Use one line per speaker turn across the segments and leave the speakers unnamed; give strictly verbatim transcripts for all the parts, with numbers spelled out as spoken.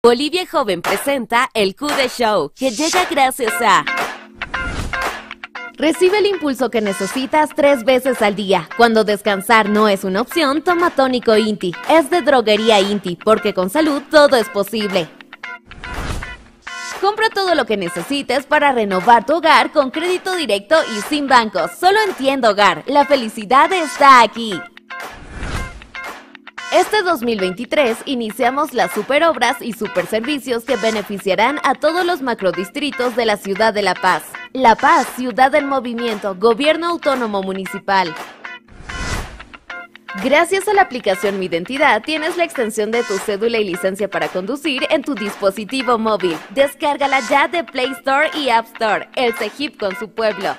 Bolivia Joven presenta el Q D Show, que llega gracias a... Recibe el impulso que necesitas tres veces al día. Cuando descansar no es una opción, toma Tónico Inti. Es de Droguería Inti, porque con salud todo es posible. Compra todo lo que necesites para renovar tu hogar con crédito directo y sin bancos. Solo en Tienda Hogar. La felicidad está aquí. Este dos mil veintitrés iniciamos las superobras y superservicios que beneficiarán a todos los macrodistritos de la ciudad de La Paz. La Paz, ciudad del movimiento, gobierno autónomo municipal. Gracias a la aplicación Mi Identidad, tienes la extensión de tu cédula y licencia para conducir en tu dispositivo móvil. Descárgala ya de Play Store y App Store. El CEGIP con su pueblo.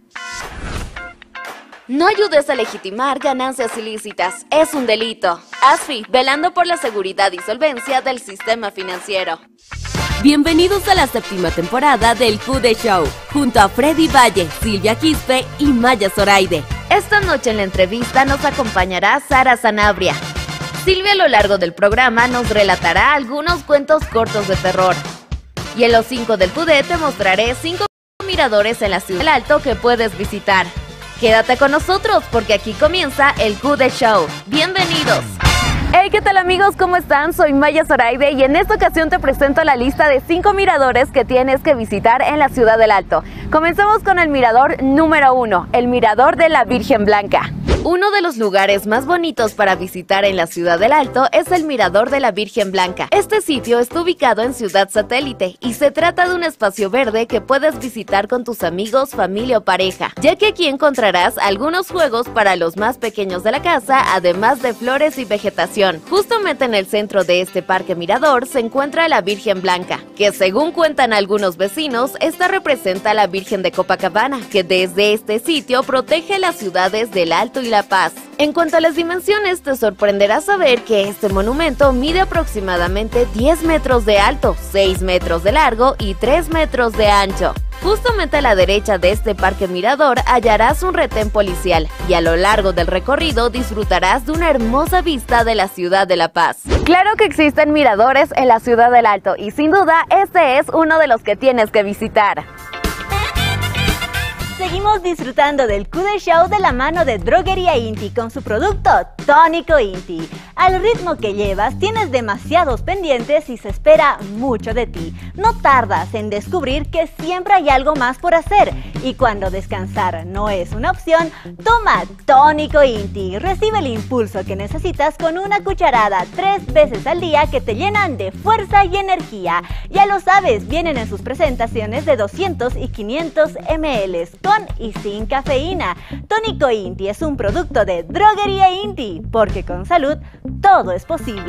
No ayudes a legitimar ganancias ilícitas, es un delito. ASFI, velando por la seguridad y solvencia del sistema financiero. Bienvenidos a la séptima temporada del Q D Show, junto a Freddy Valle, Silvia Quispe y Maya Zoraide. Esta noche en la entrevista nos acompañará Sara Sanabria. Silvia a lo largo del programa nos relatará algunos cuentos cortos de terror. Y en los cinco del Q D te mostraré cinco miradores en la Ciudad del Alto que puedes visitar. Quédate con nosotros porque aquí comienza el Q D Show. ¡Bienvenidos! Hey, ¿qué tal amigos? ¿Cómo están? Soy Maya Zoraide y en esta ocasión te presento la lista de cinco miradores que tienes que visitar en la Ciudad del Alto. Comenzamos con el mirador número uno, el Mirador de la Virgen Blanca. Uno de los lugares más bonitos para visitar en la Ciudad del Alto es el Mirador de la Virgen Blanca. Este sitio está ubicado en Ciudad Satélite y se trata de un espacio verde que puedes visitar con tus amigos, familia o pareja, ya que aquí encontrarás algunos juegos para los más pequeños de la casa, además de flores y vegetación. Justamente en el centro de este parque mirador se encuentra la Virgen Blanca, que según cuentan algunos vecinos, esta representa a la Virgen de Copacabana, que desde este sitio protege las ciudades del Alto y la Paz. En cuanto a las dimensiones, te sorprenderá saber que este monumento mide aproximadamente diez metros de alto, seis metros de largo y tres metros de ancho. Justamente a la derecha de este parque mirador hallarás un retén policial y a lo largo del recorrido disfrutarás de una hermosa vista de la ciudad de La Paz. Claro que existen miradores en la Ciudad del Alto y sin duda este es uno de los que tienes que visitar.
Seguimos disfrutando del Q D Show de la mano de Droguería Inti con su producto Tónico Inti. Al ritmo que llevas tienes demasiados pendientes y se espera mucho de ti. No tardas en descubrir que siempre hay algo más por hacer y cuando descansar no es una opción, toma Tónico Inti. Recibe el impulso que necesitas con una cucharada tres veces al día que te llenan de fuerza y energía. Ya lo sabes, vienen en sus presentaciones de doscientos y quinientos mililitros. Con y sin cafeína. Tónico Inti es un producto de Droguería Inti, porque con salud todo es posible.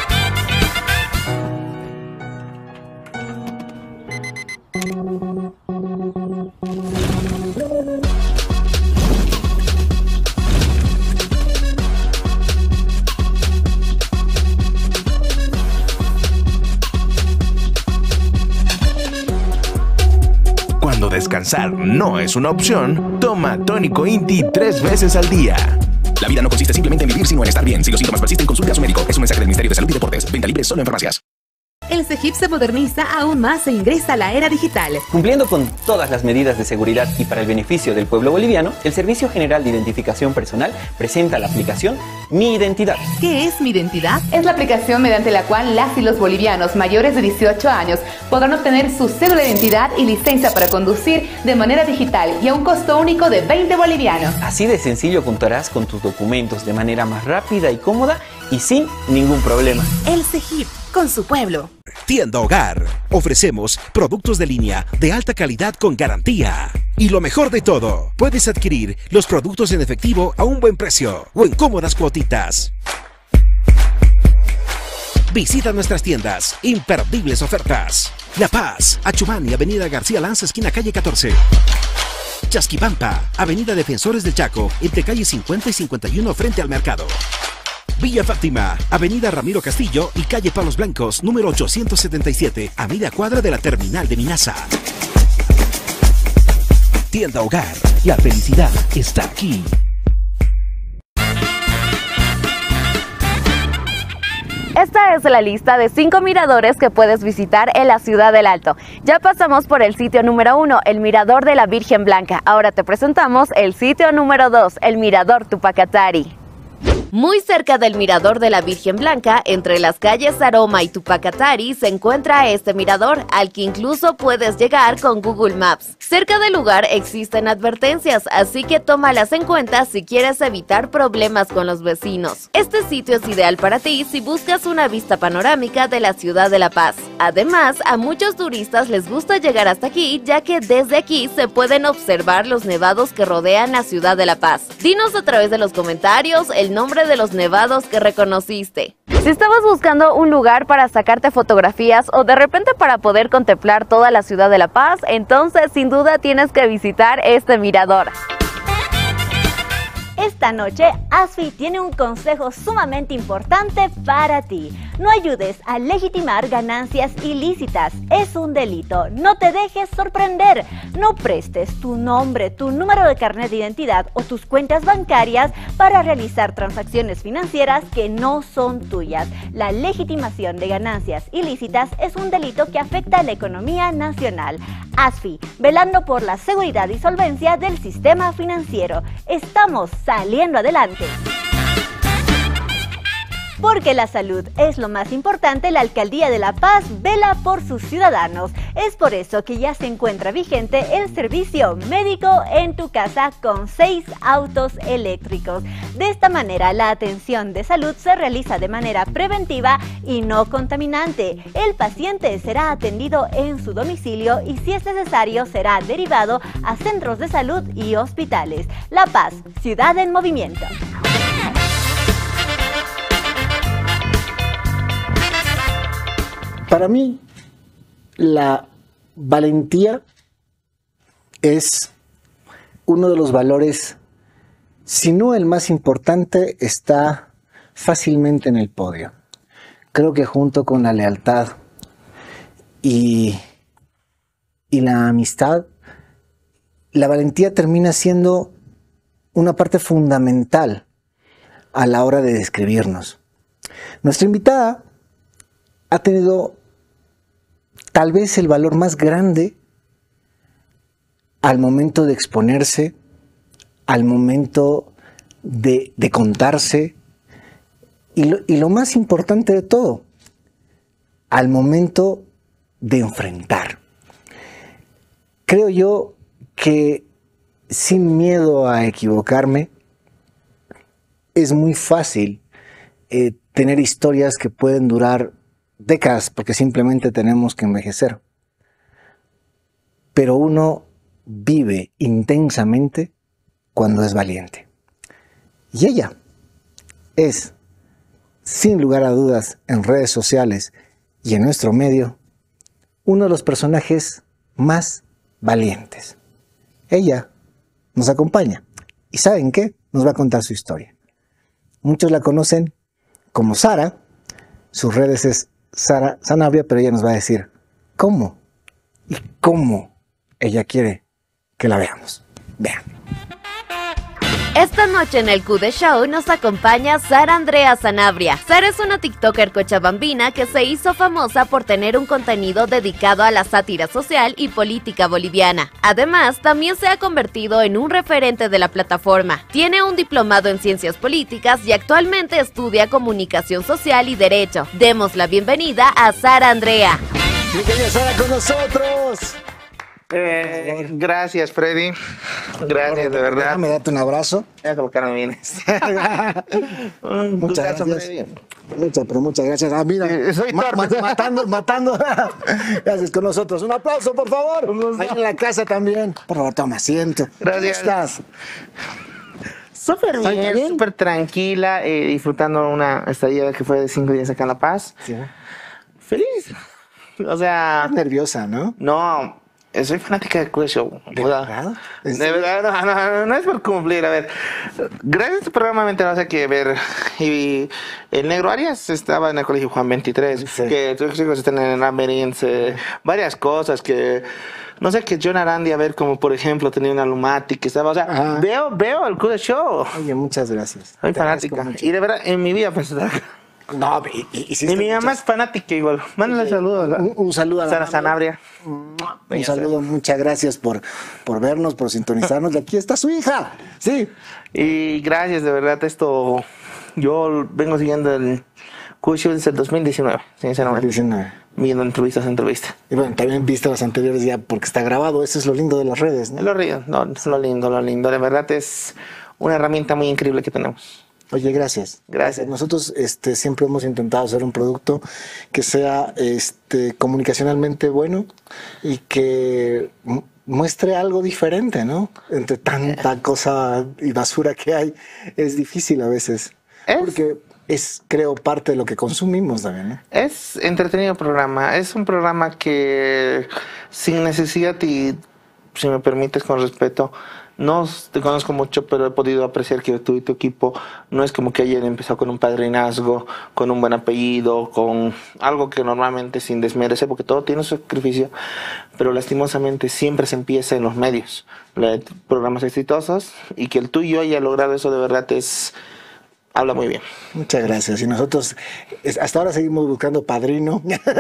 Cuando descansar no es una opción, toma Tónico Inti tres veces al día. La vida no consiste simplemente en vivir, sino en estar bien. Si los síntomas persisten, consulte a su médico. Es un mensaje del Ministerio de Salud y Deportes. Venta libre solo en farmacias.
El CEGIP se moderniza aún más e ingresa a la era digital.
Cumpliendo con todas las medidas de seguridad y para el beneficio del pueblo boliviano, el Servicio General de Identificación Personal presenta la aplicación Mi Identidad.
¿Qué es Mi Identidad?
Es la aplicación mediante la cual las y los bolivianos mayores de dieciocho años podrán obtener su cédula de identidad y licencia para conducir de manera digital y a un costo único de veinte bolivianos.
Así de sencillo contarás con tus documentos de manera más rápida y cómoda y sin ningún problema.
El CEGIP con su pueblo.
Tienda Hogar. Ofrecemos productos de línea de alta calidad con garantía. Y lo mejor de todo, puedes adquirir los productos en efectivo a un buen precio o en cómodas cuotitas. Visita nuestras tiendas. Imperdibles ofertas. La Paz, Achumani, Avenida García Lanza, esquina calle catorce. Chasquipampa, Avenida Defensores del Chaco, entre calle cincuenta y cincuenta y uno frente al mercado. Villa Fátima, Avenida Ramiro Castillo y calle Palos Blancos, número ochocientos setenta y siete, a media cuadra de la terminal de Minasa. Tienda Hogar, la felicidad está aquí.
Esta es la lista de cinco miradores que puedes visitar en la ciudad del Alto. Ya pasamos por el sitio número uno, el Mirador de la Virgen Blanca. Ahora te presentamos el sitio número dos, el Mirador Tupacatari. Muy cerca del Mirador de la Virgen Blanca, entre las calles Aroma y Tupacatari, se encuentra este mirador, al que incluso puedes llegar con Google Maps. Cerca del lugar existen advertencias, así que tómalas en cuenta si quieres evitar problemas con los vecinos. Este sitio es ideal para ti si buscas una vista panorámica de la ciudad de La Paz. Además, a muchos turistas les gusta llegar hasta aquí, ya que desde aquí se pueden observar los nevados que rodean la ciudad de La Paz. Dinos a través de los comentarios el nombre de los nevados que reconociste. Si estabas buscando un lugar para sacarte fotografías o de repente para poder contemplar toda la ciudad de La Paz, entonces sin duda tienes que visitar este mirador.
Esta noche, Asfi tiene un consejo sumamente importante para ti. No ayudes a legitimar ganancias ilícitas. Es un delito. No te dejes sorprender. No prestes tu nombre, tu número de carnet de identidad o tus cuentas bancarias para realizar transacciones financieras que no son tuyas. La legitimación de ganancias ilícitas es un delito que afecta a la economía nacional. Asfi, velando por la seguridad y solvencia del sistema financiero. Estamos saliendo adelante. Porque la salud es lo más importante, la Alcaldía de La Paz vela por sus ciudadanos. Es por eso que ya se encuentra vigente el servicio médico en tu casa con seis autos eléctricos. De esta manera, la atención de salud se realiza de manera preventiva y no contaminante. El paciente será atendido en su domicilio y, si es necesario, será derivado a centros de salud y hospitales. La Paz, ciudad en movimiento.
Para mí, la valentía es uno de los valores, si no el más importante, está fácilmente en el podio. Creo que junto con la lealtad y, y la amistad, la valentía termina siendo una parte fundamental a la hora de describirnos. Nuestra invitada ha tenido tal vez el valor más grande al momento de exponerse, al momento de, de contarse y lo, y lo más importante de todo, al momento de enfrentar. Creo yo que sin miedo a equivocarme, es muy fácil eh, tener historias que pueden durar décadas, porque simplemente tenemos que envejecer. Pero uno vive intensamente cuando es valiente. Y ella es, sin lugar a dudas, en redes sociales y en nuestro medio, uno de los personajes más valientes. Ella nos acompaña. ¿Y saben qué? Nos va a contar su historia. Muchos la conocen como Sara. Sus redes es Sara Sanabria, pero ella nos va a decir cómo y cómo ella quiere que la veamos. Vean.
Esta noche en el Q D Show nos acompaña Sara Andrea Sanabria. Sara es una TikToker cochabambina que se hizo famosa por tener un contenido dedicado a la sátira social y política boliviana. Además, también se ha convertido en un referente de la plataforma. Tiene un diplomado en ciencias políticas y actualmente estudia comunicación social y derecho. Demos la bienvenida a Sara Andrea.
Mi querida Sara con nosotros.
Eh, gracias, Freddy. Gracias, de verdad.
Déjame darte un abrazo.
Voy a colocarme bien.
Muchas gracias. Muchas, pero muchas gracias. Ah, mira,
sí, soy
ma ma matando, matando. Gracias con nosotros. Un aplauso, por favor. Ahí en la casa también. Por favor, toma asiento.
Gracias.
¿Cómo estás?
Súper bien, súper tranquila, eh, disfrutando una estadía que fue de cinco días acá en La Paz.
Sí.
Feliz. O sea...
Estás nerviosa, ¿no?
No... Soy fanática de Q D Show.
¿De verdad?
De verdad, no, no, no es por cumplir. A ver, gracias a este programa me enteré hace que ver. Y el Negro Arias estaba en el colegio Juan veintitrés, sí. Que tus hijos están en Amberins, eh, varias cosas que. No sé, que John Arandi, a ver, como por ejemplo, tenía una Lumati que estaba. O sea, ajá. veo, veo el Q D Show.
Oye, muchas gracias.
Soy Te fanática. Y de verdad, en mi vida pensé.
No, y, y,
y, y mi mamá muchas... es fanática igual. Mándale saludos.
Un, un saludo a
Sara Sanabria.
Un saludo, muchas gracias por, por vernos, por sintonizarnos. De aquí está su hija. Sí.
Y gracias, de verdad, esto... Yo vengo siguiendo el Q-Show desde el dos mil diecinueve, sinceramente. diecinueve. Viendo entrevistas, entrevistas.
Y bueno, también viste las anteriores ya porque está grabado. Eso es lo lindo de las redes, ¿no?
Es lo lindo, no, es lo lindo, lo lindo. De verdad es una herramienta muy increíble que tenemos.
Oye, gracias.
Gracias.
Nosotros este, siempre hemos intentado hacer un producto que sea este, comunicacionalmente bueno y que muestre algo diferente, ¿no? Entre tanta cosa y basura que hay, es difícil a veces. ¿Es? Porque es, creo, parte de lo que consumimos también, ¿no?
Es entretenido el programa. Es un programa que sin necesidad y, si me permites, con respeto, no te conozco mucho, pero he podido apreciar que tú y tu equipo no es como que hayan empezado con un padrinazgo, con un buen apellido, con algo que normalmente sin desmerecer, porque todo tiene su sacrificio, pero lastimosamente siempre se empieza en los medios, programas exitosos, y que el tuyo haya logrado eso de verdad es... Habla muy bien.
Muchas gracias. Y nosotros hasta ahora seguimos buscando padrino.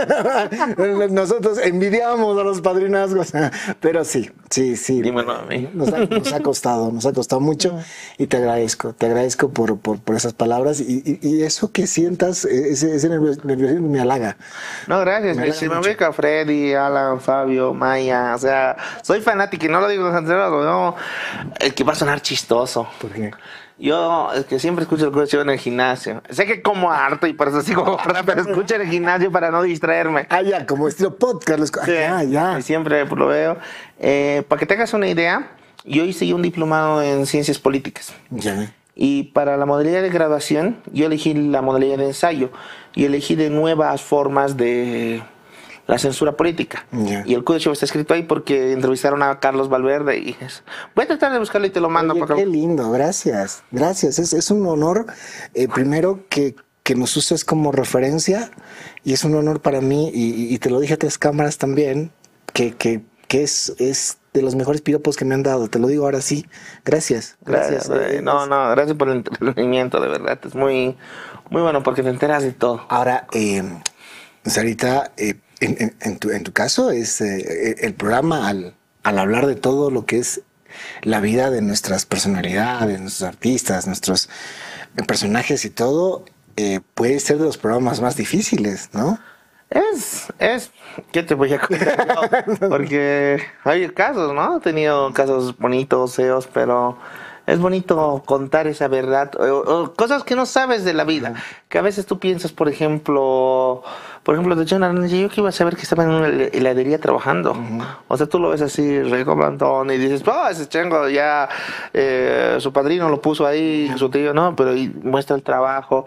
Nosotros envidiamos a los padrinazgos. Pero sí, sí, sí.
Dímelo a mí.
Nos ha, nos ha costado, nos ha costado mucho. Y te agradezco, te agradezco por, por, por esas palabras. Y, y, y eso que sientas, ese, ese nerviosismo me halaga.
No, gracias. Me si me ubica Freddy, Alan, Fabio, Maya. O sea, soy fanático y no lo digo con no, el que va a sonar chistoso.
¿Por qué?
Yo es que siempre escucho el coche en el gimnasio. Sé que como harto y por eso sigo gorda, pero escucho en el gimnasio para no distraerme.
Ah, ya, como estilo podcast.
Sí, ah, ya. Y siempre lo veo. Eh, para que tengas una idea, yo hice un diplomado en ciencias políticas.
Ya.
Y para la modalidad de graduación, yo elegí la modalidad de ensayo. Y elegí de nuevas formas de... la censura política. Yeah. Y el Q-Show está escrito ahí porque entrevistaron a Carlos Valverde y es... voy a tratar de buscarlo y te lo mando.
Oye,
para
qué lindo, gracias, gracias. Es, es un honor, eh, primero, que, que nos uses como referencia y es un honor para mí y, y te lo dije a tres cámaras también, que, que, que es, es de los mejores piropos que me han dado. Te lo digo ahora sí. Gracias.
Gracias. gracias eh, no, no, gracias por el entretenimiento, de verdad. Es muy, muy bueno porque te enteras de todo.
Ahora, eh, Sarita, eh, En, en, en, tu, en tu caso es eh, el programa al, al hablar de todo lo que es la vida de nuestras personalidades, nuestros artistas, nuestros personajes y todo, eh, puede ser de los programas más difíciles, ¿no?
Es, es, ¿qué te voy a contar? Porque hay casos, ¿no? He tenido casos bonitos, feos, pero... es bonito contar esa verdad, o, o cosas que no sabes de la vida, que a veces tú piensas, por ejemplo, por ejemplo, de John Arnett, yo que iba a saber que estaba en una heladería trabajando. Uh-huh. O sea, tú lo ves así, rico, plantón, y dices, oh, ese chengo ya, eh, su padrino lo puso ahí, su tío, no, pero y muestra el trabajo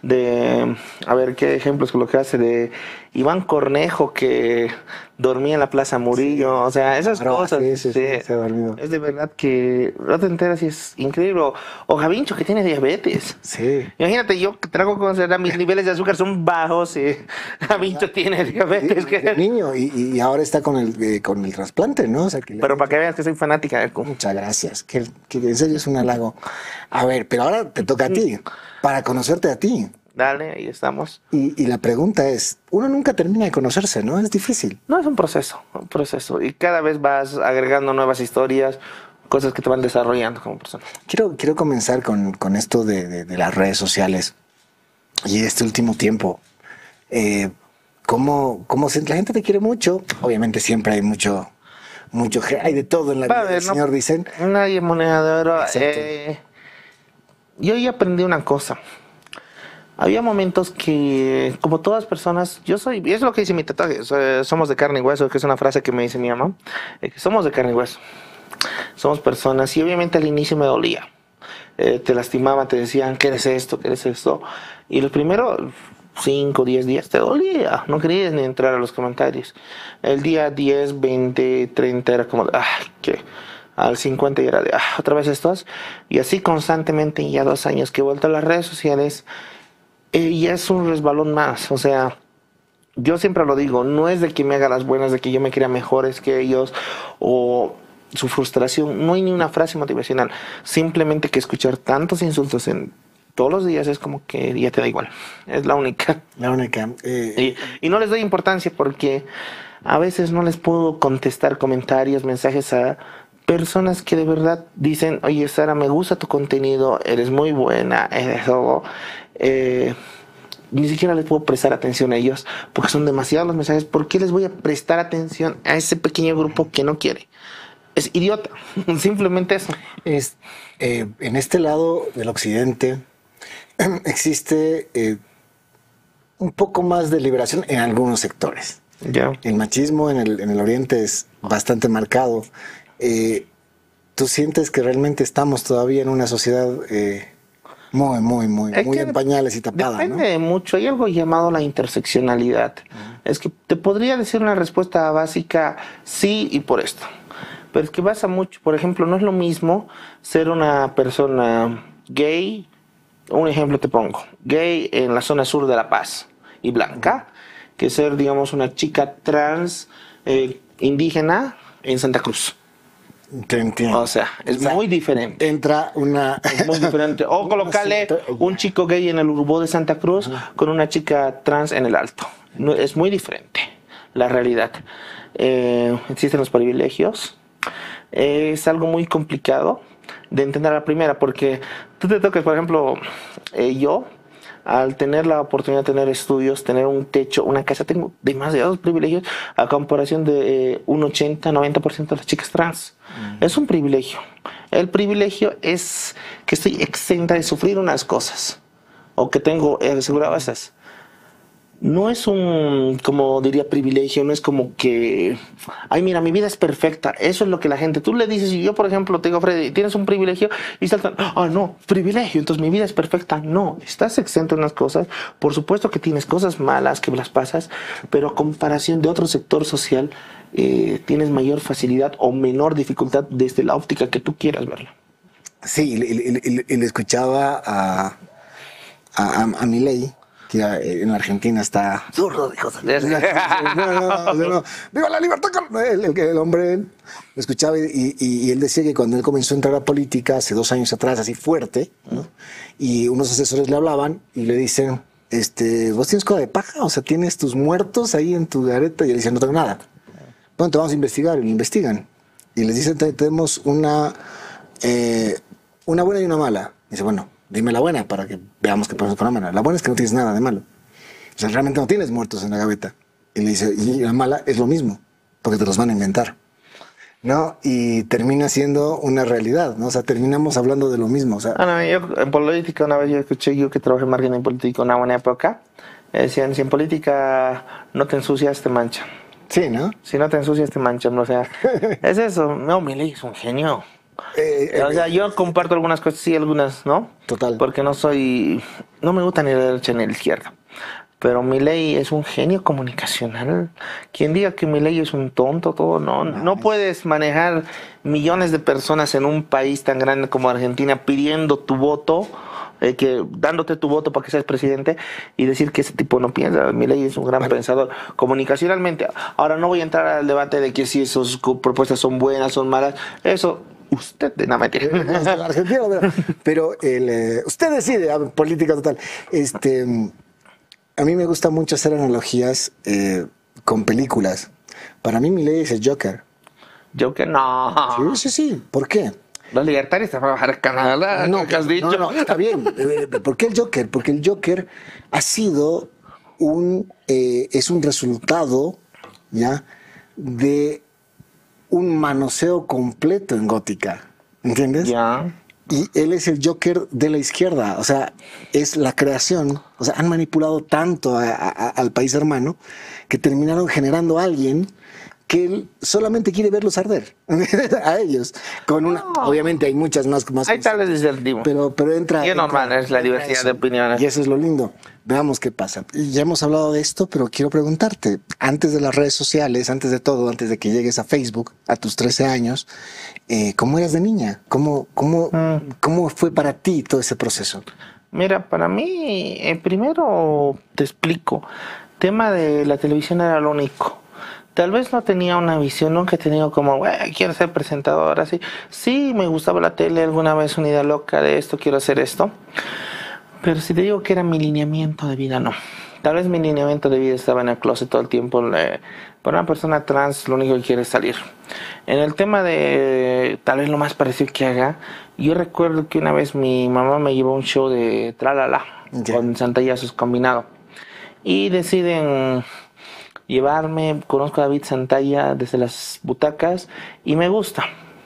de, a ver, qué ejemplos con lo que hace de Iván Cornejo, que dormía en la Plaza Murillo, sí. O sea, esas claro, cosas.
Sí, sí, sí,
sí, se ha dormido. Es de verdad que no te enteras y es increíble. O Gavincho, que tiene diabetes.
Sí.
Imagínate, yo que trago con mis niveles de azúcar son bajos y Gavincho tiene diabetes.
Sí,
que...
niño, y, y ahora está con el, eh, con el trasplante, ¿no? O sea, que
pero le... para que veas que soy fanática.
Muchas gracias, que, que en serio es un halago. A ver, pero ahora te toca a ti, para conocerte a ti.
Dale, ahí estamos.
Y, y la pregunta es, uno nunca termina de conocerse, ¿no? Es difícil.
No, es un proceso, un proceso. Y cada vez vas agregando nuevas historias, cosas que te van desarrollando como persona.
Quiero, quiero comenzar con, con esto de, de, de las redes sociales. Y este último tiempo, eh, ¿cómo, cómo se, la gente te quiere mucho? Obviamente siempre hay mucho, mucho, hay de todo en la vida, el señor dicen.
Nadie es moneda de oro. Eh, yo ya aprendí una cosa. Había momentos que, como todas personas, yo soy, y es lo que dice mi tatuaje, soy, somos de carne y hueso, que es una frase que me dice mi mamá, eh, que somos de carne y hueso, somos personas, y obviamente al inicio me dolía, eh, te lastimaban, te decían, ¿qué eres esto? ¿Qué eres esto? Y los primeros cinco, diez días te dolía, no querías ni entrar a los comentarios. El día diez, veinte, treinta era como, ah, ¿qué? Al cincuenta y era de, ah, otra vez estos, y así constantemente, ya dos años que he vuelto a las redes sociales, Eh, y es un resbalón más, o sea, yo siempre lo digo, no es de que me haga las buenas, de que yo me crea mejores que ellos, o su frustración, no hay ni una frase motivacional, simplemente que escuchar tantos insultos en todos los días es como que ya te da igual. Es la única.
La única. Eh,
y, y no les doy importancia porque a veces no les puedo contestar comentarios, mensajes a personas que de verdad dicen, oye, Sara, me gusta tu contenido, eres muy buena, eres todo. Eh, ni siquiera les puedo prestar atención a ellos porque son demasiados los mensajes. ¿Por qué les voy a prestar atención a ese pequeño grupo que no quiere? Es idiota, simplemente eso.
Es, eh, en este lado del occidente existe eh, un poco más de liberación en algunos sectores.
Yeah.
El machismo en el, en el oriente es bastante marcado. Eh, ¿Tú sientes que realmente estamos todavía en una sociedad eh, muy, muy, muy,
es
muy
que
en pañales y tapada?
Depende
¿no?
mucho. Hay algo llamado la interseccionalidad. Uh-huh. Es que te podría decir una respuesta básica, sí y por esto. Pero es que pasa mucho. Por ejemplo, no es lo mismo ser una persona gay, un ejemplo te pongo, gay en la zona sur de La Paz y blanca, que ser, digamos, una chica trans eh, indígena en Santa Cruz.
Te entiendo.
O sea, es o sea, muy diferente.
Entra una...
Es muy diferente. O colocarle un chico gay en el Urubó de Santa Cruz uh-huh. con una chica trans en el Alto. No, es muy diferente la realidad. Eh, existen los privilegios. Eh, es algo muy complicado de entender a la primera, porque tú te tocas, por ejemplo, eh, yo, al tener la oportunidad de tener estudios, tener un techo, una casa, tengo demasiados privilegios a comparación de eh, un ochenta, noventa por ciento de las chicas trans. Mm. Es un privilegio. El privilegio es que estoy exenta de sufrir unas cosas, o que tengo eh, asegurado esas. No es un, como diría, privilegio, no es como que, ay, mira, mi vida es perfecta. Eso es lo que la gente, tú le dices, y yo, por ejemplo, te digo, Freddy, tienes un privilegio, y saltan, ah, no, privilegio, entonces mi vida es perfecta. No, estás exento de unas cosas. Por supuesto que tienes cosas malas que las pasas, pero a comparación de otro sector social, eh, tienes mayor facilidad o menor dificultad desde la óptica que tú quieras verlo.
Sí, y, y, y le escuchaba a, a, a, a Milei, que en la Argentina está zurdo de cosas. No, no, no, no. ¡Viva la libertad! El, el, el hombre lo escuchaba y, y, y él decía que cuando él comenzó a entrar a política hace dos años atrás, así fuerte, ¿no? Y unos asesores le hablaban y le dicen, este, ¿vos tienes cola de paja? O sea, ¿tienes tus muertos ahí en tu gareta? Y él dice, no tengo nada. Bueno, te vamos a investigar. Y lo investigan. Y les dicen, tenemos una, eh, una buena y una mala. Y dice, bueno, dime la buena para que veamos qué pasa con la mala. La buena es que no tienes nada de malo. O sea, realmente no tienes muertos en la gaveta. Y le dice, y la mala es lo mismo, porque te los van a inventar, ¿no? Y termina siendo una realidad, ¿no? O sea, terminamos hablando de lo mismo. O sea,
ah, no, yo en política una vez yo escuché, yo que trabajé en marketing político una buena época, decían, si en política no te ensucias, te manchan.
Sí, ¿no?
Si no te ensucias, te manchan. O sea, es eso. No, Milei es un genio. Eh, eh, o sea, yo comparto algunas cosas, sí, algunas, ¿no?
Total.
Porque no soy, no me gusta ni la derecha ni la izquierda. Pero Milei es un genio comunicacional. Quien diga que Milei es un tonto, todo, no, no, no puedes manejar millones de personas en un país tan grande como Argentina pidiendo tu voto, eh, que dándote tu voto para que seas presidente y decir que ese tipo no piensa. Milei es un gran bueno. pensador comunicacionalmente. Ahora no voy a entrar al debate de que si esas propuestas son buenas, son malas. Eso usted, no me tiene.
Argentina, pero, pero el, eh, usted decide, política total. Este, a mí me gusta mucho hacer analogías eh, con películas. Para mí Milei es el Joker.
Joker, no.
Sí, sí, sí. ¿Por qué?
Los libertarios se van a bajar Canadá,
no,
¿qué has dicho?
No, no, está bien. ¿Por qué el Joker? Porque el Joker ha sido un, eh, es un resultado, ¿ya?, de un manoseo completo en Gótica, ¿entiendes?
Ya.
Y él es el Joker de la izquierda, o sea, es la creación, o sea, han manipulado tanto a, a, al país hermano que terminaron generando a alguien que él solamente quiere verlos arder, a ellos, con una, no. Obviamente hay muchas más, más
hay tal vez disruptivo,
pero, pero entra...
Y es normal,
entra,
es la diversidad
eso,
de opiniones.
Y eso es lo lindo. Veamos qué pasa. Ya hemos hablado de esto, pero quiero preguntarte, antes de las redes sociales, antes de todo, antes de que llegues a Facebook, a tus trece años, eh, ¿cómo eras de niña? ¿Cómo, cómo, mm. ¿Cómo fue para ti todo ese proceso?
Mira, para mí, eh, primero te explico, tema de la televisión era lo único. Tal vez no tenía una visión, nunca he tenido como, quiero ser presentador, así. Sí, me gustaba la tele, alguna vez una idea loca de esto, quiero hacer esto. Pero si te digo que era mi lineamiento de vida, no. Tal vez mi lineamiento de vida estaba en el closet todo el tiempo. Eh, para una persona trans lo único que quiere es salir. En el tema de tal vez lo más parecido que haga, yo recuerdo que una vez mi mamá me llevó a un show de Tralala, yeah, con Santallazos combinado. Y deciden llevarme, conozco a David Santalla desde las butacas y me gusta.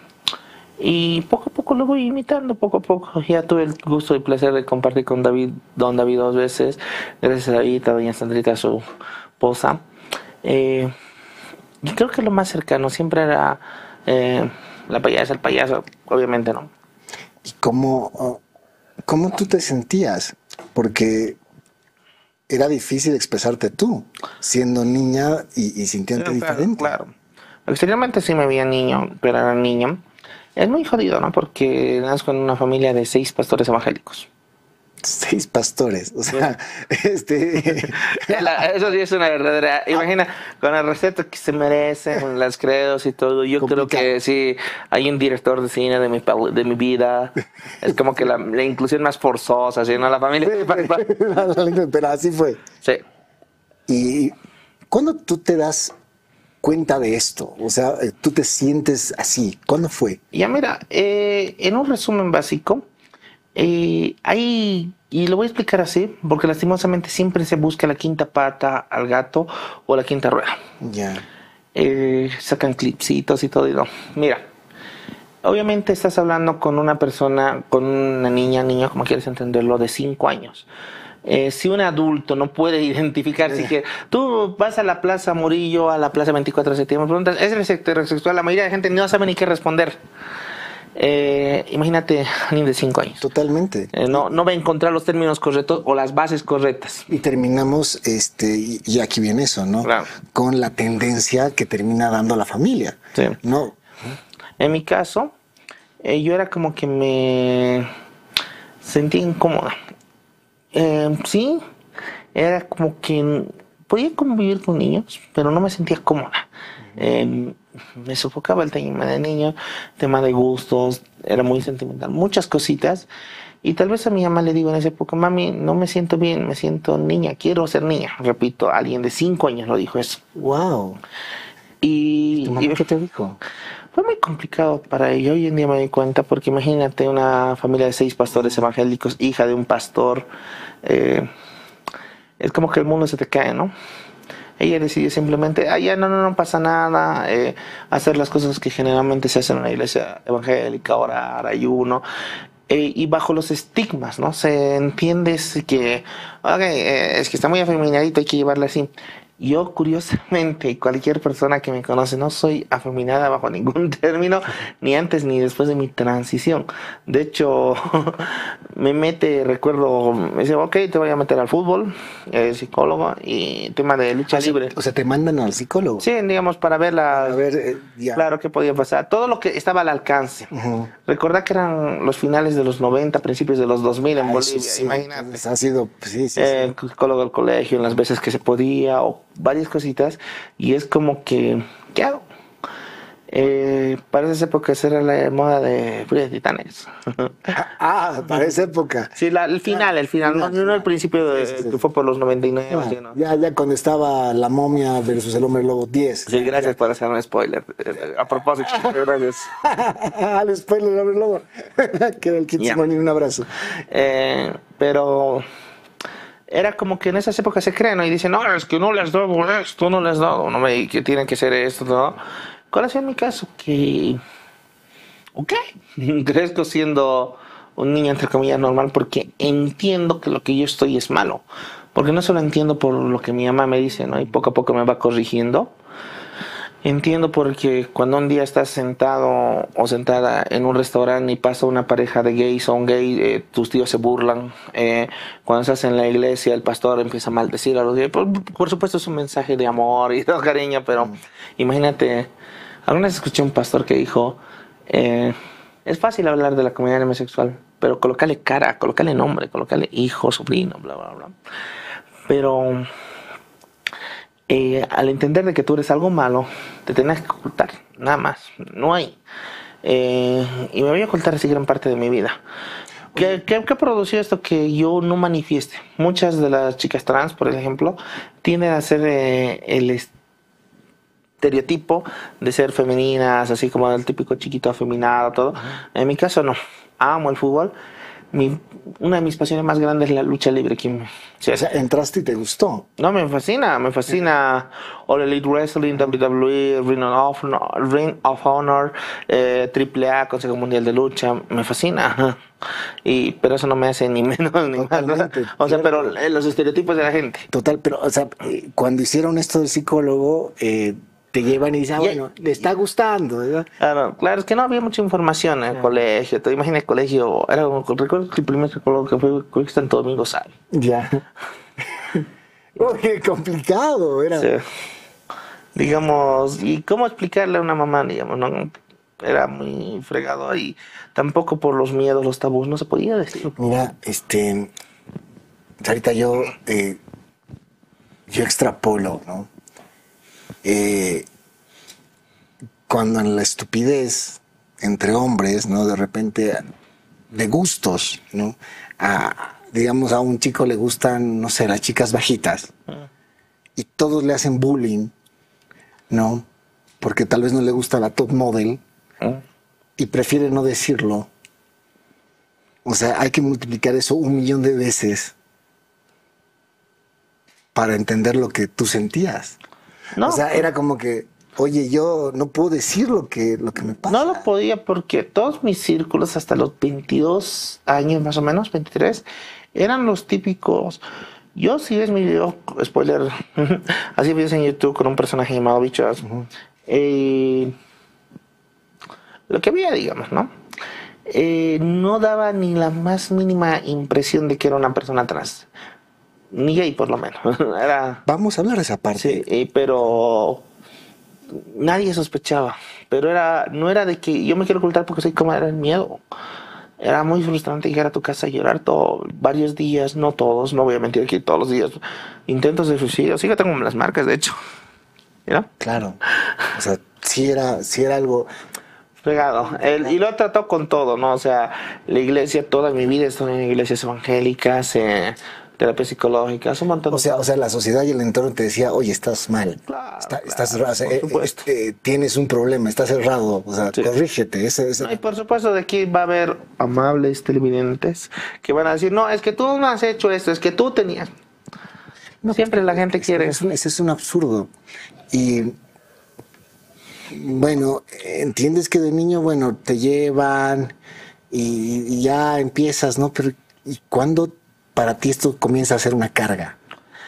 Y poco a poco lo voy imitando, poco a poco. Ya tuve el gusto y placer de compartir con David, don David dos veces. Gracias a David, a doña Sandrita, su esposa. Eh, yo creo que lo más cercano siempre era eh, la payasa, el payaso, obviamente no.
¿Y cómo, cómo tú te sentías? Porque era difícil expresarte tú, siendo niña y, y sintiéndote sí, diferente.
Claro. Exteriormente sí me veía niño, pero era niña. Es muy jodido, ¿no? Porque nazco en una familia de seis pastores evangélicos.
Seis pastores, o sea, este...
La, eso sí es una verdadera... Imagina, con el respeto que se merece, con las credos y todo, yo complicado. Creo que sí, hay un director de cine de mi, de mi vida, es como que la, la inclusión más forzosa, ¿sí? ¿No? La familia...
Pero así fue.
Sí.
¿Y cuándo tú te das cuenta de esto? O sea, tú te sientes así, ¿cuándo fue?
Ya mira, eh, en un resumen básico, Eh, hay, y lo voy a explicar así, porque lastimosamente siempre se busca la quinta pata al gato o la quinta rueda.
Ya. Yeah.
Eh, sacan clipsitos y todo y no. Mira, obviamente estás hablando con una persona, con una niña, niño, como quieres entenderlo, de cinco años. Eh, si un adulto no puede identificar, si que tú vas a la Plaza Murillo, a la Plaza veinticuatro de septiembre, preguntas, ¿es heterosexual? La mayoría de la gente no sabe ni qué responder. Eh, imagínate a alguien de cinco años.
Totalmente.
Eh, no, no va a encontrar los términos correctos o las bases correctas.
Y terminamos, este, y, y aquí viene eso, ¿no?
Claro.
Con la tendencia que termina dando la familia.
Sí.
¿No?
En mi caso, eh, yo era como que me sentía incómoda. Eh, sí, era como que podía convivir con niños, pero no me sentía cómoda. Eh, me sofocaba el tema de niño, tema de gustos, era muy sentimental, muchas cositas. Y tal vez a mi mamá le digo en esa época, mami, no me siento bien, me siento niña, quiero ser niña. Repito, alguien de cinco años lo dijo eso.
Wow.
Y,
¿Tu mamá
y
qué te dijo?
Fue muy complicado para ella. Hoy en día me doy cuenta, porque imagínate una familia de seis pastores evangélicos, hija de un pastor. Eh, es como que el mundo se te cae, ¿no? Ella decidió simplemente, ah, ya no, no, no pasa nada, eh, hacer las cosas que generalmente se hacen en una iglesia evangélica, orar, ayuno, eh, y bajo los estigmas, ¿no? Se entiende que, okay, eh, es que está muy afeminadito, hay que llevarla así. Yo, curiosamente, y cualquier persona que me conoce, no soy afeminada bajo ningún término, ni antes ni después de mi transición. De hecho, me mete, recuerdo, me dice, ok, te voy a meter al fútbol, eh, psicólogo, y tema de lucha
Así,
libre.
O sea, te mandan al psicólogo.
Sí, digamos, para ver la...
A ver, eh, ya.
Claro, qué podía pasar. Todo lo que estaba al alcance. Uh-huh. Recordá que eran los finales de los noventa, principios de los dos mil en ah, Bolivia, sí, imagínate.
Pues ha sido, sí, sí,
eh,
sí.
Psicólogo del colegio, en las veces que se podía, o varias cositas, y es como que, ¿qué hago? Eh, para esa época era la moda de Furia de Titanes.
Ah, para esa época.
Sí, la, el final, el final, no, no el principio de, sí, sí, sí. que fue por los noventa y nueve.
Ah,
¿sí, no?
ya, ya cuando estaba La Momia versus El Hombre Lobo diez.
Sí, gracias ya. por hacer un spoiler. A propósito, gracias.
Al spoiler del Hombre Lobo. Que era el Kids yeah. Morning, un abrazo.
Eh, pero... Era como que en esas épocas se creen, ¿no? Y dicen, no, es que no les dado esto, no les has dado, no me, que tienen que ser esto, ¿no? ¿Cuál ha sido mi caso? Que, ok, crezco siendo un niño, entre comillas, normal, porque entiendo que lo que yo estoy es malo. Porque no solo entiendo por lo que mi mamá me dice, ¿no? Y poco a poco me va corrigiendo. Entiendo porque cuando un día estás sentado o sentada en un restaurante y pasa una pareja de gays o un gay, eh, tus tíos se burlan. Eh, cuando estás en la iglesia, el pastor empieza a maldecir a los gays. Por, por supuesto es un mensaje de amor y de cariño, pero mm. imagínate, alguna vez escuché un pastor que dijo, eh, es fácil hablar de la comunidad homosexual, pero colocarle cara, colocarle nombre, colocarle hijo, sobrino, bla, bla, bla. Pero... Eh, al entender de que tú eres algo malo, te tenés que ocultar, nada más, no hay. Eh, y me voy a ocultar así gran parte de mi vida. ¿Qué, qué, qué produció esto que yo no manifieste? Muchas de las chicas trans, por ejemplo, tienden a ser eh, el estereotipo de ser femeninas, así como el típico chiquito afeminado, todo. Uh-huh. En mi caso no. Amo el fútbol. Mi, una de mis pasiones más grandes es la lucha libre. Que me,
sí. O sea, entraste y te gustó.
No, me fascina, me fascina All Elite Wrestling, W W E, Ring of Honor, Ring of Honor eh, triple A, Consejo Mundial de Lucha, me fascina. Y, pero eso no me hace ni menos ni más. O sea, pero eh, los estereotipos de la gente.
Total, pero o sea, cuando hicieron esto del psicólogo, eh, te llevan y dicen, ah, bueno, le está gustando, ¿verdad?
Claro, claro, es que no había mucha información en el colegio. Te imaginas el colegio, era un, recuerdo que el primer psicólogo que fue, creo que Santo Domingo Sal.
Ya. Oh, qué complicado era.
Sí. Digamos, ¿y cómo explicarle a una mamá, digamos, no? Era muy fregado y tampoco por los miedos, los tabús, no se podía decir.
Mira, este, ahorita yo, eh, yo extrapolo, ¿no? Eh, cuando en la estupidez entre hombres, ¿no? De repente, de gustos, ¿no? A, digamos, a un chico le gustan, no sé, las chicas bajitas. Y todos le hacen bullying, ¿no? Porque tal vez no le gusta la top model. Y prefiere no decirlo. O sea, hay que multiplicar eso un millón de veces para entender lo que tú sentías. No. O sea, era como que, oye, yo no puedo decir lo que, lo que me pasa.
No lo podía porque todos mis círculos hasta los veintidós años más o menos, veintitrés, eran los típicos. Yo si ves mi video, spoiler, así videos en YouTube con un personaje llamado Bichos. Uh-huh. eh, lo que había, digamos, ¿no? Eh, no daba ni la más mínima impresión de que era una persona trans. Ni gay, por lo menos. Era,
vamos a hablar de esa parte.
Sí, eh, pero nadie sospechaba. Pero era, no era de que yo me quiero ocultar porque soy como era el miedo. Era muy frustrante llegar a tu casa y llorar todo, varios días, no todos, no voy a mentir aquí, todos los días. Intentos de suicidio, sí que tengo las marcas, de hecho. ¿Mira?
Claro. O sea, sí era, sí era algo...
Fregado. El, y lo he tratado con todo, ¿no? O sea, la iglesia, toda mi vida estoy en iglesias evangélicas, eh, terapias psicológicas, un montón de
o sea, cosas. O sea, la sociedad y el entorno te decía, oye, estás mal,
claro,
Está,
claro,
estás errado, o sea, eh, eh, tienes un problema, estás errado, o sea, sí. corrígete. Ese, ese...
No, y por supuesto de aquí va a haber amables televidentes que van a decir, no, es que tú no has hecho esto, es que tú tenías. No, siempre la gente
es,
quiere.
Eso es, es un absurdo. Y bueno, entiendes que de niño, bueno, te llevan y, y ya empiezas, ¿no? Pero ¿y cuándo para ti esto comienza a ser una carga?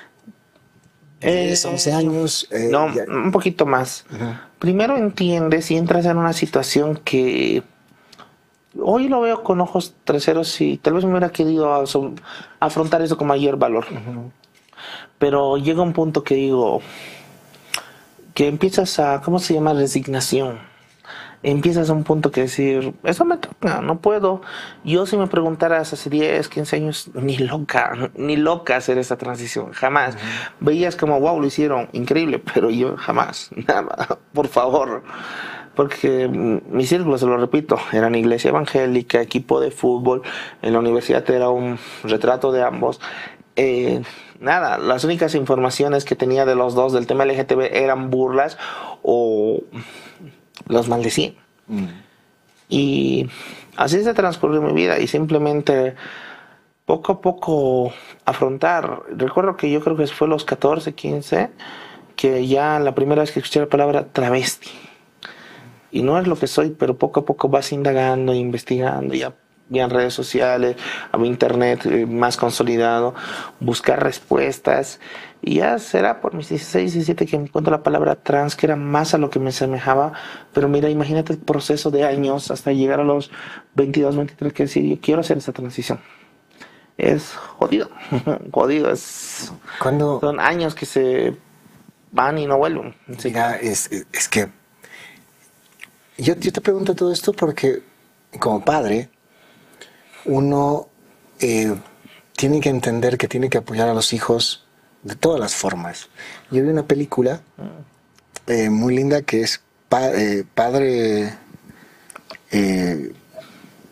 diez, once años.
Eh, no, ya... un poquito más. Uh-huh. Primero entiendes y entras en una situación que hoy lo veo con ojos traseros y tal vez me hubiera querido afrontar eso con mayor valor. Uh-huh. Pero llega un punto que digo, que empiezas a, ¿cómo se llama? Resignación. Empiezas a un punto que decir, eso me toca, no puedo. Yo si me preguntaras hace diez, quince años, ni loca, ni loca hacer esa transición, jamás. Uh-huh. Veías como, wow, lo hicieron, increíble, pero yo jamás, nada, por favor. Porque mi círculo, se lo repito, eran iglesia evangélica, equipo de fútbol, en la universidad era un retrato de ambos. Eh, nada, las únicas informaciones que tenía de los dos del tema L G T B eran burlas o los maldecían. Mm. Y así se transcurrió mi vida y simplemente poco a poco afrontar. Recuerdo que yo creo que fue a los catorce, quince que ya la primera vez que escuché la palabra travesti. Y no es lo que soy, pero poco a poco vas indagando, investigando, ya ya en redes sociales, a internet eh, más consolidado, buscar respuestas. Y ya será por mis dieciséis, diecisiete que encuentro la palabra trans, que era más a lo que me semejaba. Pero mira, imagínate el proceso de años hasta llegar a los veintidós, veintitrés, que decir, yo quiero hacer esa transición. Es jodido, jodido. Es,
¿Cuándo?
Son años que se van y no vuelven.
Sí. Mira, es, es que yo, yo te pregunto todo esto porque como padre, uno eh, tiene que entender que tiene que apoyar a los hijos de todas las formas. Yo vi una película eh, muy linda que es pa eh, Padre... Eh,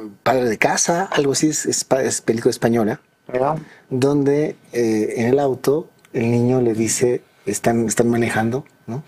Padre de Casa, algo así, es, es, es película española,
¿no?
Donde eh, en el auto el niño le dice, están, están manejando, ¿no?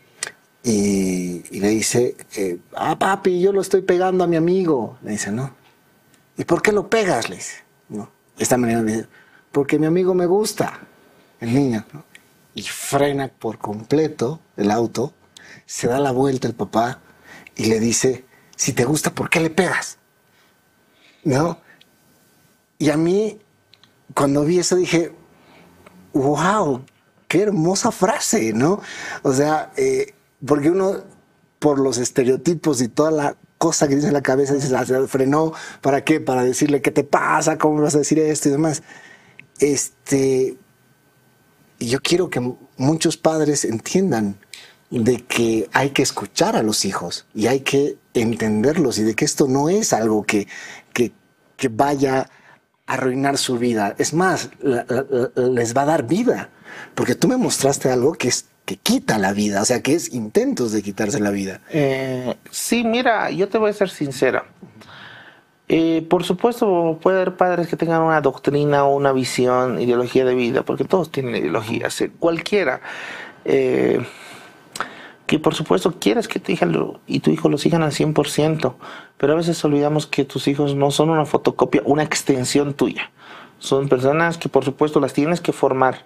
Y, y le dice, eh, ah, papi, yo lo estoy pegando a mi amigo. Le dice, no. ¿Y por qué lo pegas? Le dice, no. De esta manera le dice, porque mi amigo me gusta, el niño, ¿no? Y frena por completo el auto, se da la vuelta el papá y le dice, si te gusta, ¿por qué le pegas? ¿No? Y a mí, cuando vi eso, dije, wow, qué hermosa frase, ¿no? O sea, eh, porque uno, por los estereotipos y toda la cosa que dice en la cabeza, dice, ah, se frenó, ¿para qué? Para decirle, ¿qué te pasa? ¿Cómo vas a decir esto? Y demás. Este, y yo quiero que muchos padres entiendan de que hay que escuchar a los hijos y hay que entenderlos y de que esto no es algo que, que, que vaya a arruinar su vida. Es más, la, la, la, les va a dar vida. Porque tú me mostraste algo que es que quita la vida, o sea, que es intentos de quitarse la vida.
Eh, sí, mira, yo te voy a ser sincera. Eh, por supuesto, puede haber padres que tengan una doctrina o una visión, ideología de vida, porque todos tienen ideologías, eh, cualquiera. Eh, que por supuesto quieres que tu hija lo, y tu hijo lo sigan al cien por ciento, pero a veces olvidamos que tus hijos no son una fotocopia, una extensión tuya. Son personas que por supuesto las tienes que formar.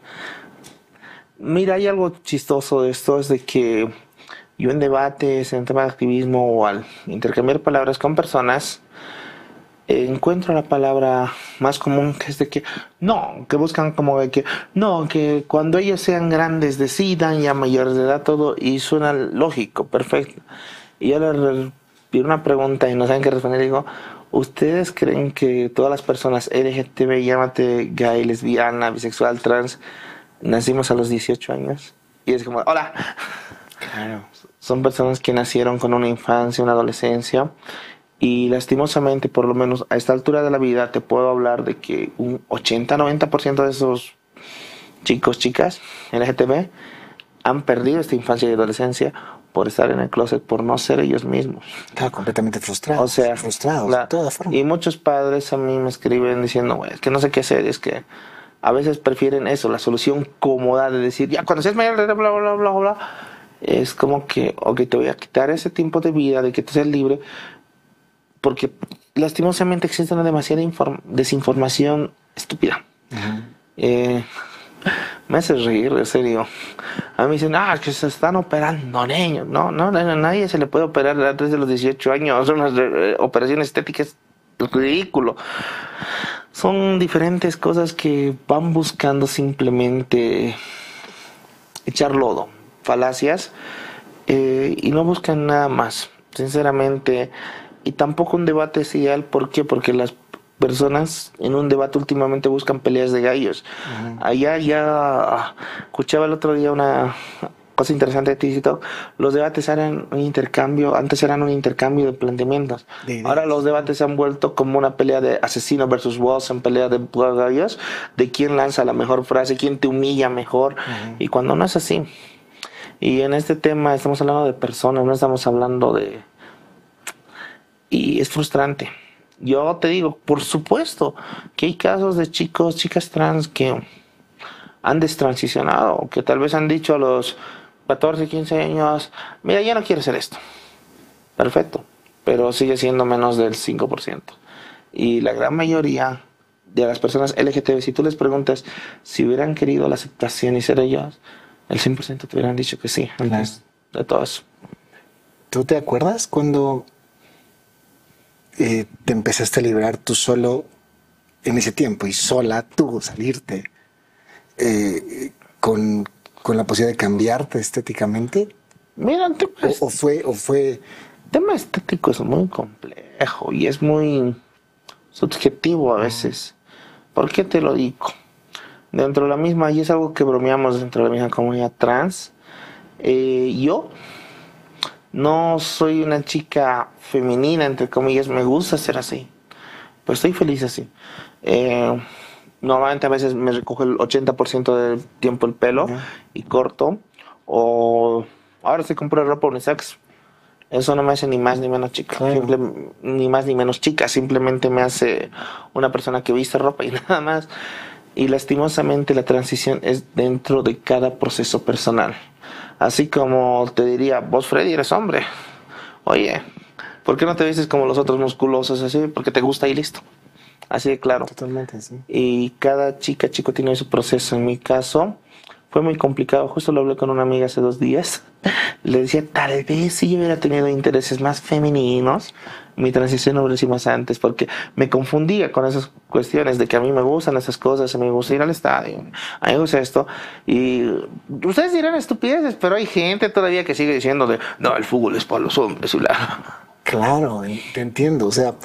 Mira, hay algo chistoso de esto, es de que yo en debates, en temas de activismo o al intercambiar palabras con personas, eh, encuentro la palabra más común que es de que no, que buscan como de que no, que cuando ellos sean grandes decidan, ya mayores de edad, todo, y suena lógico, perfecto. Y yo le pido una pregunta y no saben qué responder, digo, ¿ustedes creen que todas las personas L G T B, llámate gay, lesbiana, bisexual, trans, nacimos a los dieciocho años? Y es como, hola. Claro. Son personas que nacieron con una infancia, una adolescencia, y lastimosamente, por lo menos a esta altura de la vida, te puedo hablar de que un ochenta a noventa por ciento de esos chicos, chicas L G T B han perdido esta infancia y adolescencia por estar en el closet, por no ser ellos mismos.
Claro, completamente frustrados.
O sea,
frustrados,
la,
de todas formas.
Y muchos padres a mí me escriben diciendo, güey, es que no sé qué hacer, es que a veces prefieren eso, la solución cómoda de decir, ya cuando seas mayor, bla, bla, bla, bla, bla. Es como que, ok, te voy a quitar ese tiempo de vida, de que tú seas libre, porque lastimosamente existe una demasiada desinformación estúpida. Uh-huh. eh, me hace reír, en serio. A mí me dicen, ah, que se están operando niños. No, no, a nadie se le puede operar antes de los dieciocho años. Son unas eh, operaciones estéticas ridículo. Son diferentes cosas que van buscando simplemente echar lodo, falacias, eh, y no buscan nada más, sinceramente. Y tampoco un debate es ideal. ¿Por qué? Porque las personas en un debate últimamente buscan peleas de gallos. Uh-huh. Allá ya escuchaba el otro día una cosa interesante de TikTok. Los debates eran un intercambio, antes eran un intercambio de planteamientos. De Ahora los debates se han vuelto como una pelea de asesino versus boss, en pelea de gallos, de quién lanza la mejor frase, quién te humilla mejor. Uh-huh. Y cuando no es así. Y en este tema estamos hablando de personas, no estamos hablando de... Y es frustrante. Yo te digo, por supuesto, que hay casos de chicos, chicas trans que han destransicionado, que tal vez han dicho a los catorce, quince años, mira, ya no quiero hacer esto. Perfecto, pero sigue siendo menos del cinco por ciento. Y la gran mayoría de las personas L G T B, si tú les preguntas si hubieran querido la aceptación y ser ellos, el cien por ciento te hubieran dicho que sí, antes de todo eso.
¿Tú te acuerdas cuando eh, te empezaste a liberar tú solo en ese tiempo y sola tú salirte eh, con, con la posibilidad de cambiarte estéticamente?
Mira, el tema,
o, o fue, o fue...
el tema estético es muy complejo y es muy subjetivo a veces. ¿Por qué te lo digo? Dentro de la misma, y es algo que bromeamos dentro de la misma comunidad trans, eh, yo no soy una chica femenina, entre comillas, me gusta ser así, pues estoy feliz así. Eh, normalmente a veces me recojo el ochenta por ciento del tiempo el pelo uh-huh. y corto, o ahora se compra ropa unisex, Eso no me hace ni más ni menos chica, claro. Simple, ni más ni menos chica, simplemente me hace una persona que viste ropa y nada más. Y lastimosamente la transición es dentro de cada proceso personal. Así como te diría, vos Freddy eres hombre, oye, ¿por qué no te vistes como los otros musculosos así? Porque te gusta y listo. Así de claro.
Totalmente, sí.
Y cada chica, chico tiene su proceso. En mi caso fue muy complicado. Justo lo hablé con una amiga hace dos días. Le decía, tal vez si yo hubiera tenido intereses más femeninos, mi transición no hubiera sido más antes, porque me confundía con esas cuestiones de que a mí me gustan esas cosas, a mí me gusta ir al estadio, a mí me gusta esto. Y ustedes dirán estupideces, pero hay gente todavía que sigue diciendo de, no, el fútbol es para los hombres. Y la...
Claro, te entiendo, o sea...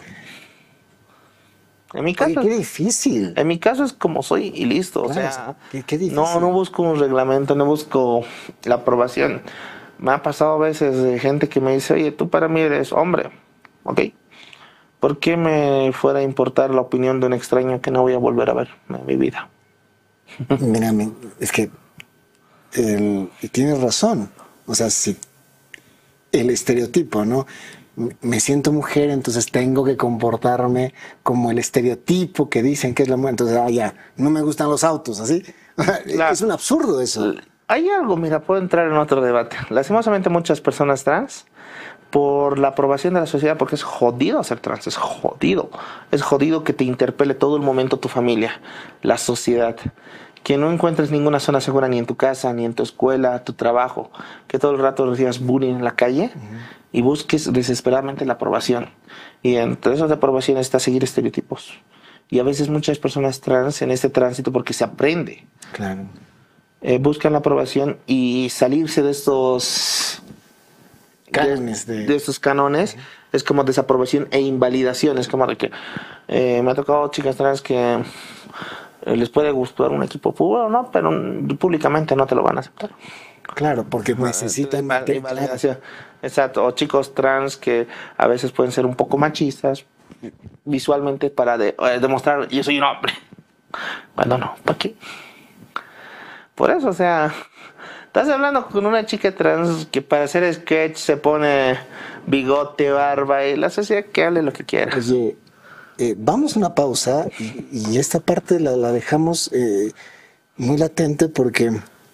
En mi caso,
Oye, qué difícil.
En mi caso es como soy y listo.
Claro,
o sea,
qué, qué difícil.
No, no busco un reglamento, no busco la aprobación. Me ha pasado a veces de gente que me dice, oye, tú para mí eres hombre, ¿ok? ¿Por qué me fuera a importar la opinión de un extraño que no voy a volver a ver en mi vida?
Mira, es que el, tienes razón. O sea, si el estereotipo, ¿no? Me siento mujer, entonces tengo que comportarme como el estereotipo que dicen que es la mujer. Entonces, ah, ya, no me gustan los autos, ¿así? Claro. Es un absurdo eso.
Hay algo, mira, puedo entrar en otro debate. Lastimosamente muchas personas trans, por la aprobación de la sociedad, porque es jodido ser trans, es jodido. Es jodido que te interpele todo el momento tu familia, la sociedad. Que no encuentres ninguna zona segura ni en tu casa, ni en tu escuela, tu trabajo. Que todo el rato recibas bullying en la calle. Uh-huh. Y busques desesperadamente la aprobación. Y entre esas aprobaciones está seguir estereotipos. Y a veces muchas personas trans en este tránsito, porque se aprende,
claro.
eh, buscan la aprobación y salirse de estos cánones. De, de estos cánones uh-huh. Es como desaprobación e invalidación. Es como de que eh, me ha tocado chicas trans que eh, les puede gustar un equipo de fútbol, ¿no? Pero públicamente no te lo van a aceptar.
Claro, porque necesitan
invalidación. Exacto, o chicos trans que a veces pueden ser un poco machistas visualmente para de, eh, demostrar yo soy un hombre. Bueno, no, ¿para qué? Por eso, o sea, estás hablando con una chica trans que para hacer sketch se pone bigote, barba y la sociedad que hable lo que quiera.
Oye, eh, vamos a una pausa y, y esta parte la, la dejamos eh, muy latente porque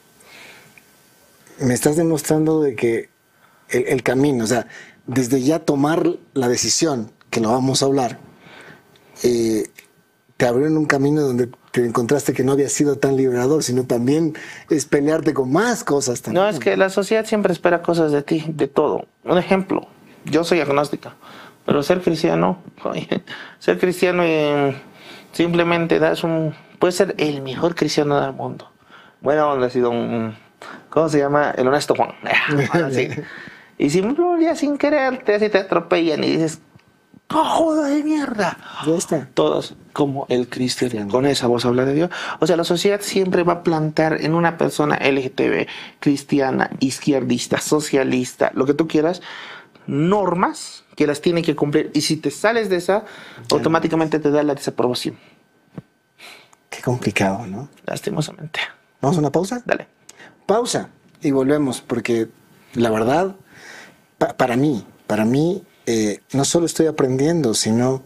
me estás demostrando de que el, el camino, o sea, desde ya tomar la decisión, que lo vamos a hablar, eh, te abrieron un camino donde te encontraste que no había sido tan liberador, sino también es pelearte con más cosas también.
No, es que la sociedad siempre espera cosas de ti, de todo. Un ejemplo, yo soy agnóstica, pero ser cristiano, oye, ser cristiano y simplemente das un... Puedes ser el mejor cristiano del mundo. Bueno, donde ha sido un... ¿Cómo se llama? El honesto Juan. Así. Y si un día sin querer te, te atropellan y dices, ¡cojudo de mierda!
Ya está.
Todos como el cristiano. Con esa voz habla de Dios. O sea, la sociedad siempre va a plantar en una persona L G T B, cristiana, izquierdista, socialista, lo que tú quieras, normas que las tiene que cumplir. Y si te sales de esa, ya automáticamente te da la desaprobación.
Qué complicado, ¿no?
Lastimosamente.
¿Vamos a una pausa?
Dale.
Pausa y volvemos, porque la verdad, pa para mí, para mí, eh, no solo estoy aprendiendo, sino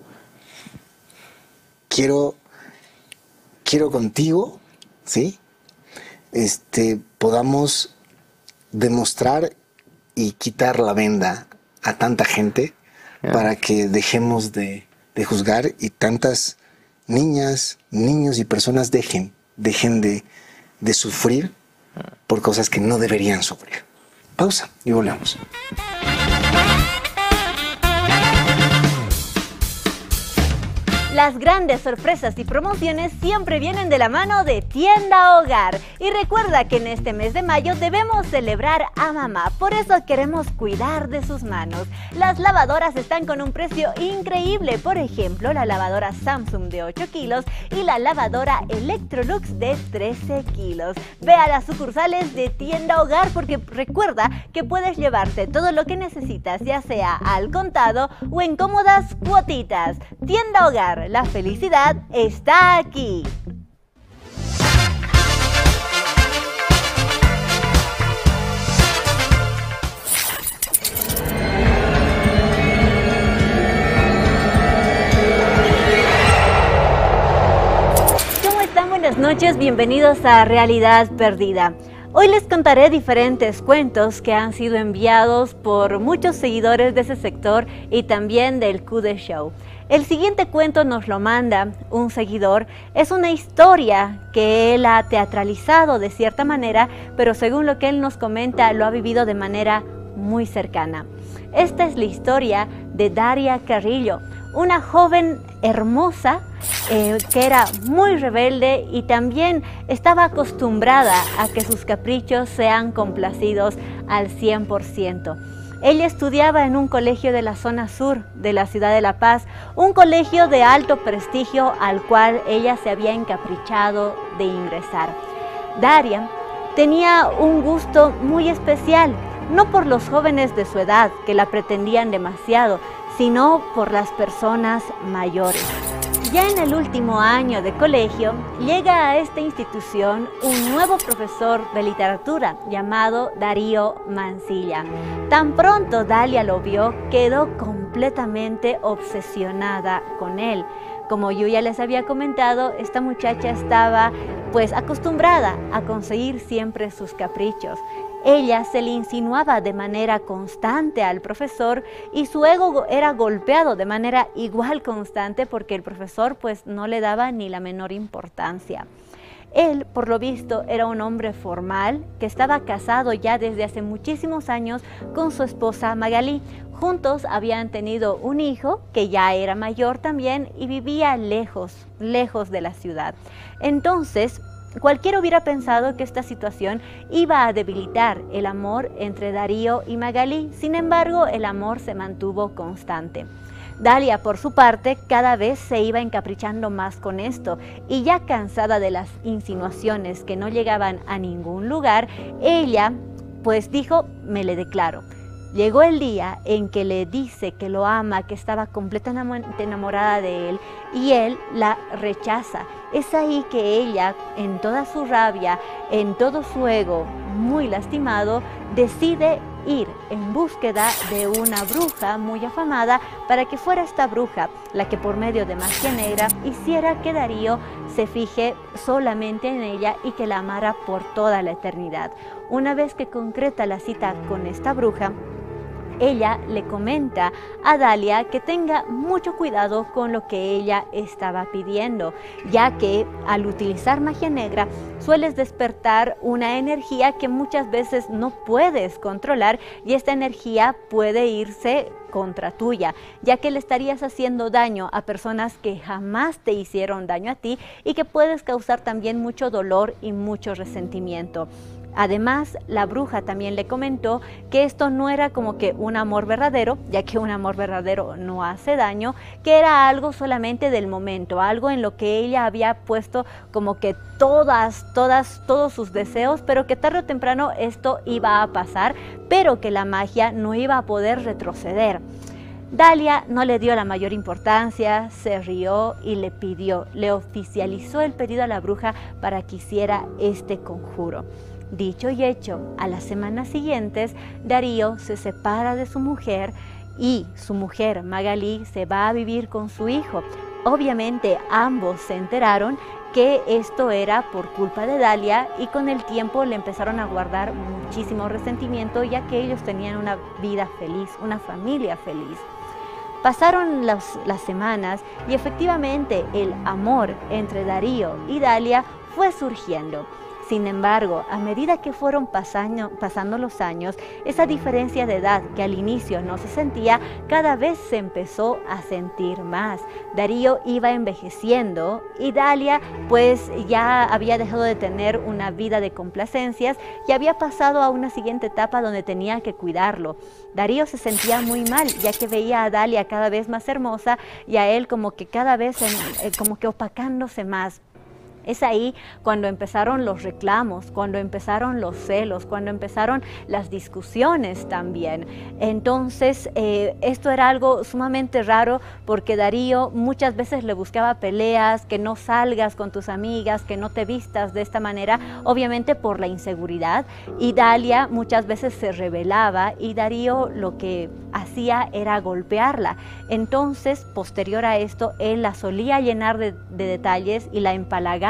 quiero, quiero contigo, ¿sí? Este, podamos demostrar y quitar la venda a tanta gente yeah. para que dejemos de, de juzgar y tantas niñas, niños y personas dejen, dejen de, de sufrir por cosas que no deberían sufrir. Pausa y volvemos.
Las grandes sorpresas y promociones siempre vienen de la mano de Tienda Hogar. Y recuerda que en este mes de mayo debemos celebrar a mamá, por eso queremos cuidar de sus manos. Las lavadoras están con un precio increíble, por ejemplo, la lavadora Samsung de ocho kilos y la lavadora Electrolux de trece kilos. Ve a las sucursales de Tienda Hogar porque recuerda que puedes llevarte todo lo que necesitas, ya sea al contado o en cómodas cuotitas. Tienda Hogar. La felicidad está aquí. noches, bienvenidos a Realidad Perdida. Hoy les contaré diferentes cuentos que han sido enviados por muchos seguidores de ese sector y también del Q D Show. El siguiente cuento nos lo manda un seguidor. Es una historia que él ha teatralizado de cierta manera, pero según lo que él nos comenta, lo ha vivido de manera muy cercana. Esta es la historia de Daria Carrillo, una joven hermosa eh, que era muy rebelde y también estaba acostumbrada a que sus caprichos sean complacidos al cien por ciento. Ella estudiaba en un colegio de la zona sur de la ciudad de La Paz, un colegio de alto prestigio al cual ella se había encaprichado de ingresar. Daria tenía un gusto muy especial, no por los jóvenes de su edad que la pretendían demasiado, sino por las personas mayores. Ya en el último año de colegio, llega a esta institución un nuevo profesor de literatura llamado Darío Mancilla. Tan pronto Dalia lo vio, quedó completamente obsesionada con él. Como yo ya les había comentado, esta muchacha estaba pues acostumbrada a conseguir siempre sus caprichos. Ella se le insinuaba de manera constante al profesor y su ego era golpeado de manera igual constante porque el profesor pues no le daba ni la menor importancia. Él, por lo visto, era un hombre formal que estaba casado ya desde hace muchísimos años con su esposa Magalí. Juntos habían tenido un hijo que ya era mayor también y vivía lejos, lejos de la ciudad. Entonces, cualquiera hubiera pensado que esta situación iba a debilitar el amor entre Darío y Magalí. Sin embargo, el amor se mantuvo constante. Dalia, por su parte, cada vez se iba encaprichando más con esto y ya cansada de las insinuaciones que no llegaban a ningún lugar, ella pues dijo, me le declaro. Llegó el día en que le dice que lo ama, que estaba completamente enamorada de él y él la rechaza. Es ahí que ella, en toda su rabia, en todo su ego muy lastimado, decide ir en búsqueda de una bruja muy afamada para que fuera esta bruja la que por medio de magia negra hiciera que Darío se fije solamente en ella y que la amara por toda la eternidad. Una vez que concreta la cita con esta bruja, ella le comenta a Dalia que tenga mucho cuidado con lo que ella estaba pidiendo, ya que al utilizar magia negra sueles despertar una energía que muchas veces no puedes controlar y esta energía puede irse contra tuya, ya que le estarías haciendo daño a personas que jamás te hicieron daño a ti y que puedes causar también mucho dolor y mucho resentimiento. Además, la bruja también le comentó que esto no era como que un amor verdadero, ya que un amor verdadero no hace daño, que era algo solamente del momento, algo en lo que ella había puesto como que todas, todas, todos sus deseos, pero que tarde o temprano esto iba a pasar, pero que la magia no iba a poder retroceder. Dalia no le dio la mayor importancia, se rió y le pidió, le oficializó el pedido a la bruja para que hiciera este conjuro. Dicho y hecho, a las semanas siguientes, Darío se separa de su mujer y su mujer, Magalí, se va a vivir con su hijo. Obviamente, ambos se enteraron que esto era por culpa de Dalia y con el tiempo le empezaron a guardar muchísimo resentimiento, ya que ellos tenían una vida feliz, una familia feliz. Pasaron las, las semanas y efectivamente el amor entre Darío y Dalia fue surgiendo. Sin embargo, a medida que fueron pasando, pasando los años, esa diferencia de edad que al inicio no se sentía, cada vez se empezó a sentir más. Darío iba envejeciendo y Dalia pues ya había dejado de tener una vida de complacencias y había pasado a una siguiente etapa donde tenía que cuidarlo. Darío se sentía muy mal, ya que veía a Dalia cada vez más hermosa y a él como que cada vez en, como que opacándose más. Es ahí cuando empezaron los reclamos, cuando empezaron los celos, cuando empezaron las discusiones también. Entonces, eh, esto era algo sumamente raro porque Darío muchas veces le buscaba peleas, que no salgas con tus amigas, que no te vistas de esta manera, obviamente por la inseguridad. Y Dalia muchas veces se rebelaba y Darío lo que hacía era golpearla. Entonces, posterior a esto, él la solía llenar de, de detalles y la empalagaba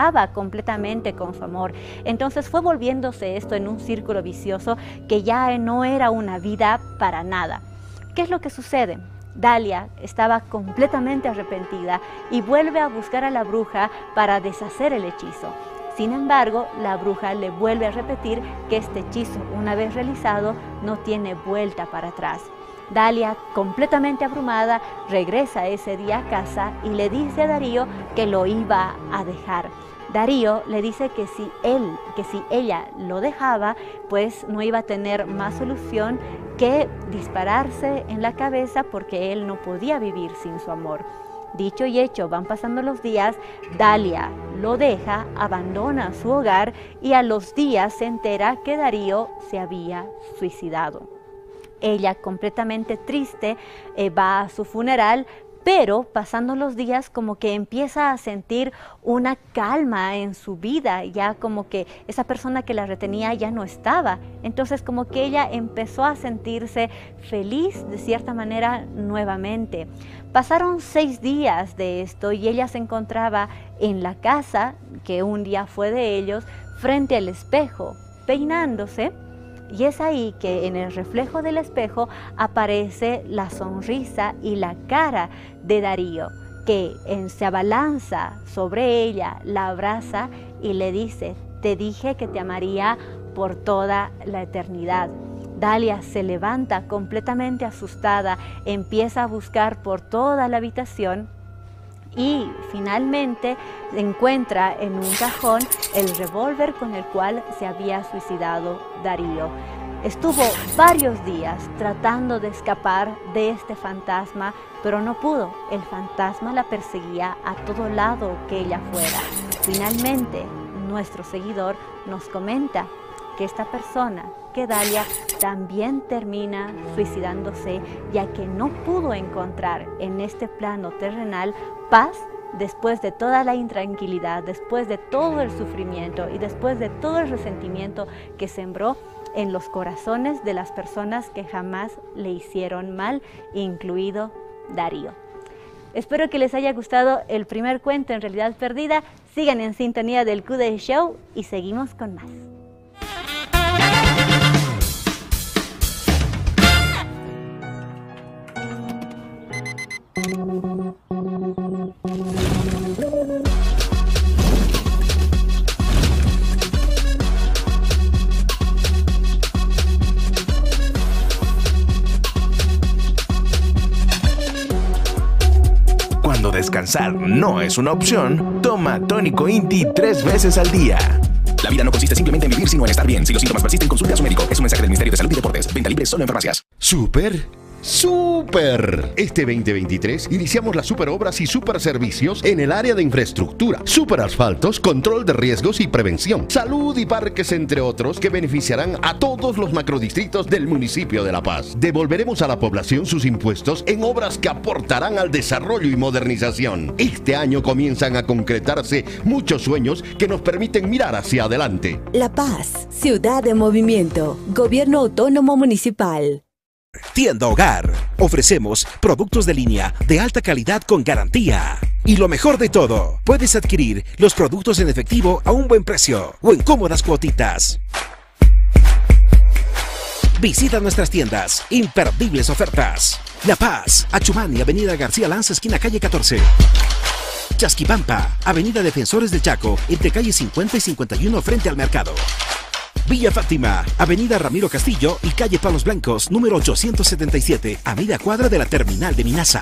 cegaba completamente con su amor. Entonces fue volviéndose esto en un círculo vicioso que ya no era una vida para nada. ¿Qué es lo que sucede? Dalia estaba completamente arrepentida y vuelve a buscar a la bruja para deshacer el hechizo. Sin embargo, la bruja le vuelve a repetir que este hechizo, una vez realizado, no tiene vuelta para atrás. Dalia, completamente abrumada, regresa ese día a casa y le dice a Darío que lo iba a dejar. Darío le dice que si él, que si ella lo dejaba, pues no iba a tener más solución que dispararse en la cabeza porque él no podía vivir sin su amor. Dicho y hecho, van pasando los días, Dalia lo deja, abandona su hogar y a los días se entera que Darío se había suicidado. Ella, completamente triste, eh, va a su funeral, pero pasando los días como que empieza a sentir una calma en su vida, ya como que esa persona que la retenía ya no estaba. Entonces como que ella empezó a sentirse feliz de cierta manera nuevamente. Pasaron seis días de esto y ella se encontraba en la casa, que un día fue de ellos, frente al espejo, peinándose. Y es ahí que en el reflejo del espejo aparece la sonrisa y la cara de Darío, que en, se abalanza sobre ella, la abraza y le dice: te dije que te amaría por toda la eternidad. Dalia se levanta completamente asustada, empieza a buscar por toda la habitación y finalmente encuentra en un cajón el revólver con el cual se había suicidado Darío. Estuvo varios días tratando de escapar de este fantasma, pero no pudo. El fantasma la perseguía a todo lado que ella fuera. Finalmente, nuestro seguidor nos comenta que esta persona, que Dalia, también termina suicidándose, ya que no pudo encontrar en este plano terrenal paz después de toda la intranquilidad, después de todo el sufrimiento y después de todo el resentimiento que sembró en los corazones de las personas que jamás le hicieron mal, incluido Darío. Espero que les haya gustado el primer cuento en Realidad Perdida. Sigan en sintonía del Q D Show y seguimos con más.
Cuando descansar no es una opción, toma Tónico Inti tres veces al día. La vida no consiste simplemente en vivir, sino en estar bien. Si los síntomas persisten, consulte a su médico. Es un mensaje del Ministerio de Salud y Deportes. Venta libre solo en farmacias.
Súper, súper. Este veinte veintitrés iniciamos las super obras y super servicios en el área de infraestructura, super asfaltos, control de riesgos y prevención, salud y parques, entre otros, que beneficiarán a todos los macrodistritos del municipio de La Paz. Devolveremos a la población sus impuestos en obras que aportarán al desarrollo y modernización. Este año comienzan a concretarse muchos sueños que nos permiten mirar hacia adelante.
La Paz, ciudad de movimiento, Gobierno Autónomo Municipal.
Tienda Hogar. Ofrecemos productos de línea de alta calidad con garantía. Y lo mejor de todo, puedes adquirir los productos en efectivo a un buen precio o en cómodas cuotitas. Visita nuestras tiendas. Imperdibles ofertas. La Paz, Achumani, Avenida García Lanza, esquina calle catorce. Chasquipampa, Avenida Defensores del Chaco, entre calle cincuenta y cincuenta y uno frente al mercado. Villa Fátima, Avenida Ramiro Castillo y calle Palos Blancos, número ochocientos setenta y siete, a media cuadra de la terminal de Minasa.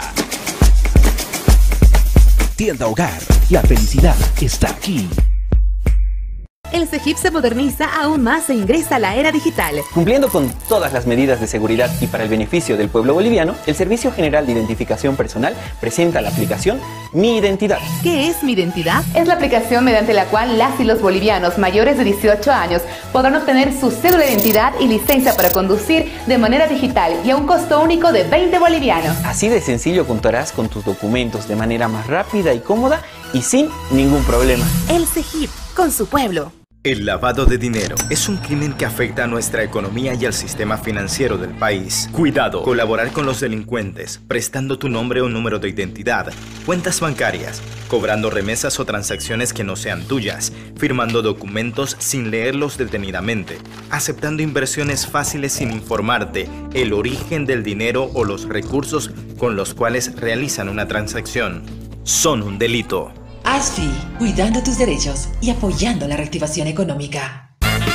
Tienda Hogar, la felicidad está aquí.
El CEGIP se moderniza aún más e ingresa a la era digital.
Cumpliendo con todas las medidas de seguridad y para el beneficio del pueblo boliviano, el Servicio General de Identificación Personal presenta la aplicación Mi Identidad.
¿Qué es Mi Identidad?
Es la aplicación mediante la cual las y los bolivianos mayores de dieciocho años podrán obtener su cédula de identidad y licencia para conducir de manera digital y a un costo único de veinte bolivianos.
Así de sencillo contarás con tus documentos de manera más rápida y cómoda y sin ningún problema.
El CEGIP, con su pueblo.
El lavado de dinero es un crimen que afecta a nuestra economía y al sistema financiero del país. Cuidado, colaborar con los delincuentes, prestando tu nombre o número de identidad, cuentas bancarias, cobrando remesas o transacciones que no sean tuyas, firmando documentos sin leerlos detenidamente, aceptando inversiones fáciles sin informarte el origen del dinero o los recursos con los cuales realizan una transacción. Son un delito.
ASFI, cuidando tus derechos y apoyando la reactivación económica.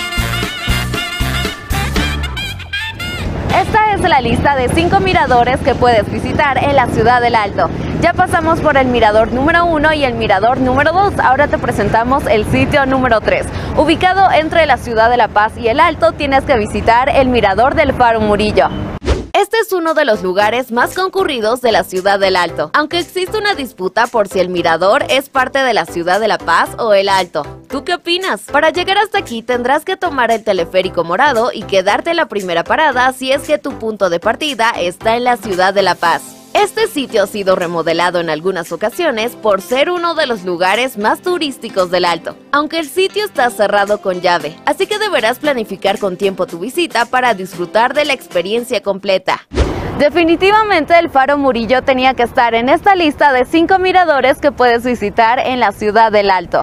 Esta es la lista de cinco miradores que puedes visitar en la ciudad del Alto. Ya pasamos por el mirador número uno y el mirador número dos. Ahora te presentamos el sitio número tres. Ubicado entre la ciudad de La Paz y el Alto, tienes que visitar el mirador del Faro Murillo. Este es uno de los lugares más concurridos de la ciudad del Alto, aunque existe una disputa por si el mirador es parte de la ciudad de La Paz o el Alto. ¿Tú qué opinas? Para llegar hasta aquí tendrás que tomar el teleférico morado y quedarte en la primera parada si es que tu punto de partida está en la ciudad de La Paz. Este sitio ha sido remodelado en algunas ocasiones por ser uno de los lugares más turísticos del Alto, aunque el sitio está cerrado con llave, así que deberás planificar con tiempo tu visita para disfrutar de la experiencia completa. Definitivamente el Faro Murillo tenía que estar en esta lista de cinco miradores que puedes visitar en la ciudad del Alto.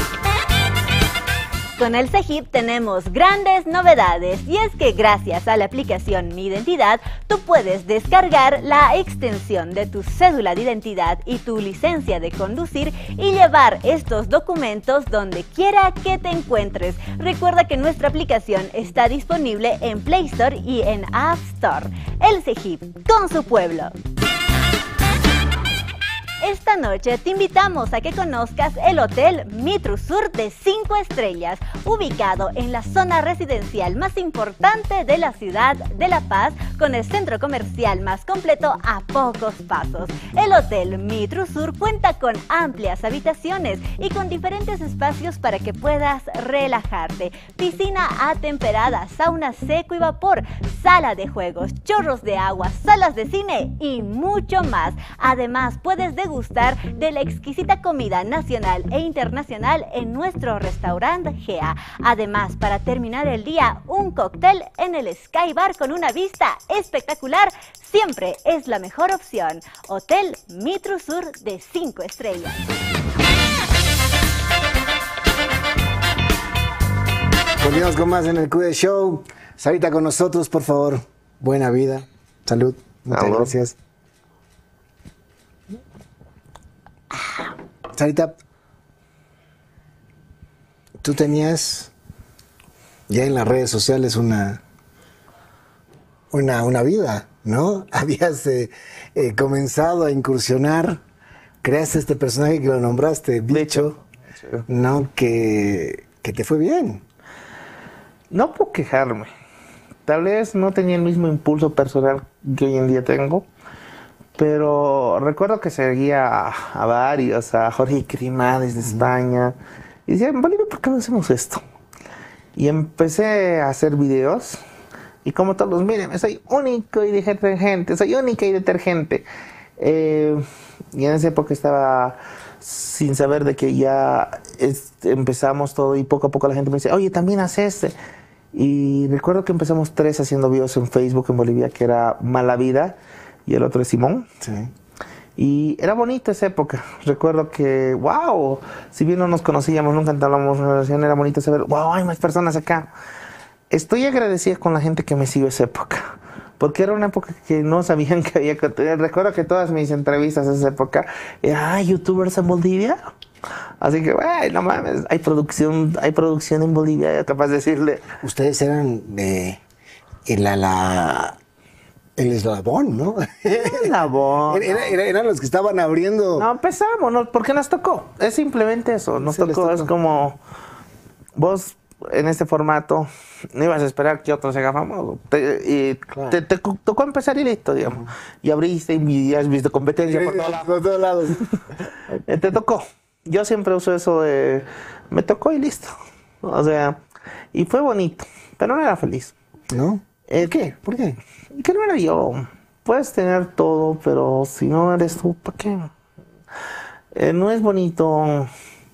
Con el CEGIP tenemos grandes novedades y es que gracias a la aplicación Mi Identidad tú puedes descargar la extensión de tu cédula de identidad y tu licencia de conducir y llevar estos documentos donde quiera que te encuentres. Recuerda que nuestra aplicación está disponible en Play Store y en App Store. El CEGIP, con su pueblo. Esta noche te invitamos a que conozcas el Hotel Mitrusur de cinco estrellas, ubicado en la zona residencial más importante de la ciudad de La Paz, con el centro comercial más completo a pocos pasos. El Hotel Mitrusur cuenta con amplias habitaciones y con diferentes espacios para que puedas relajarte. Piscina atemperada, sauna seco y vapor, sala de juegos, chorros de agua, salas de cine y mucho más. Además, puedes degustar de la exquisita comida nacional e internacional en nuestro restaurante G E A. Además, para terminar el día, un cóctel en el Sky Bar con una vista espectacular siempre es la mejor opción. Hotel Mitrusur de cinco estrellas.
Continuamos con más en el Q D Show. Sarita con nosotros, por favor. Buena vida. Salud. Muchas
Amor.
gracias. Sarita, tú tenías ya en las redes sociales una, una, una vida, ¿no? Habías eh, eh, comenzado a incursionar, creaste este personaje que lo nombraste, Bicho, sí. ¿No? Que, que te fue bien.
No puedo quejarme. Tal vez no tenía el mismo impulso personal que hoy en día tengo. Pero recuerdo que seguía a, a varios, a Jorge Crima desde España. Y decía, en Bolivia, ¿por qué no hacemos esto? Y empecé a hacer videos. Y como todos, miren, soy único y detergente, soy única y detergente. Eh, y en esa época estaba sin saber de que ya es, empezamos todo y poco a poco la gente me decía, oye, también haces este. Y recuerdo que empezamos tres haciendo videos en Facebook en Bolivia, que era Mala Vida. Y el otro es Simón.
Sí.
Y era bonita esa época. Recuerdo que, wow, si bien no nos conocíamos, nunca entablamos una relación, era bonito saber, wow, hay más personas acá. Estoy agradecida con la gente que me siguió esa época. Porque era una época que no sabían que había contenido. Recuerdo que todas mis entrevistas en esa época eran, ah, youtubers en Bolivia. Así que, güey, no mames, hay producción, hay producción en Bolivia, capaz de decirle.
Ustedes eran de eh, la... la... El eslabón, ¿no?
Eslabón.
Era, era, eran los que estaban abriendo.
No, empezamos, no, porque nos tocó. Es simplemente eso, nos tocó, tocó. Es como vos en este formato no ibas a esperar que otro se haga famoso. Te, y claro. te, te tocó empezar y listo, digamos. Uh-huh. Y abriste y has visto competencia por todos lados.
Por todos lados.
Te tocó. Yo siempre uso eso de me tocó y listo. O sea, y fue bonito, pero no era feliz.
¿No?
Eh,
¿Qué? ¿Por qué?
Que no era yo. Puedes tener todo, pero si no eres tú, ¿para qué? Eh, no es bonito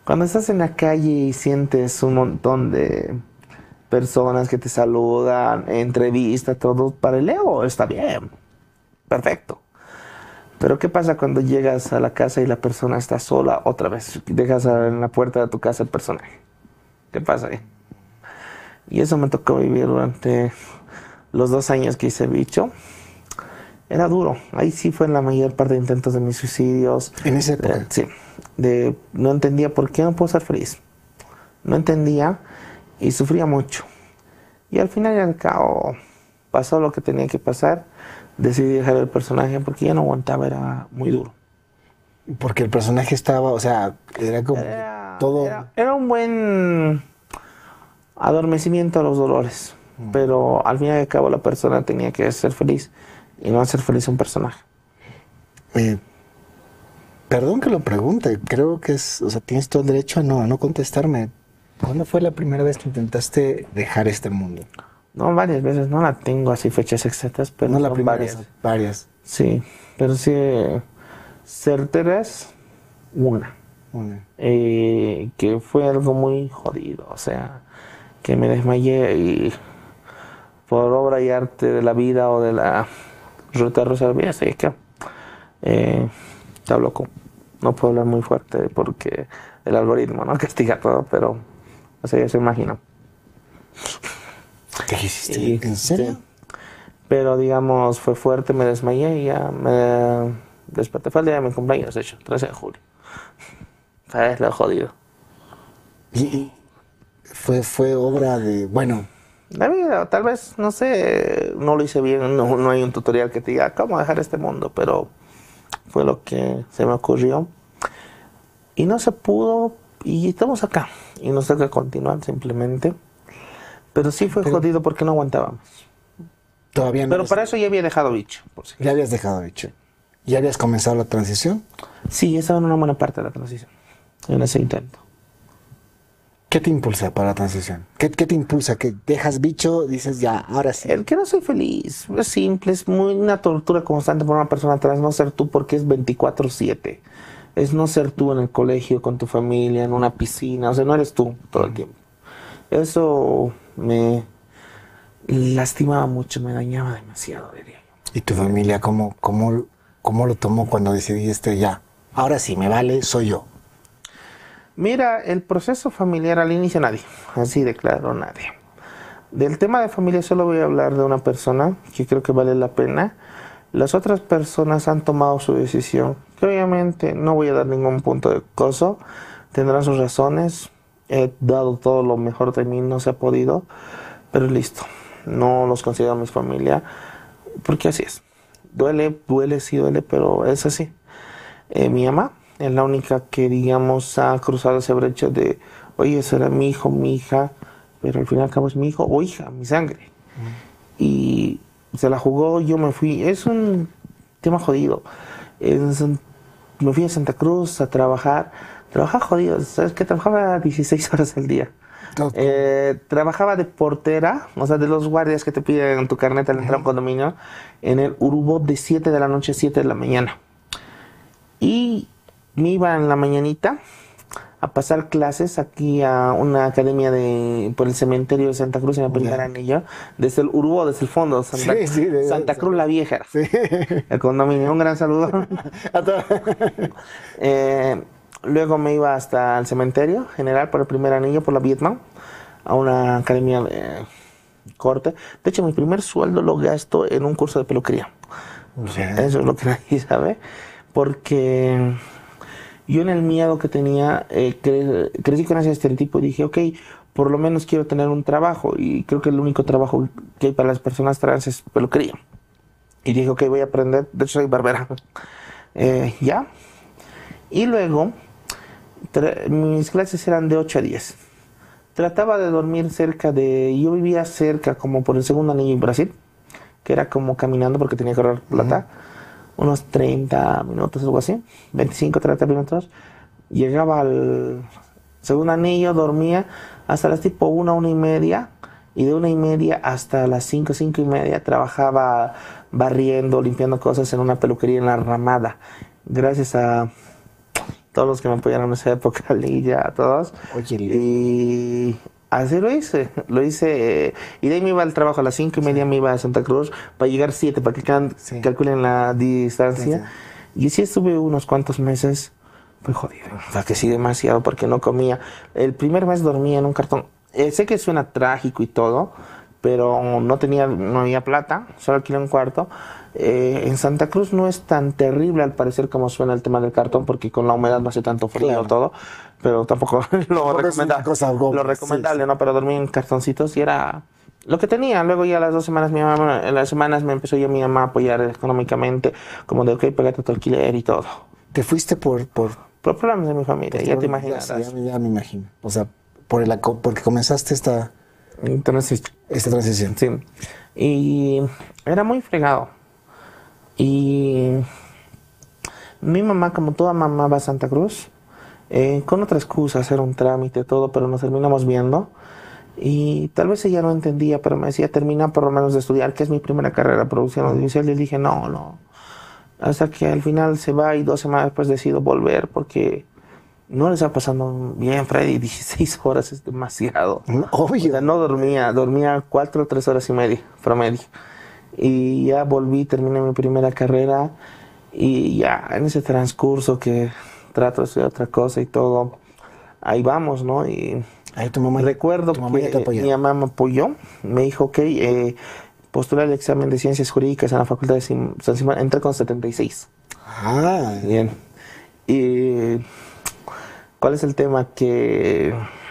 Cuando estás en la calle y sientes un montón de personas que te saludan, entrevistas, todo para el ego, está bien, perfecto. Pero ¿qué pasa cuando llegas a la casa y la persona está sola otra vez? Dejas en la puerta de tu casa el personaje. ¿Qué pasa ahí? Y eso me tocó vivir durante los dos años que hice bicho. Era duro. Ahí sí fue en la mayor parte de intentos de mis suicidios.
¿En esa época?
Eh, sí. De, no entendía por qué no puedo ser feliz. No entendía y sufría mucho. Y al final y al cabo pasó lo que tenía que pasar. Decidí dejar el personaje porque ya no aguantaba, era muy duro.
Porque el personaje estaba, o sea, era como
era,
todo...
Era, era un buen adormecimiento a los dolores. Mm. Pero al final y al cabo la persona tenía que ser feliz y no hacer feliz a un personaje.
Eh, perdón que lo pregunte, creo que es, o sea, tienes todo el derecho a no, a no contestarme. ¿Cuándo fue la primera vez que intentaste dejar este mundo?
No, varias veces, no la tengo así fechas exactas, pero
no la primera,
varias.
varias.
Sí, pero sí, certeras, una.
una.
Eh, que fue algo muy jodido, o sea, que me desmayé y por obra y arte de la vida o de la ruta Rosalvía, así que eh, está loco. No puedo hablar muy fuerte porque el algoritmo no castiga todo, pero o sea, ya se imagina.
¿Qué hiciste?
Y,
¿En serio?
Sí. Pero digamos, fue fuerte, me desmayé y ya me desperté. Fue el día de mi cumpleaños, de hecho, trece de julio. Es lo jodido.
Y fue, fue obra de, bueno...
La vida, tal vez, no sé, no lo hice bien, no, no hay un tutorial que te diga cómo dejar este mundo, pero fue lo que se me ocurrió. Y no se pudo, y estamos acá. Y nos toca continuar simplemente. Pero sí fue pero, jodido porque no aguantábamos.
Todavía no.
Pero para eso ya había dejado bicho. Por si
ya habías dejado bicho. ¿Ya habías comenzado la transición?
Sí, estaba en una buena parte de la transición. En ese intento.
¿Qué te impulsa para la transición? ¿Qué, qué te impulsa? ¿Que dejas bicho? Dices ya, ahora sí.
El que no soy feliz. Es simple, es muy una tortura constante para una persona trans no ser tú porque es veinticuatro siete. Es no ser tú en el colegio, con tu familia, en una piscina. O sea, no eres tú todo el tiempo. Eso me lastimaba mucho, me dañaba demasiado, diría yo.
¿Y tu familia cómo, cómo, cómo lo tomó cuando decidiste ya? Ahora sí, me vale, soy yo.
Mira, el proceso familiar al inicio nadie, así de claro nadie. Del tema de familia solo voy a hablar de una persona que creo que vale la pena. Las otras personas han tomado su decisión, que obviamente no voy a dar ningún punto de coso, tendrán sus razones. He dado todo lo mejor de mí, no se ha podido, pero listo. No los considero mi familia, porque así es. Duele, duele, sí duele, pero es así. Eh, mi mamá es la única que, digamos, ha cruzado ese brecha de, oye, ese era mi hijo, mi hija, pero al fin y al cabo es mi hijo o hija, mi sangre. Mm. Y se la jugó, yo me fui. Es un tema jodido. Es, me fui a Santa Cruz a trabajar. Trabajaba jodido, ¿sabes qué? Trabajaba dieciséis horas al día. Eh, trabajaba de portera, o sea, de los guardias que te piden tu carnet al entrar a un condominio, en el Urubó de siete de la noche a siete de la mañana. Y me iba en la mañanita a pasar clases aquí a una academia de por el cementerio de Santa Cruz en el primer anillo, desde el Urubó, desde el fondo, Santa, sí, sí, de, Santa Cruz la Vieja. Sí. El condominio, un gran saludo. eh, Luego me iba hasta el cementerio general por el primer anillo, por la Vietnam, a una academia de corte. De hecho, mi primer sueldo lo gasto en un curso de peluquería. Sí. Eso es lo que nadie sabe. Porque yo en el miedo que tenía, eh, cre crecí con ese estereotipo y dije, ok, por lo menos quiero tener un trabajo. Y creo que el único trabajo que hay para las personas trans es peluquería. Y dije, ok, voy a aprender. De hecho, soy barbera. Eh, ya. Y luego... mis clases eran de ocho a diez. Trataba de dormir cerca de... Yo vivía cerca, como por el segundo anillo en Brasil, que era como caminando porque tenía que ahorrar plata. Uh-huh. Unos treinta minutos, algo así. veinticinco, treinta minutos. Llegaba al segundo anillo, dormía hasta las tipo una, una y media. Y de una y media hasta las cinco, cinco y media trabajaba barriendo, limpiando cosas en una peluquería en La Ramada. Gracias a... todos los que me apoyaron en esa época, Lilla, a todos.
Oye,
y así lo hice, lo hice. Y de ahí me iba al trabajo a las cinco y media, me iba a Santa Cruz para llegar siete, para que can, sí. calculen la distancia. Sí, sí. Y así estuve unos cuantos meses. Fue jodido, o sea, que sí demasiado porque no comía. El primer mes dormía en un cartón. Eh, sé que suena trágico y todo, pero no tenía, no había plata, solo alquilé un cuarto. Eh, en Santa Cruz no es tan terrible al parecer como suena el tema del cartón, porque con la humedad no hace tanto frío, claro. todo, pero tampoco lo, recomenda, lo recomendable, sí, sí. ¿no? Pero dormí en cartoncitos y era lo que tenía. Luego ya a las dos semanas, mi mamá, en las semanas me empezó ya mi mamá a apoyar económicamente, como de, ok, pégate tu alquiler y todo.
¿Te fuiste por...? por...
por problemas de mi familia, ya te imaginas.
Ya, ya, ya me imagino, o sea, por el, porque comenzaste esta...
Transición.
Esta transición.
Sí. Y era muy fregado. Y mi mamá, como toda mamá, va a Santa Cruz, eh, con otra excusa, hacer un trámite, todo, pero nos terminamos viendo. Y tal vez ella no entendía, pero me decía, termina por lo menos de estudiar, que es mi primera carrera, producción audiovisual. Y le dije, no, no. Hasta que al final se va y dos semanas después decido volver porque no le estaba pasando bien, Freddy. dieciséis horas es demasiado.
Obvio.
O sea, no dormía, dormía cuatro o tres horas y media, promedio. Y ya volví, terminé mi primera carrera y ya en ese transcurso que trato de estudiar otra cosa y todo, ahí vamos, ¿no? Y
ahí tu mamá,
recuerdo
tu mamá
que mi mamá me apoyó, me dijo, ok, eh, postulé el examen de Ciencias Jurídicas en la Facultad de Sim San Simón, entré con setenta y seis.
Ah.
Bien. Y ¿cuál es el tema? Que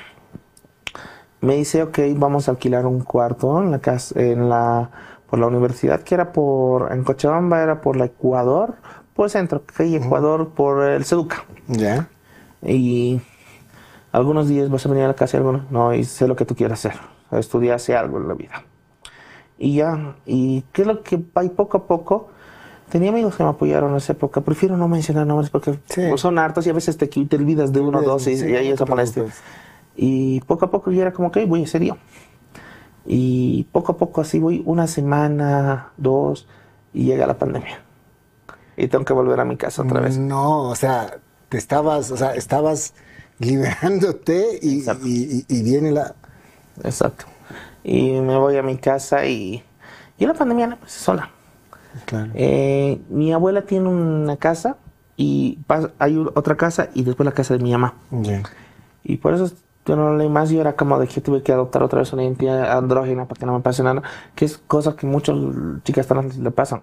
me dice, ok, vamos a alquilar un cuarto en la casa, en la, por la universidad, que era por, en Cochabamba era por la Ecuador, por el centro, calle Ecuador, uh-huh. por el Seduca.
Ya.
Yeah. Y algunos días vas a venir a la casa y algunos no, y sé lo que tú quieras hacer, estudiar, hacer algo en la vida. Y ya, y qué es lo que va y poco a poco, tenía amigos que me apoyaron en esa época, prefiero no mencionar nombres porque sí. son hartos y a veces te, te olvidas de uno o dos y, sí, y ahí esa molestia. Y poco a poco yo era como que voy a ser yo. Y poco a poco así voy, una semana, dos, y llega la pandemia. Y tengo que volver a mi casa otra vez.
No, o sea, te estabas, o sea, estabas liberándote y, y, y, y viene la...
Exacto. Y me voy a mi casa y, y la pandemia la pasé sola.
Claro.
Eh, mi abuela tiene una casa y hay otra casa y después la casa de mi mamá.
Yeah.
Y por eso yo no leí más. Yo era como de que tuve que adoptar otra vez una identidad andrógena para que no me pase nada, que es cosa que muchas chicas trans le pasan.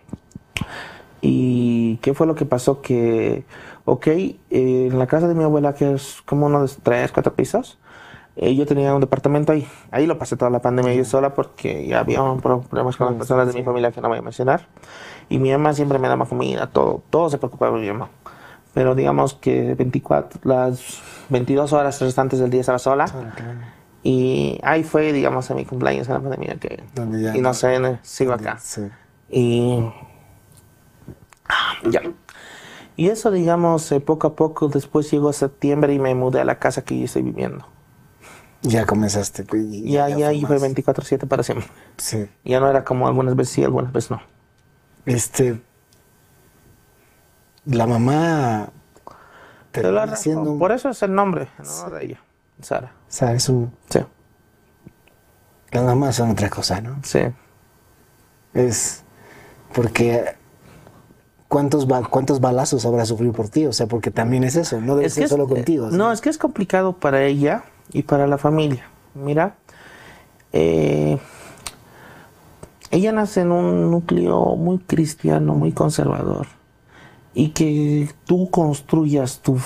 ¿Y qué fue lo que pasó? Que, ok, eh, en la casa de mi abuela, que es como uno de tres, cuatro pisos, Eh, yo tenía un departamento ahí. Ahí lo pasé toda la pandemia yo sola porque ya había problemas con las personas de mi familia que no voy a mencionar. Y mi mamá siempre me daba comida, todo, todo se preocupaba de mi mamá. Pero digamos que veinticuatro, las veintidós horas restantes del día estaba sola. Okay. Y ahí fue, digamos, en mi cumpleaños en la pandemia que... Y no sé, sigo acá.
Sí.
Y... ya. Y eso, digamos, eh, poco a poco, después llegó septiembre y me mudé a la casa que yo estoy viviendo.
Ya comenzaste.
Y ya, ya, ya fue veinticuatro siete para siempre.
Sí.
Ya no era como algunas veces sí, algunas veces no.
Este... La mamá...
La siendo un... Por eso es el nombre, ¿no? Sí. De ella, Sara.
Sara es un...
Sí.
Las mamás son otra cosa, ¿no?
Sí.
Es... Porque... ¿Cuántos, ba ¿Cuántos balazos habrá sufrido por ti? O sea, porque también es eso, no debe
es
ser
es,
solo contigo. ¿sí?
No, es que es complicado para ella y para la familia. Mira, eh, ella nace en un núcleo muy cristiano, muy conservador. Y que tú construyas tu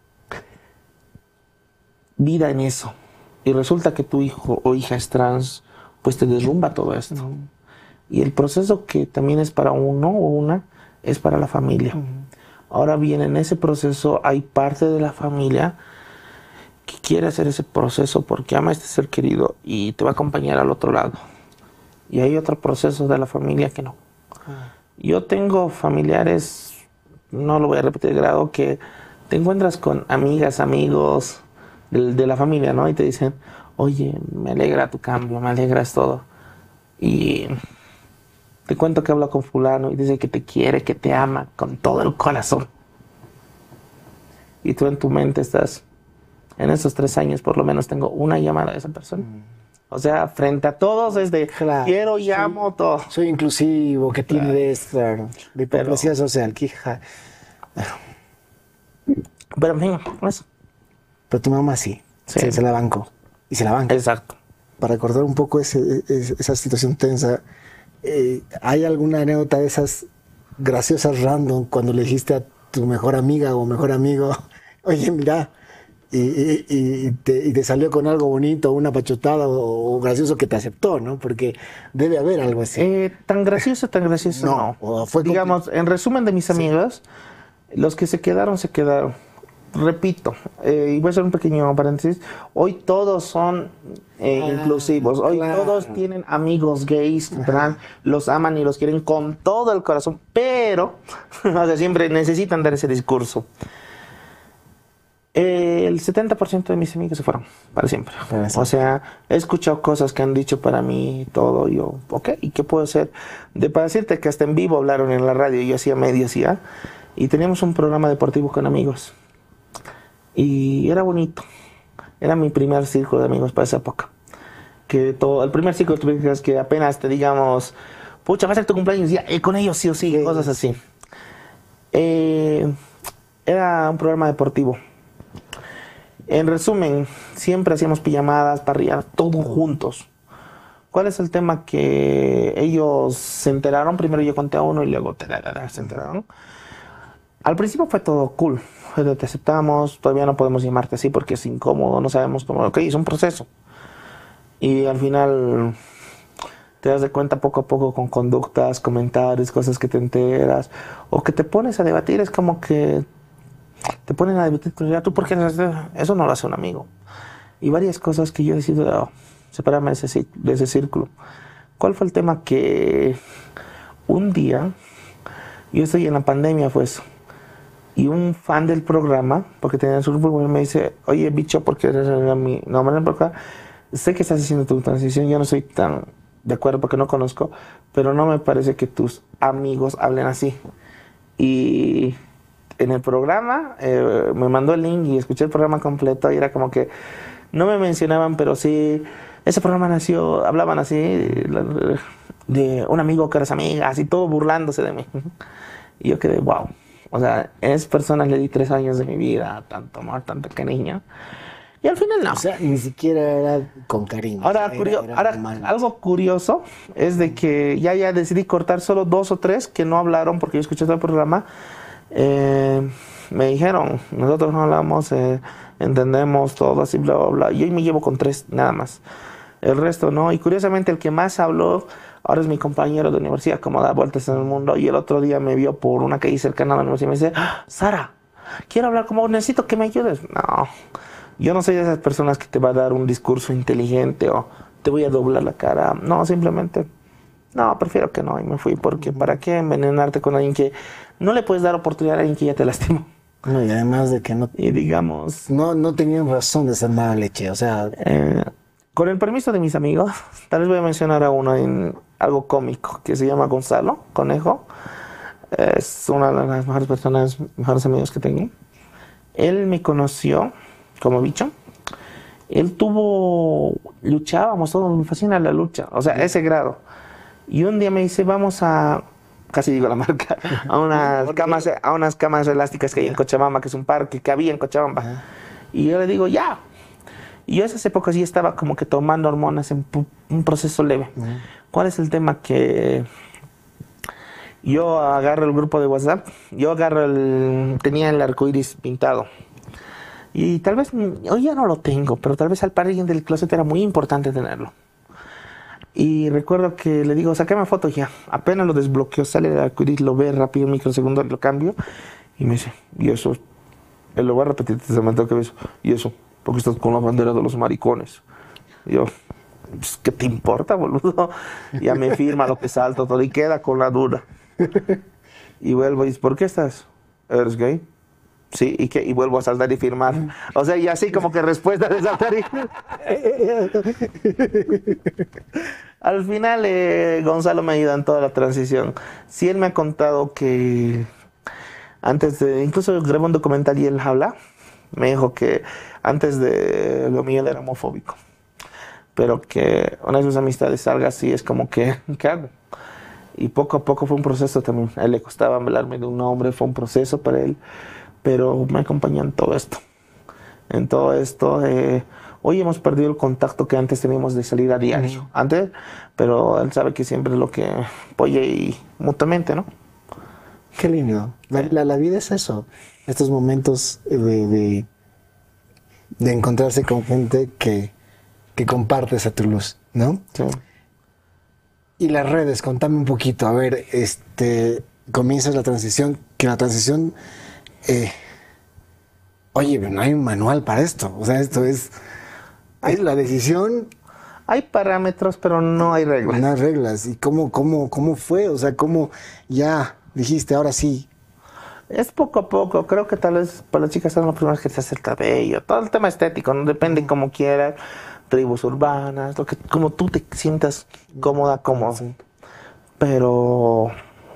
vida en eso. Y resulta que tu hijo o hija es trans, pues te derrumba todo esto. Uh-huh. Y el proceso que también es para uno o una, es para la familia. Uh-huh. Ahora bien, en ese proceso hay parte de la familia que quiere hacer ese proceso porque ama a este ser querido y te va a acompañar al otro lado. Y hay otro proceso de la familia que no. Uh-huh. Yo tengo familiares, no lo voy a repetir de grado, que te encuentras con amigas, amigos de, de la familia, ¿no? Y te dicen, oye, me alegra tu cambio, me alegras todo. Y... te cuento que hablo con fulano y dice que te quiere, que te ama con todo el corazón. y tú en tu mente estás, en esos tres años por lo menos tengo una llamada de esa persona. Mm. O sea, frente a todos es de claro, quiero, llamo,
sí,
todo.
Soy inclusivo, que tiene claro. de esta, de hipocresía pero, social. Que, ja,
pero en fin, eso.
Pero tu mamá sí, sí. Se, se la bancó. Y se la banca.
Exacto.
Para recordar un poco ese, ese, esa situación tensa, eh, ¿hay alguna anécdota de esas graciosas random cuando le dijiste a tu mejor amiga o mejor amigo, oye, mira, y, y, y, te, y te salió con algo bonito, una pachotada o, o gracioso que te aceptó, ¿no? Porque debe haber algo así.
Eh, tan gracioso, tan gracioso, no. no. Fue Digamos, en resumen de mis amigos, sí. los que se quedaron, se quedaron. Repito, eh, y voy a hacer un pequeño paréntesis, hoy todos son eh, ah, inclusivos, hoy claro. todos tienen amigos gays, ¿verdad? Los aman y los quieren con todo el corazón, pero o sea, siempre necesitan dar ese discurso. Eh, el setenta por ciento de mis amigos se fueron para siempre. Gracias. O sea, he escuchado cosas que han dicho para mí y todo, y yo, ok, ¿y qué puedo hacer? De para decirte que hasta en vivo hablaron en la radio, yo hacía medios ya, y teníamos un programa deportivo con amigos. Y era bonito. Era mi primer círculo de amigos para esa época. Que todo, el primer círculo es que apenas te digamos, pucha, va a ser tu cumpleaños, ya, eh, con ellos sí o sí, sí. cosas así. Eh, era un programa deportivo. En resumen, siempre hacíamos pijamadas, parrilladas, todos juntos. ¿Cuál es el tema? Que ellos se enteraron, primero yo conté a uno y luego se enteraron. Al principio fue todo cool. Te aceptamos, todavía no podemos llamarte así porque es incómodo, no sabemos cómo. Ok, es un proceso. Y al final te das de cuenta poco a poco con conductas, comentarios, cosas que te enteras o que te pones a debatir. Es como que te ponen a debatir, ¿tú por qué haces eso? Eso no lo hace un amigo. Y varias cosas que yo he decidido oh, separarme de ese, de ese círculo. ¿Cuál fue el tema? Que un día, yo estoy en la pandemia, fue eso. Y un fan del programa, porque tenía su grupo, me dice, oye, bicho, porque eres mi nombre en el programa, sé que estás haciendo tu transición, yo no soy tan de acuerdo porque no conozco, pero no me parece que tus amigos hablen así. Y en el programa eh, me mandó el link y escuché el programa completo y era como que no me mencionaban, pero sí, ese programa nació, hablaban así de, de un amigo que eres amiga, así todo burlándose de mí. Y yo quedé, wow. O sea, a esas personas le di tres años de mi vida, tanto amor, tanto cariño. Y al final no.
O sea, ni siquiera era con cariño.
Ahora,
era,
curio
era
ahora algo curioso es de que ya, ya decidí cortar solo dos o tres que no hablaron porque yo escuché todo el programa. Eh, me dijeron, nosotros no hablamos, eh, entendemos todo así, bla, bla, bla. Y hoy me llevo con tres, nada más. El resto no. Y curiosamente el que más habló ahora es mi compañero de universidad, como da vueltas en el mundo. Y el otro día me vio por una calle cercana a la universidad y me dice, ¡Ah, Sara, quiero hablar como necesito que me ayudes! No, yo no soy de esas personas que te va a dar un discurso inteligente o te voy a doblar la cara. No, simplemente, no, prefiero que no. Y me fui porque ¿para qué envenenarte con alguien que no le puedes dar oportunidad a alguien que ya te lastimó?
No, y además de que no...
Y digamos...
No, no tenían razón de ser mala leche, o sea...
Eh, con el permiso de mis amigos, tal vez voy a mencionar a uno en algo cómico, que se llama Gonzalo Conejo. Es una de las mejores personas, mejores amigos que tengo. Él me conoció como bicho. Él tuvo... Luchábamos todos, me fascina la lucha, o sea, a ese grado. Y un día me dice, vamos a... Casi digo la marca, a unas camas, a unas camas elásticas que hay en Cochabamba, que es un parque que había en Cochabamba. Y yo le digo, ya. Y yo esas épocas sí estaba como que tomando hormonas en un proceso leve. ¿Cuál es el tema? Que yo agarro el grupo de WhatsApp, yo agarro el... Tenía el arco iris pintado. Y tal vez, hoy ya no lo tengo, pero tal vez al par alguien del closet era muy importante tenerlo. Y recuerdo que le digo, sácame foto ya. Apenas lo desbloqueo, sale el arcoíris, lo ve rápido, un microsegundo, lo cambio. Y me dice, y eso, él lo va a repetir, te momento que ves, y eso, porque estás con la bandera de los maricones. Y yo, pues, ¿qué te importa, boludo? Ya me firma lo que salto, todo, y queda con la duda. Y vuelvo y dice, ¿por qué estás? ¿Eres gay? Sí, y, que, y vuelvo a saltar y firmar. O sea, y así como que respuesta de saltar y... Al final, eh, Gonzalo me ayuda en toda la transición. Sí, él me ha contado que antes de... Incluso grabé un documental y él habla Me dijo que antes de lo mío él era homofóbico. Pero que una de sus amistades salga así es como que, ¿qué hago? Y poco a poco fue un proceso también. A él le costaba hablarme de un hombre, fue un proceso para él. Pero me acompañó en todo esto. En todo esto, eh, hoy hemos perdido el contacto que antes teníamos de salir a diario. Uh-huh. Antes, pero él sabe que siempre es lo que apoya y mutuamente, ¿no?
Qué lindo. La, la, la vida es eso. Estos momentos de, de, de encontrarse con gente que, que compartes a tu luz, ¿no? Sí. Y las redes, contame un poquito. A ver, este, comienzas la transición, que la transición... Eh, oye, no hay un manual para esto. O sea, esto es... Es la decisión...
Hay parámetros, pero no hay reglas.
No hay reglas. ¿Y cómo, cómo, cómo fue? O sea, ¿cómo ya dijiste, ahora sí?
Es poco a poco. Creo que tal vez para las chicas son las primeras que se hace el cabello. Todo el tema estético, no depende como quieras. Tribus urbanas, lo que, como tú te sientas cómoda, cómodo. Sí. Pero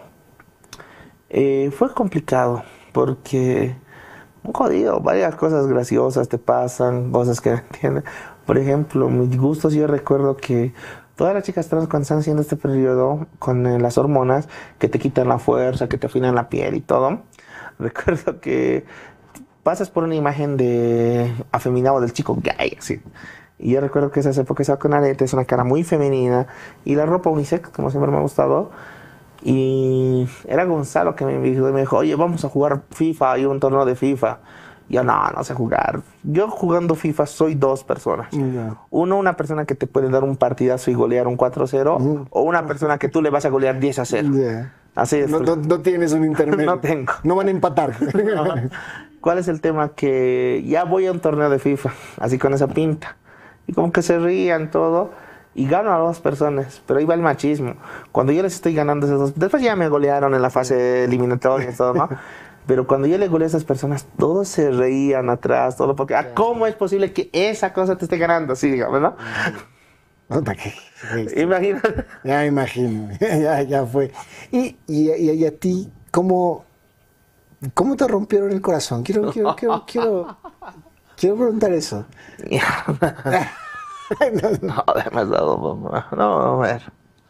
eh, fue complicado porque un jodido, varias cosas graciosas te pasan, cosas que no entiendes. Por ejemplo, mis gustos, yo recuerdo que todas las chicas trans cuando están haciendo este periodo con eh, las hormonas que te quitan la fuerza, que te afinan la piel y todo, recuerdo que pasas por una imagen de afeminado del chico gay, así. Y yo recuerdo que esas épocas estaba con aretes, una cara muy femenina y la ropa unisex, como siempre me ha gustado. Y era Gonzalo que me dijo, me dijo, oye, vamos a jugar FIFA, hay un torneo de FIFA. Y yo, no, no sé jugar. Yo jugando FIFA soy dos personas. Yeah. Uno, una persona que te puede dar un partidazo y golear un cuatro a cero, uh. o una persona que tú le vas a golear diez a cero. Yeah. Así es.
No, no, no tienes un intermedio.
No tengo.
No van a empatar.
No. ¿Cuál es el tema? Que ya voy a un torneo de FIFA, así con esa pinta. Y como que se rían todo. Y gano a dos personas, pero ahí va el machismo. Cuando yo les estoy ganando a esas dos, después ya me golearon en la fase eliminatoria y todo, ¿no? Pero cuando yo le goleé a esas personas, todos se reían atrás, todo, porque, ah, ¿cómo es posible que esa cosa te esté ganando? Así, digamos, ¿no?
No, ¿para qué?
Imagínate.
Ya imagino, ya, ya fue. Y, y, y, y a ti, ¿cómo, ¿cómo te rompieron el corazón? Quiero, quiero, quiero, quiero, quiero preguntar eso.
no, no, demasiado, mamá. No, a ver.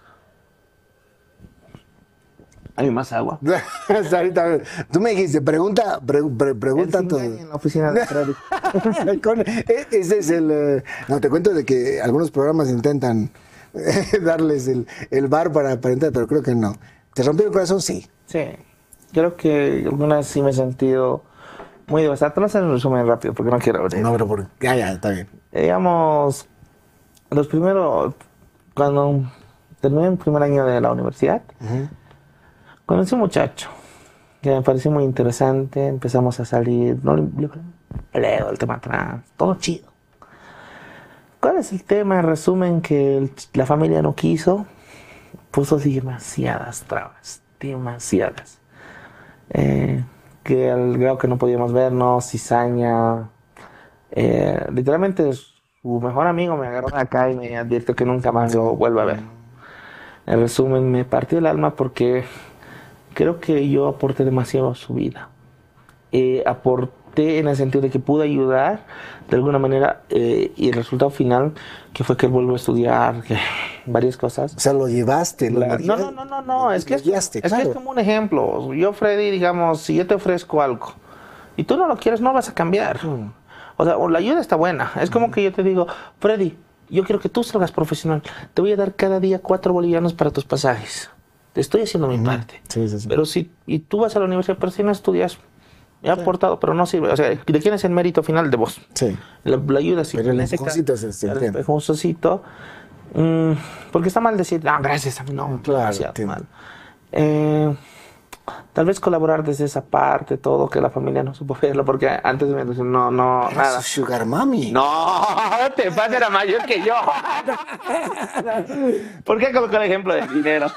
¿Hay más agua?
Ahorita, tú me dijiste, pregunta, pre, pre, pregunta todo.
En la oficina de
Con, ese es el... No, te cuento de que algunos programas intentan darles el, el bar para, para entrar, pero creo que no. ¿Te rompió el corazón? Sí.
Sí. Creo que algunas sí me he sentido muy devastado. Te lo haces en resumen rápido, porque no quiero abrir.
No, pero por... Ya, ya, está bien.
Digamos, los primeros... Cuando terminé el primer año de la universidad... Uh-huh. Conocí a un muchacho que me pareció muy interesante, empezamos a salir, no le leo el tema trans, todo chido. ¿Cuál es el tema? En resumen, que el, la familia no quiso, puso demasiadas trabas, demasiadas. Eh, que al grado que no podíamos vernos, cizaña, eh, literalmente su mejor amigo me agarró acá y me advirtió que nunca más lo vuelva a ver. En resumen, me partió el alma porque... Creo que yo aporté demasiado a su vida. Eh, aporté en el sentido de que pude ayudar de alguna manera eh, y el resultado final que fue que él vuelve a estudiar, que varias cosas.
O sea, lo llevaste. Lo
la, no, no, no, no, no, es que es, guiaste, es, claro. que es como un ejemplo. Yo, Freddy, digamos, si yo te ofrezco algo y tú no lo quieres, no vas a cambiar. Mm. O sea, la ayuda está buena. Es como mm. que yo te digo, Freddy, yo quiero que tú salgas profesional. Te voy a dar cada día cuatro bolivianos para tus pasajes. Estoy haciendo mi parte.
Sí, sí, sí.
Pero si y tú vas a la universidad, pero si no estudias, he sí. aportado, pero no sirve. O sea, ¿de quién es el mérito final? De vos.
Sí.
La, la ayuda sí.
Pero el empujoncito es este.
El empujoncito. Mmm, porque está mal decir, ah, gracias a mí, no.
Claro,
mal. Eh, tal vez colaborar desde esa parte, todo, que la familia no supo verlo, porque antes me decían, no, no,
era
nada.
Su sugar mami.
No, te pasa, era mayor que yo. ¿Por qué colocó el ejemplo del dinero?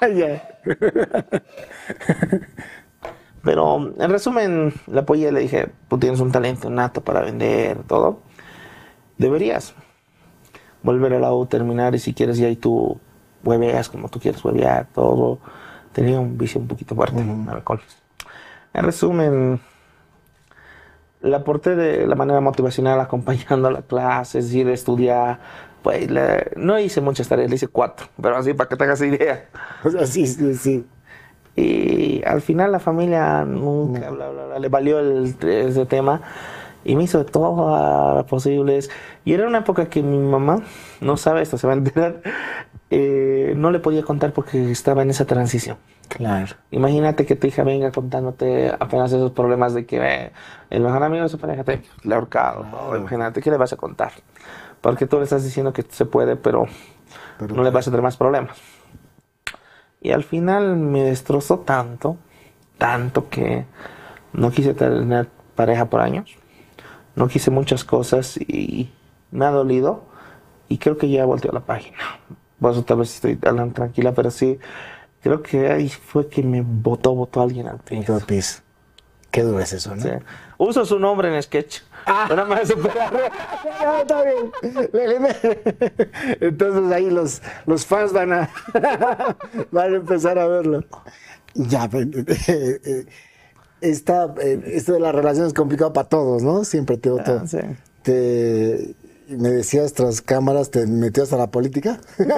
Pero en resumen, le apoyé, le dije, tú tienes un talento nato para vender, todo. Deberías volver a la U, terminar, y si quieres ya ahí tú hueveas como tú quieres huevear, todo. Tenía un vicio un poquito fuerte, uh-huh. En resumen, la aporté de la manera motivacional, acompañando a la clase, es decir, estudiar. Pues la, no hice muchas tareas, le hice cuatro, pero así para que te hagas idea.
O sea, sí, sí, sí.
Y al final la familia nunca bla, bla, bla, le valió el, ese tema y me hizo de todas las posibles. Y era una época que mi mamá, no sabe esto, se va a enterar, eh, no le podía contar porque estaba en esa transición.
Claro.
Imagínate que tu hija venga contándote apenas esos problemas de que eh, el mejor amigo de su pareja te le ha ahorcado. Claro. Imagínate, ¿qué le vas a contar? Porque tú le estás diciendo que se puede, pero, pero no le vas a tener más problemas. Y al final me destrozó tanto, tanto que no quise tener pareja por años. No quise muchas cosas y me ha dolido. Y creo que ya volteó la página. Por eso tal vez estoy hablando tranquila, pero sí, creo que ahí fue que me botó, botó alguien al piso.
Qué duro es eso, ¿no?
Sí. Uso su nombre en sketch.
Ah.
Una más superar.
No, está bien. Entonces ahí los, los fans van a, van a empezar a verlo. Ya, esta, esto de la relación es complicado para todos, ¿no? Siempre te voto.
Ah, sí.
Te, me decías tras cámaras, ¿te metías a la política?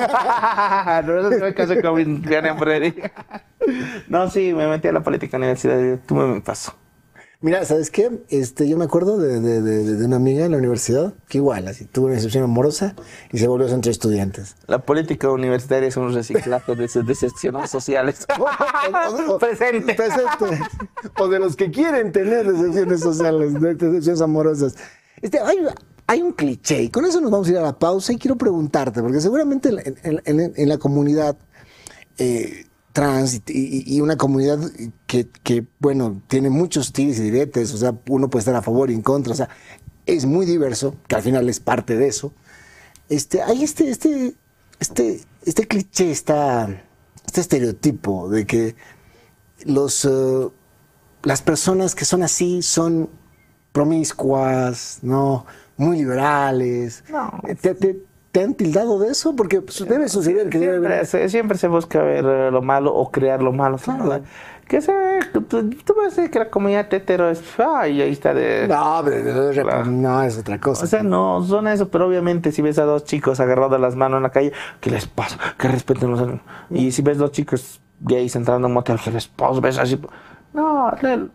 No, no me caso con Diana Freddy. No, sí, me metí a la política en la universidad. Tú me pasó.
Mira, ¿sabes qué? Este, yo me acuerdo de, de, de, de una amiga en la universidad que igual, así, tuvo una decepción amorosa y se volvió centro de estudiantes.
La política universitaria es un reciclaje de sus decepciones sociales. Presente.
Presente. O de los que quieren tener decepciones sociales, de decepciones amorosas. Este, hay, hay un cliché y con eso nos vamos a ir a la pausa y quiero preguntarte, porque seguramente en, en, en, en la comunidad eh, trans y, y, y una comunidad que, que, bueno, tiene muchos tiros y diretes, o sea, uno puede estar a favor y en contra, o sea, es muy diverso, que al final es parte de eso. Este, hay este, este, este, este cliché, esta, este estereotipo de que los, uh, las personas que son así son promiscuas, ¿no? Muy liberales.
No.
¿Te, te, ¿Te han tildado de eso? Porque pues, debe suceder que
siempre,
debe...
se, siempre se busca ver lo malo o crear lo malo. Claro. Que se, tú, tú vas a decir que la comunidad hetero es... Ay, ahí está de...
No, pero, claro. No, es otra cosa.
O sea, no, son eso, pero obviamente si ves a dos chicos agarrados de las manos en la calle, ¿qué les pasa? Que respeten los... Y si ves dos chicos gays entrando en un motel, ¿qué les pasa? ¿Ves así? No, le...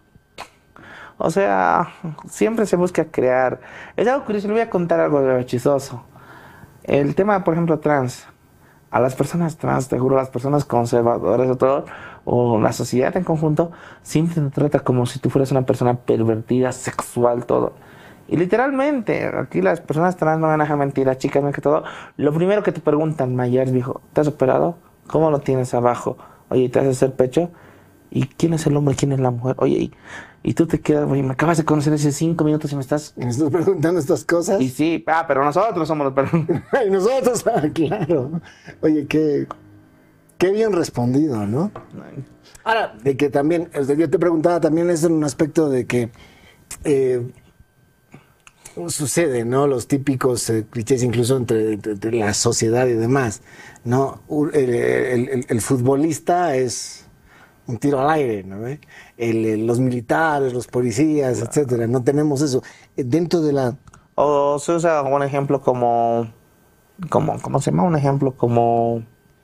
O sea, siempre se busca crear... Es algo curioso, le voy a contar algo chistoso. El tema, por ejemplo, trans. A las personas trans, te juro, las personas conservadoras o todo, o la sociedad en conjunto, siempre te trata como si tú fueras una persona pervertida, sexual, todo. Y literalmente, aquí las personas trans no van a dejar mentir, las chicas, no que todo. Lo primero que te preguntan, Mayers, dijo, ¿te has operado? ¿Cómo lo tienes abajo? Oye, ¿te haces el pecho? ¿Y quién es el hombre? ¿Quién es la mujer? Oye, y, y tú te quedas, oye, me acabas de conocer hace cinco minutos y me estás...
¿Me estás preguntando estas cosas?
Y sí, ah, pero nosotros somos los perros.
Y nosotros, ah, claro. Oye, qué, qué bien respondido, ¿no? Ahora, de que también, yo te preguntaba también es en un aspecto de que eh, sucede, ¿no? Los típicos eh, clichés incluso entre, entre, entre la sociedad y demás, ¿no? El, el, el, el futbolista es... un tiro al aire, ¿no? ¿Eh? El, el, los militares, los policías, claro, etcétera. No tenemos eso. Dentro de la...
O se usa un ejemplo como... como ¿Cómo se llama? Un ejemplo como...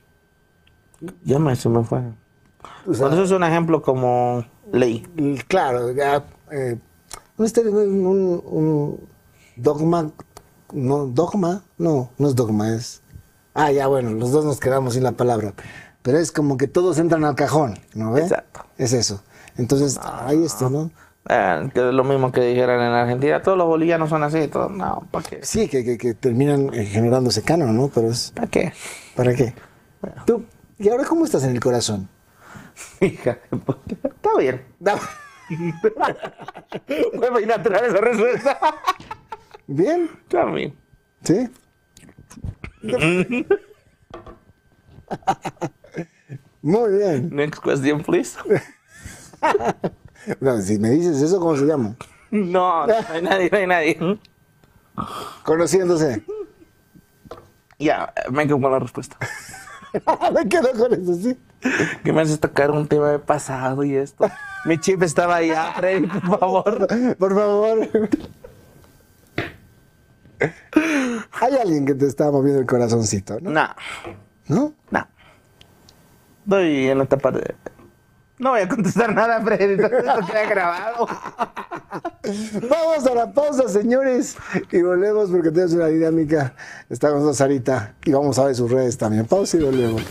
Ya me, se me fue. O sea, eso es un ejemplo como ley.
Claro. Ya, eh, un, un, un dogma... No, dogma. No, no es dogma, es... Ah, ya, bueno, los dos nos quedamos sin la palabra. Pero es como que todos entran al cajón, ¿no ves?
Exacto.
Es eso. Entonces, no, hay esto, ¿no?
Eh, que es lo mismo que dijeran en Argentina. Todos los bolivianos son así. Todos, no, ¿para qué?
Sí, que, que, que terminan generando ese canon, ¿no? Pero es...
¿Para qué?
¿Para qué? Bueno. Tú, ¿y ahora cómo estás en el corazón?
Hija, está bien. No. Fue muy natural esa respuesta.
¿Bien?
Está bien.
¿Sí? Muy bien.
Next question, please.
No, si me dices eso, ¿cómo se llama?
No, no hay nadie, no hay nadie.
Conociéndose.
Ya, me quedo con la respuesta.
Me quedo con eso, sí.
que me haces tocar un tema de pasado y esto. Mi chip estaba ahí, ah, Freddy, por favor.
Por favor. Hay alguien que te está moviendo el corazoncito, ¿no?
No.
¿No?
No. Estoy en la etapa de... No voy a contestar nada, Freddy. Esto queda grabado.
Vamos a la pausa, señores. Y volvemos porque tenemos una dinámica. Estamos con Sarita y vamos a ver sus redes también. Pausa y volvemos.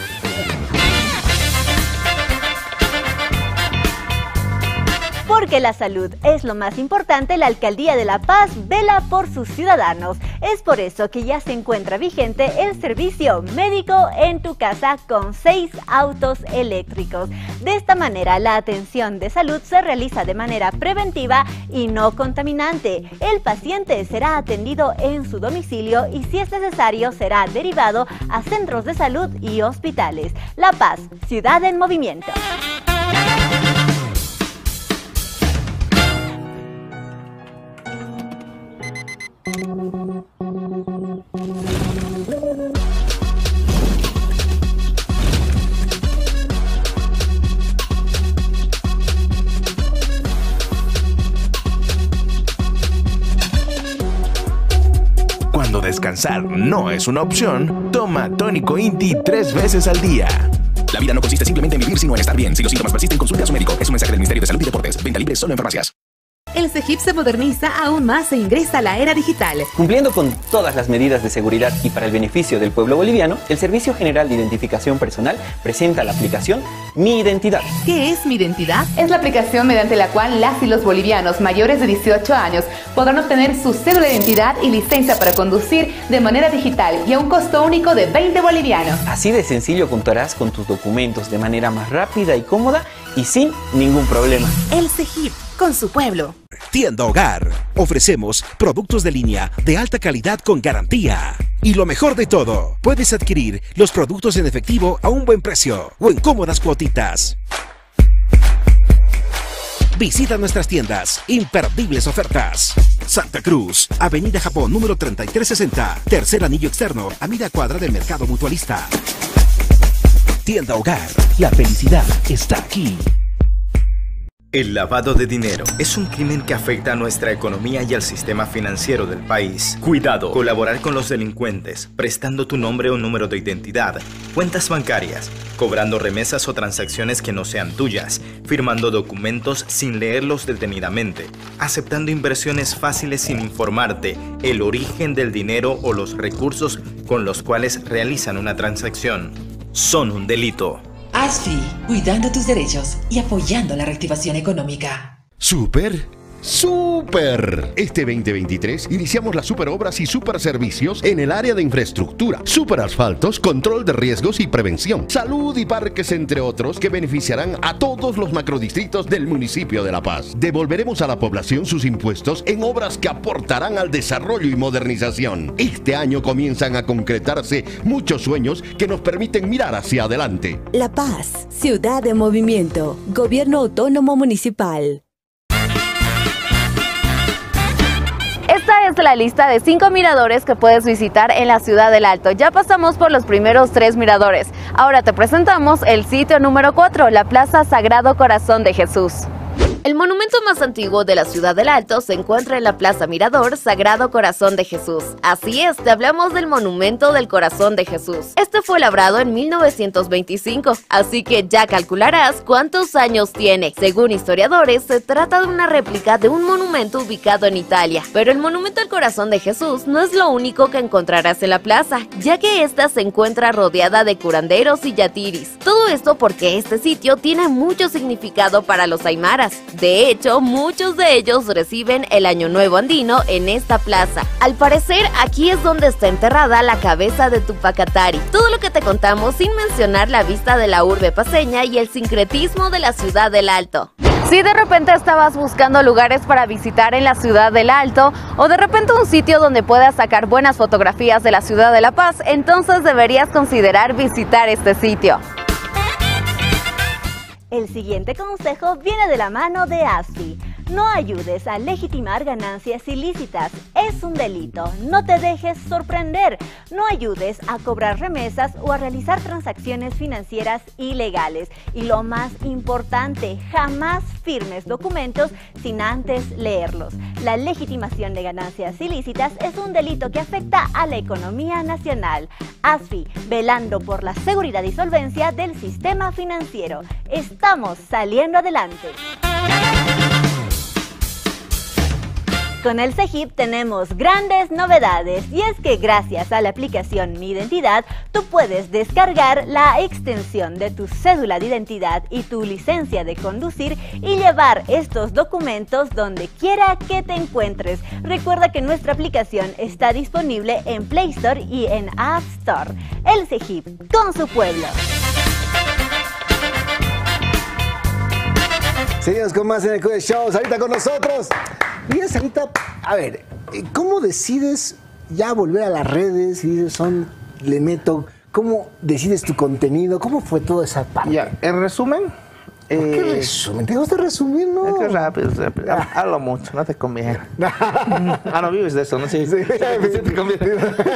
Porque la salud es lo más importante, la Alcaldía de La Paz vela por sus ciudadanos. Es por eso que ya se encuentra vigente el servicio médico en tu casa con seis autos eléctricos. De esta manera, la atención de salud se realiza de manera preventiva y no contaminante. El paciente será atendido en su domicilio y, si es necesario, será derivado a centros de salud y hospitales. La Paz, ciudad en movimiento.
Cuando descansar no es una opción, toma Tónico Inti tres veces al día. La vida no consiste simplemente en vivir, sino en estar bien. Si los síntomas persisten, consulte a su médico. Es un mensaje del Ministerio de Salud y Deportes. Venta libre solo en farmacias.
El CEGIP se moderniza aún más e ingresa a la era digital.
Cumpliendo con todas las medidas de seguridad y para el beneficio del pueblo boliviano, el Servicio General de Identificación Personal presenta la aplicación Mi Identidad.
¿Qué es Mi Identidad?
Es la aplicación mediante la cual las y los bolivianos mayores de dieciocho años podrán obtener su cédula de identidad y licencia para conducir de manera digital y a un costo único de veinte bolivianos.
Así de sencillo contarás con tus documentos de manera más rápida y cómoda y sin ningún problema.
El CEGIP, con su pueblo.
Tienda Hogar. Ofrecemos productos de línea de alta calidad con garantía. Y lo mejor de todo, puedes adquirir los productos en efectivo a un buen precio o en cómodas cuotitas. Visita nuestras tiendas. Imperdibles ofertas. Santa Cruz, Avenida Japón número treinta y tres sesenta, tercer anillo externo, a media cuadra del Mercado Mutualista. Tienda Hogar. La felicidad está aquí.
El lavado de dinero es un crimen que afecta a nuestra economía y al sistema financiero del país. Cuidado, colaborar con los delincuentes, prestando tu nombre o número de identidad, cuentas bancarias, cobrando remesas o transacciones que no sean tuyas, firmando documentos sin leerlos detenidamente, aceptando inversiones fáciles sin informarte el origen del dinero o los recursos con los cuales realizan una transacción. Son un delito.
ASFI, cuidando tus derechos y apoyando la reactivación económica.
Super, super. Este veinte veintitrés iniciamos las super obras y super servicios en el área de infraestructura, super asfaltos, control de riesgos y prevención, salud y parques, entre otros, que beneficiarán a todos los macrodistritos del municipio de La Paz. Devolveremos a la población sus impuestos en obras que aportarán al desarrollo y modernización. Este año comienzan a concretarse muchos sueños que nos permiten mirar hacia adelante.
La Paz, ciudad de movimiento, Gobierno Autónomo Municipal.
Esta es la lista de cinco miradores que puedes visitar en la ciudad del Alto. Ya pasamos por los primeros tres miradores. Ahora te presentamos el sitio número cuatro, la Plaza Sagrado Corazón de Jesús. El monumento más antiguo de la ciudad del Alto se encuentra en la Plaza Mirador Sagrado Corazón de Jesús. Así es, te hablamos del Monumento del Corazón de Jesús. Este fue labrado en mil novecientos veinticinco, así que ya calcularás cuántos años tiene. Según historiadores, se trata de una réplica de un monumento ubicado en Italia. Pero el Monumento al Corazón de Jesús no es lo único que encontrarás en la plaza, ya que esta se encuentra rodeada de curanderos y yatiris. Todo esto porque este sitio tiene mucho significado para los aymaras. De hecho, muchos de ellos reciben el Año Nuevo andino en esta plaza. Al parecer, aquí es donde está enterrada la cabeza de Tupac Katari. Todo lo que te contamos sin mencionar la vista de la urbe paceña y el sincretismo de la ciudad del Alto. Si de repente estabas buscando lugares para visitar en la ciudad del Alto, o de repente un sitio donde puedas sacar buenas fotografías de la ciudad de La Paz, entonces deberías considerar visitar este sitio.
El siguiente consejo viene de la mano de ASFI. No ayudes a legitimar ganancias ilícitas. Es un delito. No te dejes sorprender. No ayudes a cobrar remesas o a realizar transacciones financieras ilegales. Y lo más importante, jamás firmes documentos sin antes leerlos. La legitimación de ganancias ilícitas es un delito que afecta a la economía nacional. ASFI, velando por la seguridad y solvencia del sistema financiero. Estamos saliendo adelante. Con el CEGIP tenemos grandes novedades y es que gracias a la aplicación Mi Identidad tú puedes descargar la extensión de tu cédula de identidad y tu licencia de conducir y llevar estos documentos donde quiera que te encuentres. Recuerda que nuestra aplicación está disponible en Play Store y en App Store. El CEGIP, con su pueblo.
Seguimos con más en el Q D Show. Sarita con nosotros. Mira, Sarita, a ver, ¿cómo decides ya volver a las redes? Y dices, son, le meto, ¿cómo decides tu contenido? ¿Cómo fue toda esa parte?
Ya, en resumen...
¿Por qué eh, resumen? ¿Te gusta resumir, no?
Es que rápido, rápido. Hablo mucho, no te conviene. Ah, no vives de eso, ¿no? Sí, sí, sí, sí te conviene.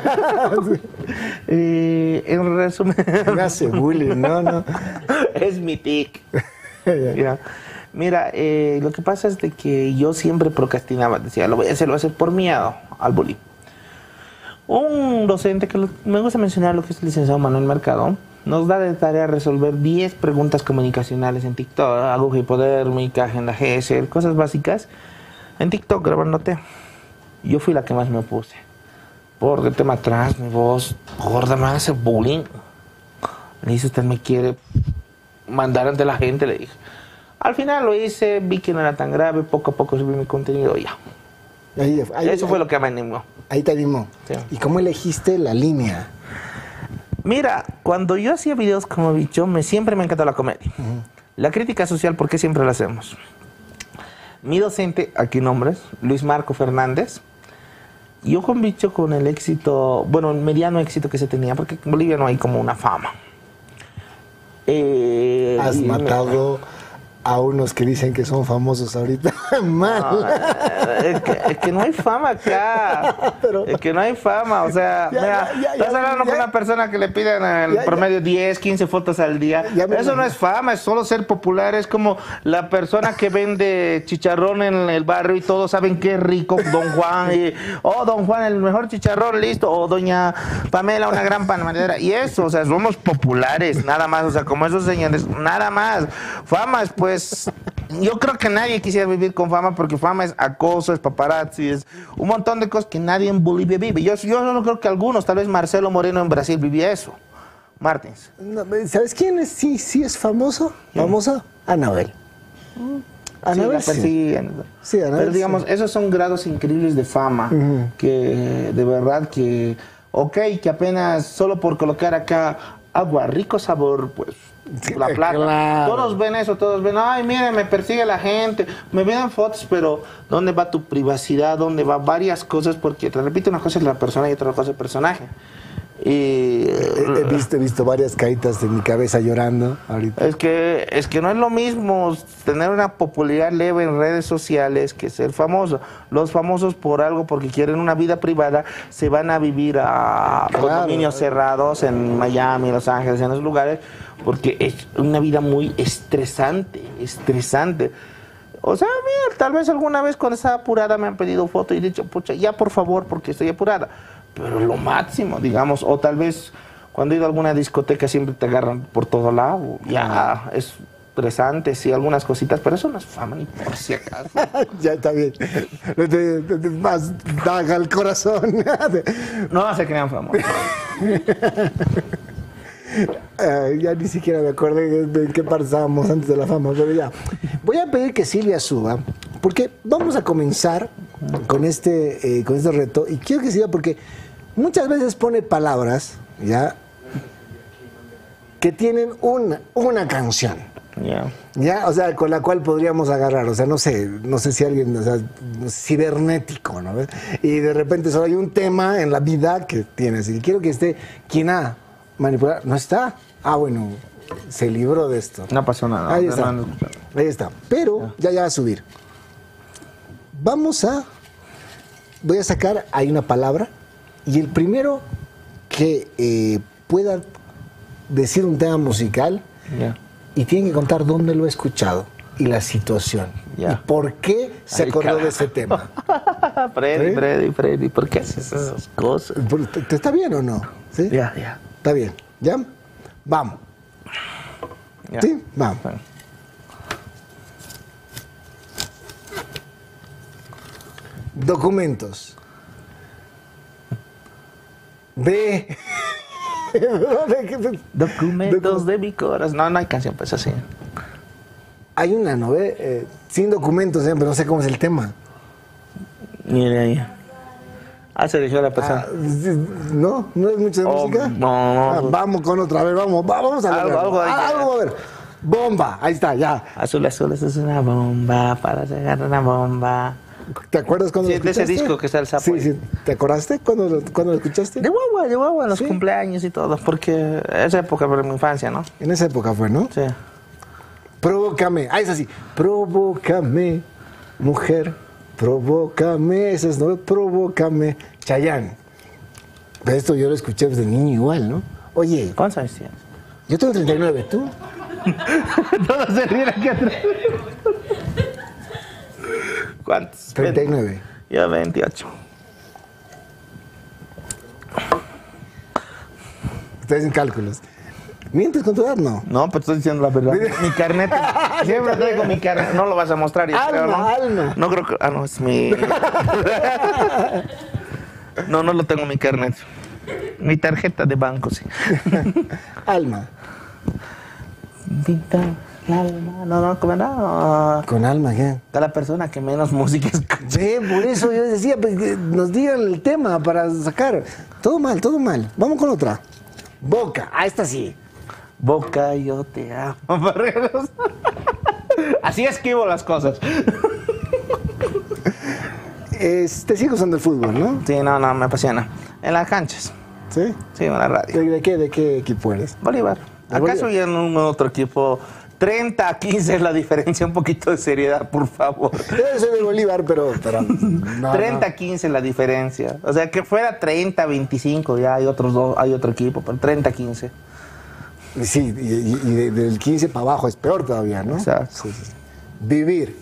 eh, en resumen...
Me hace bullying, no, no.
Es mi tic. Ya. Mira, eh, lo que pasa es de que yo siempre procrastinaba, decía, lo voy a hacer, lo voy a hacer por miedo al bullying. Un docente que lo, me gusta mencionar, lo que es el licenciado Manuel Mercado, nos da de tarea resolver diez preguntas comunicacionales en TikTok, aguja hipodérmica, agenda G S L, cosas básicas, en TikTok grabándote. Yo fui la que más me opuse. Por el tema atrás, mi voz gorda me hace bullying. Le dice, usted me quiere mandar ante la gente, le dije. Al final lo hice, vi que no era tan grave, poco a poco subí mi contenido y ya. Ahí, ahí, Eso ahí, fue lo que me animó.
Ahí te animó. Sí. ¿Y cómo elegiste la línea?
Mira, cuando yo hacía videos como Bicho, me, siempre me encantó la comedia. Uh-huh. La crítica social, ¿por qué siempre la hacemos? Mi docente, aquí nombres, Luis Marco Fernández. Yo con Bicho, con el éxito, bueno, el mediano éxito que se tenía, porque en Bolivia no hay como una fama.
Eh, Has matado... Me, a unos que dicen que son famosos ahorita. Mal.
No, es, que, es que no hay fama acá. Pero, es que no hay fama. O sea, ya, mira, ya, ya, estás ya, hablando ya, con una persona que le piden el ya, promedio ya. diez, quince fotos al día. Ya, ya, Eso ya, no es fama, es solo ser popular. Es como la persona que vende chicharrón en el barrio y todos saben que es rico, don Juan. Y, oh, don Juan, el mejor chicharrón, listo. O doña Pamela, una gran panadería. Y eso, o sea, somos populares, nada más. O sea, como esos señores, nada más. Fama es, pues, yo creo que nadie quisiera vivir con fama porque fama es acoso, es paparazzi, es un montón de cosas que nadie en Bolivia vive. Yo, yo no creo que algunos, tal vez Marcelo Moreno en Brasil vivía eso. Martins.
No, ¿sabes quién es? Sí, sí es famoso. ¿Famosa? Anabel.
Anabel, sí. sí. sí Anabel, Pero digamos, sí. esos son grados increíbles de fama uh-huh. que de verdad que, ok, que apenas solo por colocar acá agua, rico sabor, pues... La plata. Claro. Todos ven eso, todos ven, ay, mire, me persigue la gente, me ven fotos, pero ¿dónde va tu privacidad? ¿Dónde va varias cosas? Porque, te repito, una cosa es la persona y otra cosa es el personaje. Y,
he, he, visto, he visto varias caritas de mi cabeza llorando ahorita.
Es que, es que no es lo mismo tener una popularidad leve en redes sociales que ser famoso. Los famosos por algo, porque quieren una vida privada, se van a vivir a claro. condominios cerrados en Miami, Los Ángeles, en esos lugares, porque es una vida muy estresante, estresante. O sea, mira, tal vez alguna vez cuando estaba apurada me han pedido foto y he dicho, pucha, ya por favor, porque estoy apurada. Pero lo máximo, digamos, o tal vez cuando he ido a alguna discoteca siempre te agarran por todo lado. Ya, es estresante, sí, algunas cositas, pero eso no es fama ni por si acaso.
Ya está bien. Te, te, te, más daga el corazón.
No se crean famosos.
Uh, ya ni siquiera me acordé de en qué parte estábamos antes de la fama, pero ya. Voy a pedir que Silvia suba, porque vamos a comenzar con este, eh, con este reto, y quiero que siga porque muchas veces pone palabras, ya, que tienen una, una canción.
Yeah.
Ya, o sea, con la cual podríamos agarrar, o sea, no sé, no sé si alguien, o sea, cibernético, ¿no? Y de repente solo hay un tema en la vida que tienes, y quiero que esté quien ha manipular, ¿no está? Ah, bueno, se libró de esto.
No pasó nada.
Ahí está, ahí está. Pero ya ya va a subir. vamos a... Voy a sacar, hay una palabra, y el primero que eh, pueda decir un tema musical,
Ya.
y tiene que contar dónde lo he escuchado, y la situación,
Ya.
y por qué se
Ay,
acordó
carajo.
de ese tema.
Freddy,
¿Sí?
Freddy, Freddy, ¿por qué haces esas cosas?
¿Te, te está bien o no? ¿Sí?
Ya, ya.
Está bien, ¿ya? Vamos.
Ya.
¿Sí? Vamos.
Bueno.
Documentos. De...
Documentos de mi corazón. No, no hay canción, pues así.
Hay una novela, eh, sin documentos, eh, pero no sé cómo es el tema.
Mire ahí. Ah, se eligió la persona.
Ah, no, no es mucha
Oh,
música.
no, no.
Ah, vamos con otra, a ver, vamos, va- vamos a
Algo,
ver.
algo ahí.
algo, a ver. Bomba, ahí está, ya.
Azul, azul, eso es una bomba para llegar a una bomba.
¿Te acuerdas cuando
Sí,
lo
de ese
escuchaste?
disco que está el sapo
Sí,
ahí.
sí. ¿Te acordaste cuando lo, cuando lo escuchaste?
De guagua, de guagua, en los
Sí.
cumpleaños y todo, porque esa época fue mi infancia, ¿no?
En esa época fue, ¿no?
Sí.
Provócame. Ah, es así. Provócame, mujer. Provócame. Esa es, ¿no? Provócame. Chayanne. Pero esto yo lo escuché desde niño igual, ¿no? Oye.
¿Cuántos años tienes?
Yo tengo treinta y nueve, ¿tú?
Todos se ríen aquí atrás. ¿Cuántos?
treinta y nueve.
Yo veintiocho.
Estás en cálculos. ¿Mientes con tu edad? No.
No, pues estoy diciendo la verdad. Mi carnet. Siempre traigo mi carnet. No lo vas a mostrar, yo
Alma,
creo, ¿no?
alma.
No creo que. Ah, no, es mi. No, no lo tengo mi carnet. Mi tarjeta de banco, sí.
Alma.
Pinta el alma. No, no, ¿cómo no?
¿Con alma qué?
Está la persona que menos música escucha.
Sí, por eso yo decía, pues, que nos digan el tema para sacar. Todo mal, todo mal. Vamos con otra. Boca. Ah, esta sí.
Boca, yo te amo. Barreros. Así esquivo las cosas.
Es, te sigo usando el fútbol, ¿no?
Sí, no, no, me apasiona. En las canchas.
¿Sí?
Sí, en la radio.
¿De, de qué, de qué equipo eres?
Bolívar.
¿De
¿Acaso
Bolívar?
ya en un otro equipo? treinta a quince es la diferencia. Un poquito de seriedad, por favor.
Yo soy de Bolívar, pero... pero no,
treinta a quince es la diferencia. O sea, que fuera treinta a veinticinco, ya hay otros dos, hay otro equipo, pero treinta a quince.
no. Sí, y, y- y de- del quince para abajo es peor todavía, ¿no?
Exacto.
Sí, sí. Vivir.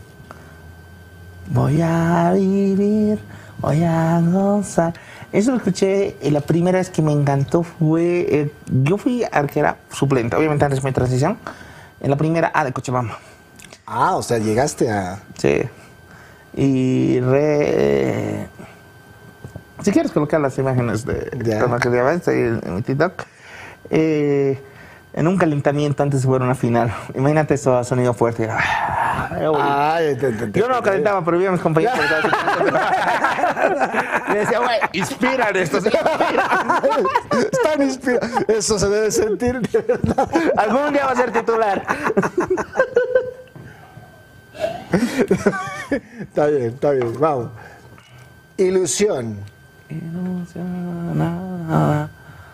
Voy a vivir, voy a gozar. Eso lo escuché, y la primera vez que me encantó fue... eh, yo fui arquera suplente, obviamente antes de mi transición. En la primera A de Cochabamba.
Ah, o sea, llegaste a...
Sí. Y re... Si quieres colocar las imágenes de
Ya.
con las que grabaste ahí en mi TikTok. Eh, en un calentamiento antes de jugar una final. Imagínate eso a sonido fuerte. Ah,
Ay, te- te- te-
Yo no calentaba, pero vi a mis compañeros. Me decía, güey, inspiran estos.
Están inspirados. Eso se debe sentir de verdad.
Algún día va a ser titular.
Está bien, está bien, vamos. Ilusión.
Ilusionada.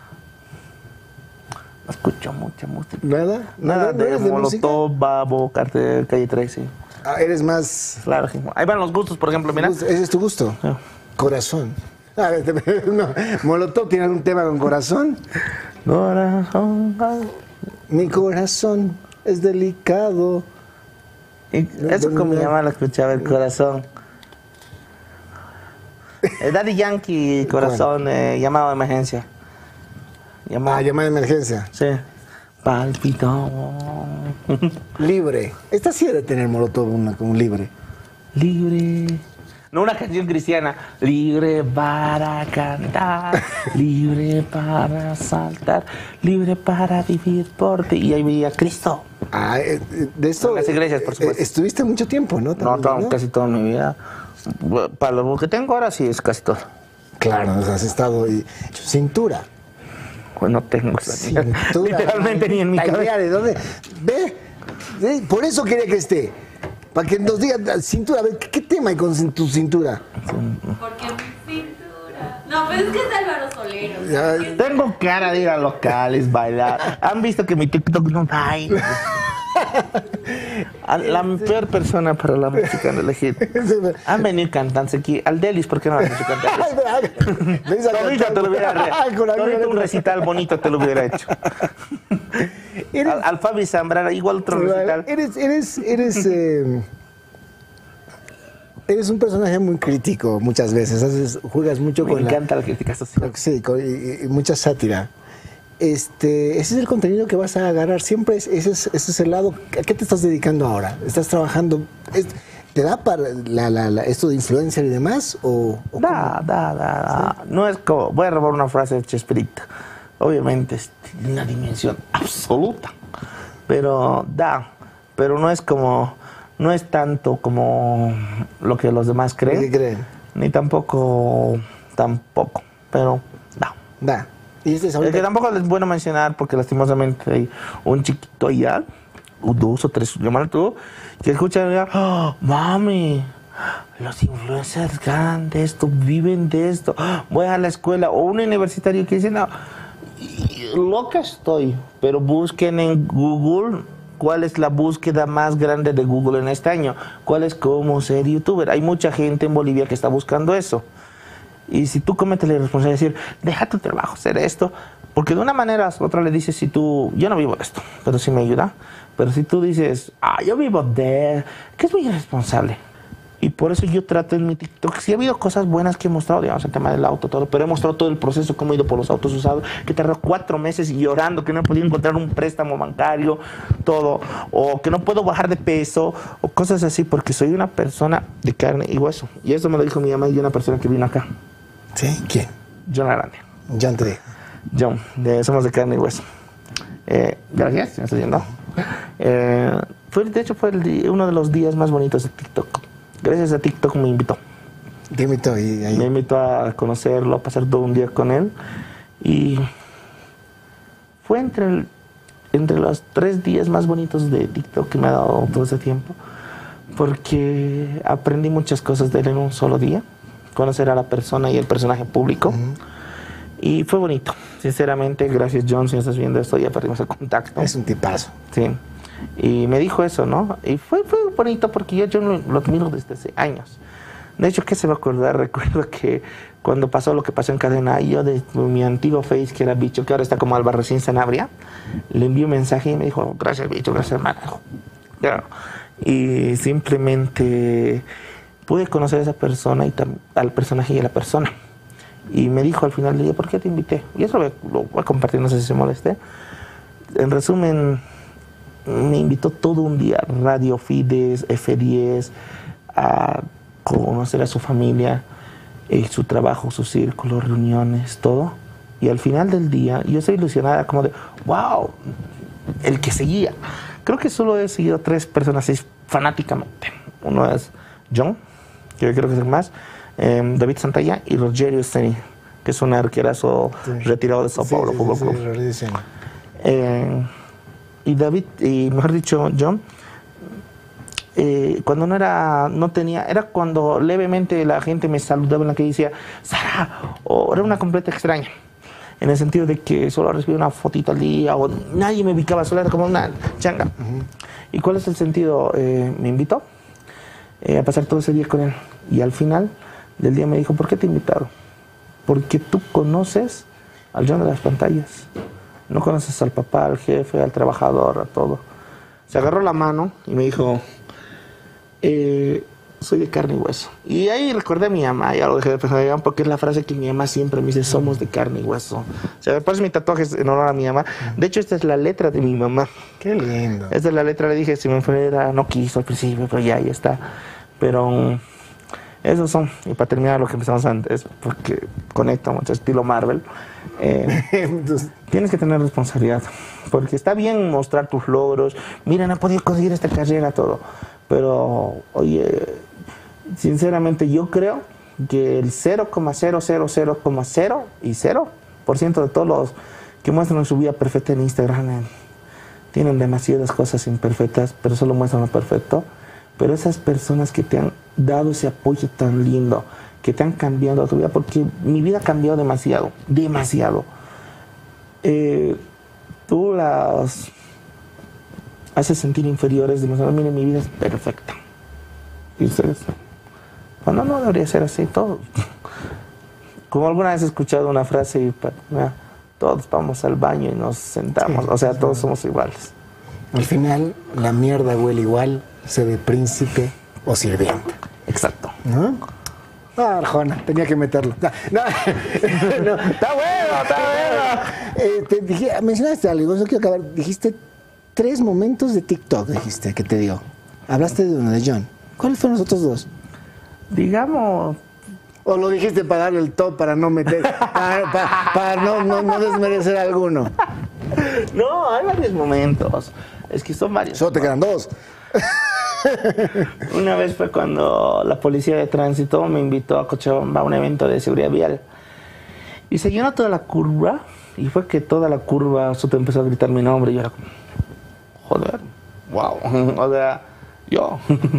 No escucho mucha música.
¿Nada?
Nada
¿No
de
eres de música?
Molotov, Babo, Cartel, Calle trece.
Ah, eres más...
Claro, sí. Ahí van los gustos, por ejemplo, mira.
¿Ese es tu gusto?
Sí.
Corazón. A ver, te- no. ¿Molotov tiene algún tema con corazón?
Corazón.
Mi corazón es delicado.
Y eso como mi mamá lo escuchaba, el corazón. El Daddy Yankee, corazón, eh, llamado de emergencia. Llamado.
Ah, llamada de emergencia.
Sí. Palpitó.
Libre. Esta sí debe tener Molotov una, como libre.
Libre. No una canción cristiana. Libre para cantar, libre para saltar, libre para vivir por ti. Y ahí veía Cristo.
Ah, eh, eh, de esto...
En las iglesias, por supuesto.
eh, estuviste mucho tiempo, ¿no?
No,
También,
todo-
¿no?
casi toda mi vida. Para lo que tengo ahora sí es casi todo.
Claro, o sea, has estado... Y... Cintura.
Pues no tengo esa
Cintura.
literalmente ni en mi
La idea
cabeza.
de dónde... Ve, ve, por eso quería que esté. Para que nos diga, cintura, a ver, ¿qué, qué tema hay con cin- tu cintura?
Porque mi cintura. No, pues es que es Álvaro Solero.
Ya,
Tengo cara de ir a locales, bailar. ¿Han visto que mi TikTok no baila? A la peor persona para la música de elegir. Han venido cantantes aquí. Al Delis, ¿por qué no han hecho cantantes? Ahorita te lo hubiera hecho. Un recital bonito te lo hubiera hecho. Al, al Fabi Zambrana, igual otro recital.
Eres, eres, eres, eh, eres un personaje muy crítico muchas veces. Haces, juegas mucho
Me
con
encanta
la,
la crítica social.
Sí, con, y, y mucha sátira. Este, ese es el contenido que vas a agarrar siempre, ese es, ese es el lado. ¿A qué te estás dedicando ahora? ¿Estás trabajando? Es, ¿Te da para la, la, la, esto de influencer y demás? O, o
da, da, da, da. ¿Sí? No es como, voy a robar una frase de Chespirito. Obviamente es una dimensión absoluta, pero da, pero no es como, no es tanto como lo que los demás creen,
¿Qué creen?
Ni tampoco, tampoco, pero da.
Da. ¿Y este es ahorita?
El que tampoco es bueno mencionar porque lastimosamente hay un chiquito allá, dos o tres, llámalo tú, que escucha y diga, oh, mami, los influencers ganan de esto, viven de esto, voy a la escuela, o un universitario que dice, no, loca estoy, pero busquen en Google cuál es la búsqueda más grande de Google en este año, cuál es cómo ser youtuber. Hay mucha gente en Bolivia que está buscando eso. Y si tú cometes la irresponsabilidad de decir, deja tu trabajo, hacer esto, porque de una manera u otra le dices, si tú, yo no vivo de esto, pero sí me ayuda, pero si tú dices, ah, yo vivo de, que es muy irresponsable. Y por eso yo trato en mi TikTok, sí ha habido cosas buenas que he mostrado, digamos, el tema del auto, todo, pero he mostrado todo el proceso, cómo he ido por los autos usados, que tardó cuatro meses llorando, que no he podido encontrar un préstamo bancario, todo, o que no puedo bajar de peso, o cosas así, porque soy una persona de carne y hueso. Y eso me lo dijo mi mamá y una persona que vino acá.
¿Sí? ¿Quién? John Arande. John te dijo.
John, de Somos de Carne y Hueso. Eh, gracias, me estoy yendo. Eh, fue, de hecho, fue el día, uno de los días más bonitos de TikTok. Gracias a TikTok me invitó.
¿Te invitó? Y ahí...
Me invitó a conocerlo, a pasar todo un día con él. Y fue entre, el, entre los tres días más bonitos de TikTok que me ha dado todo ese tiempo. Porque aprendí muchas cosas de él en un solo día. Conocer a la persona y el personaje público. Uh-huh. Y fue bonito. Sinceramente, gracias John, si estás viendo esto, ya perdimos el contacto.
Es un tipazo.
Sí. Y me dijo eso, ¿no? Y fue, fue bonito porque yo, yo lo, lo admiro desde hace años. De hecho, ¿qué se va a acordar? Recuerdo que cuando pasó lo que pasó en Cadena, yo de mi antiguo Face, que era Bicho, que ahora está como Albarracín Sanabria, le envié un mensaje y me dijo, gracias Bicho, gracias hermano. Y simplemente pude conocer a esa persona y al personaje y a la persona. Y me dijo al final del día, ¿por qué te invité? Y eso lo, lo voy a compartir, no sé si se moleste. En resumen, me invitó todo un día, Radio Fides, F diez, a conocer a su familia, eh, su trabajo, su círculo, reuniones, todo. Y al final del día, yo estoy ilusionada como de, wow, el que seguía. Creo que solo he seguido a tres personas así, fanáticamente. Uno es John, que yo creo que es el más, eh, David Santalla y Rogerio Ceni, que es un arquerazo sí. retirado de Sao Paulo. Sí, sí, sí, sí, eh, y David, y mejor dicho, John, eh, cuando no era, no tenía, era cuando levemente la gente me saludaba en la que decía, Sara, o era una completa extraña. En el sentido de que solo recibía una fotito al día, o nadie me ubicaba, solo era como una changa. Uh-huh. ¿Y cuál es el sentido? Eh, me invitó eh, a pasar todo ese día con él. Y al final del día me dijo, ¿por qué te invitaron? Porque tú conoces al John de las pantallas. No conoces al papá, al jefe, al trabajador, a todo. Se agarró la mano y me dijo, eh, soy de carne y hueso. Y ahí recordé a mi mamá, ya lo dejé de pensar, porque es la frase que mi mamá siempre me dice, somos de carne y hueso. O sea, después mi tatuaje es en honor a mi mamá. De hecho, esta es la letra de mi mamá.
Qué lindo.
Esta es la letra, le dije, si me fuera, no quiso al principio, pero ya, ya está. Pero um, esos son, y para terminar lo que empezamos antes, porque conecta mucho, estilo Marvel, eh, Entonces, tienes que tener responsabilidad, porque está bien mostrar tus logros, mira, no he podido conseguir esta carrera, todo, pero, oye, sinceramente yo creo que el cero coma cero cero cero coma cero y cero por ciento de todos los que muestran su vida perfecta en Instagram eh, tienen demasiadas cosas imperfectas, pero solo muestran lo perfecto. Pero esas personas que te han dado ese apoyo tan lindo, que te han cambiado tu vida, porque mi vida ha cambiado demasiado, demasiado. Eh, tú las... hace sentir inferiores, demostrando, miren, mi vida es perfecta. Y ustedes, bueno, no debería ser así todo. Como alguna vez he escuchado una frase, y, mira, todos vamos al baño y nos sentamos, sí, o sea, todos somos iguales.
Al final, la mierda huele igual, se ve príncipe o sirviente.
Exacto.
¿No? Ah, Arjona, tenía que meterlo. No, no, no, está bueno, está bueno. Eh, te dije, mencionaste algo, no quiero acabar. Dijiste tres momentos de TikTok, dijiste, que te dio. Hablaste de uno, de John. ¿Cuáles fueron los otros dos?
Digamos...
¿O lo dijiste para darle el top, para no meter, para, para, para no, no, no desmerecer alguno?
No, hay varios momentos. Es que son varios.
Solo te quedan dos.
Una vez fue cuando la policía de tránsito me invitó a Cochabamba a un evento de seguridad vial. Y se llenó toda la curva. Y fue que toda la curva Soto empezó a gritar mi nombre. Y yo era como, joder, wow. O sea, yo.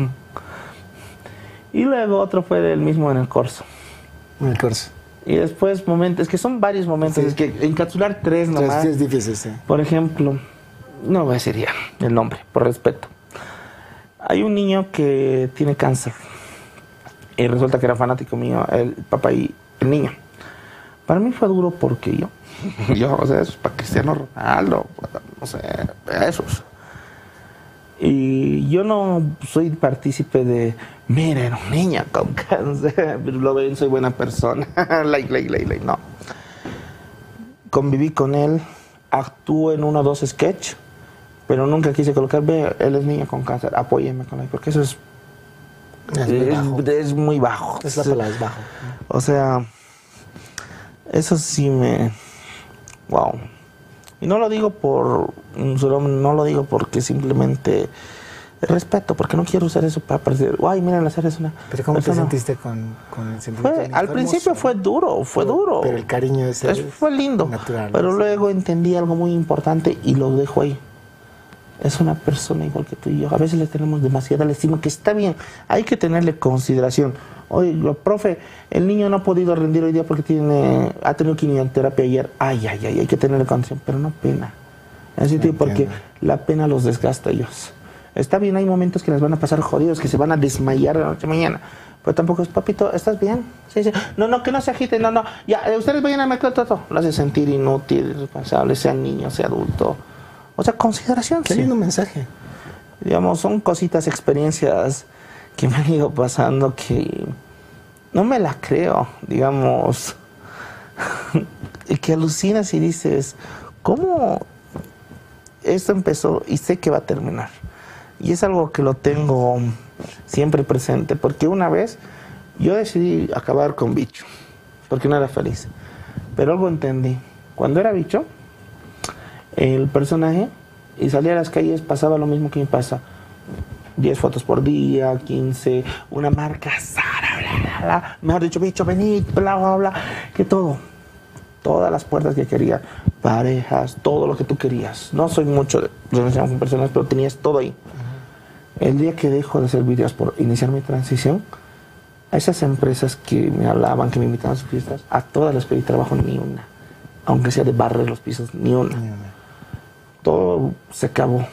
Y luego otro fue del mismo en el Corso.
En el Corso.
Y después momentos, es que son varios momentos. Sí. Es que encapsular tres nomás.
Sí, es difícil, sí.
Por ejemplo, no voy a decir ya el nombre, por respeto. Hay un niño que tiene cáncer y resulta que era fanático mío, el papá y el niño. Para mí fue duro porque yo, yo, o sea, eso es para Cristiano Ronaldo, no sé, esos. Y yo no soy partícipe de, miren, un niño con cáncer, lo ven, soy buena persona, like, like, like, like, no. Conviví con él, actué en uno o dos sketches. Pero nunca quise colocar, ve, él es niño con cáncer, apóyeme con él, porque eso es,
es,
es,
muy, bajo.
es muy bajo.
Es la palabra, es bajo.
O sea, eso sí me... Wow. Y no lo digo por... No lo digo porque simplemente... Respeto, porque no quiero usar eso para parecer, ay, miren, la serie es una...
Pero ¿cómo
persona.
te sentiste con, con el sentimiento?
Fue, al principio fue duro, fue
pero,
duro.
Pero el cariño ese
es, fue lindo.
Natural,
pero
¿no?
luego entendí algo muy importante y lo dejo ahí. Es una persona igual que tú y yo. A veces le tenemos demasiada estima, que está bien. Hay que tenerle consideración. Oye, profe, el niño no ha podido rendir hoy día porque tiene, ha tenido quimioterapia ayer. Ay, ay, ay, hay que tenerle consideración, pero no pena. En ese sentido, porque la pena los desgasta a ellos. Está bien, hay momentos que les van a pasar jodidos, que se van a desmayar de la noche a mañana. Pero tampoco es, papito, ¿estás bien? Sí, sí. No, no, que no se agite, no, no. Ya, ustedes vayan a mercado, todo. Lo hace sentir inútil, irresponsable, sea niño, sea adulto. O sea, consideración.
Qué lindo mensaje.
Digamos, son cositas, experiencias que me han ido pasando que no me la creo, digamos. Que alucinas y dices, ¿cómo esto empezó y sé que va a terminar? Y es algo que lo tengo siempre presente, porque una vez yo decidí acabar con Bicho, porque no era feliz. Pero algo entendí. Cuando era Bicho, el personaje, y salía a las calles, pasaba lo mismo que me pasa. diez fotos por día, quince, una marca, Sara, bla, bla, bla. Mejor dicho, Bicho, vení, bla, bla, bla, que todo. Todas las puertas que quería, parejas, todo lo que tú querías. No soy mucho de relación con personas, pero tenías todo ahí. El día que dejo de hacer videos por iniciar mi transición, a esas empresas que me hablaban, que me invitaban a sus fiestas, a todas les pedí trabajo, ni una. Aunque sea de barrer los pisos, ni una. Ni una. Todo se acabó.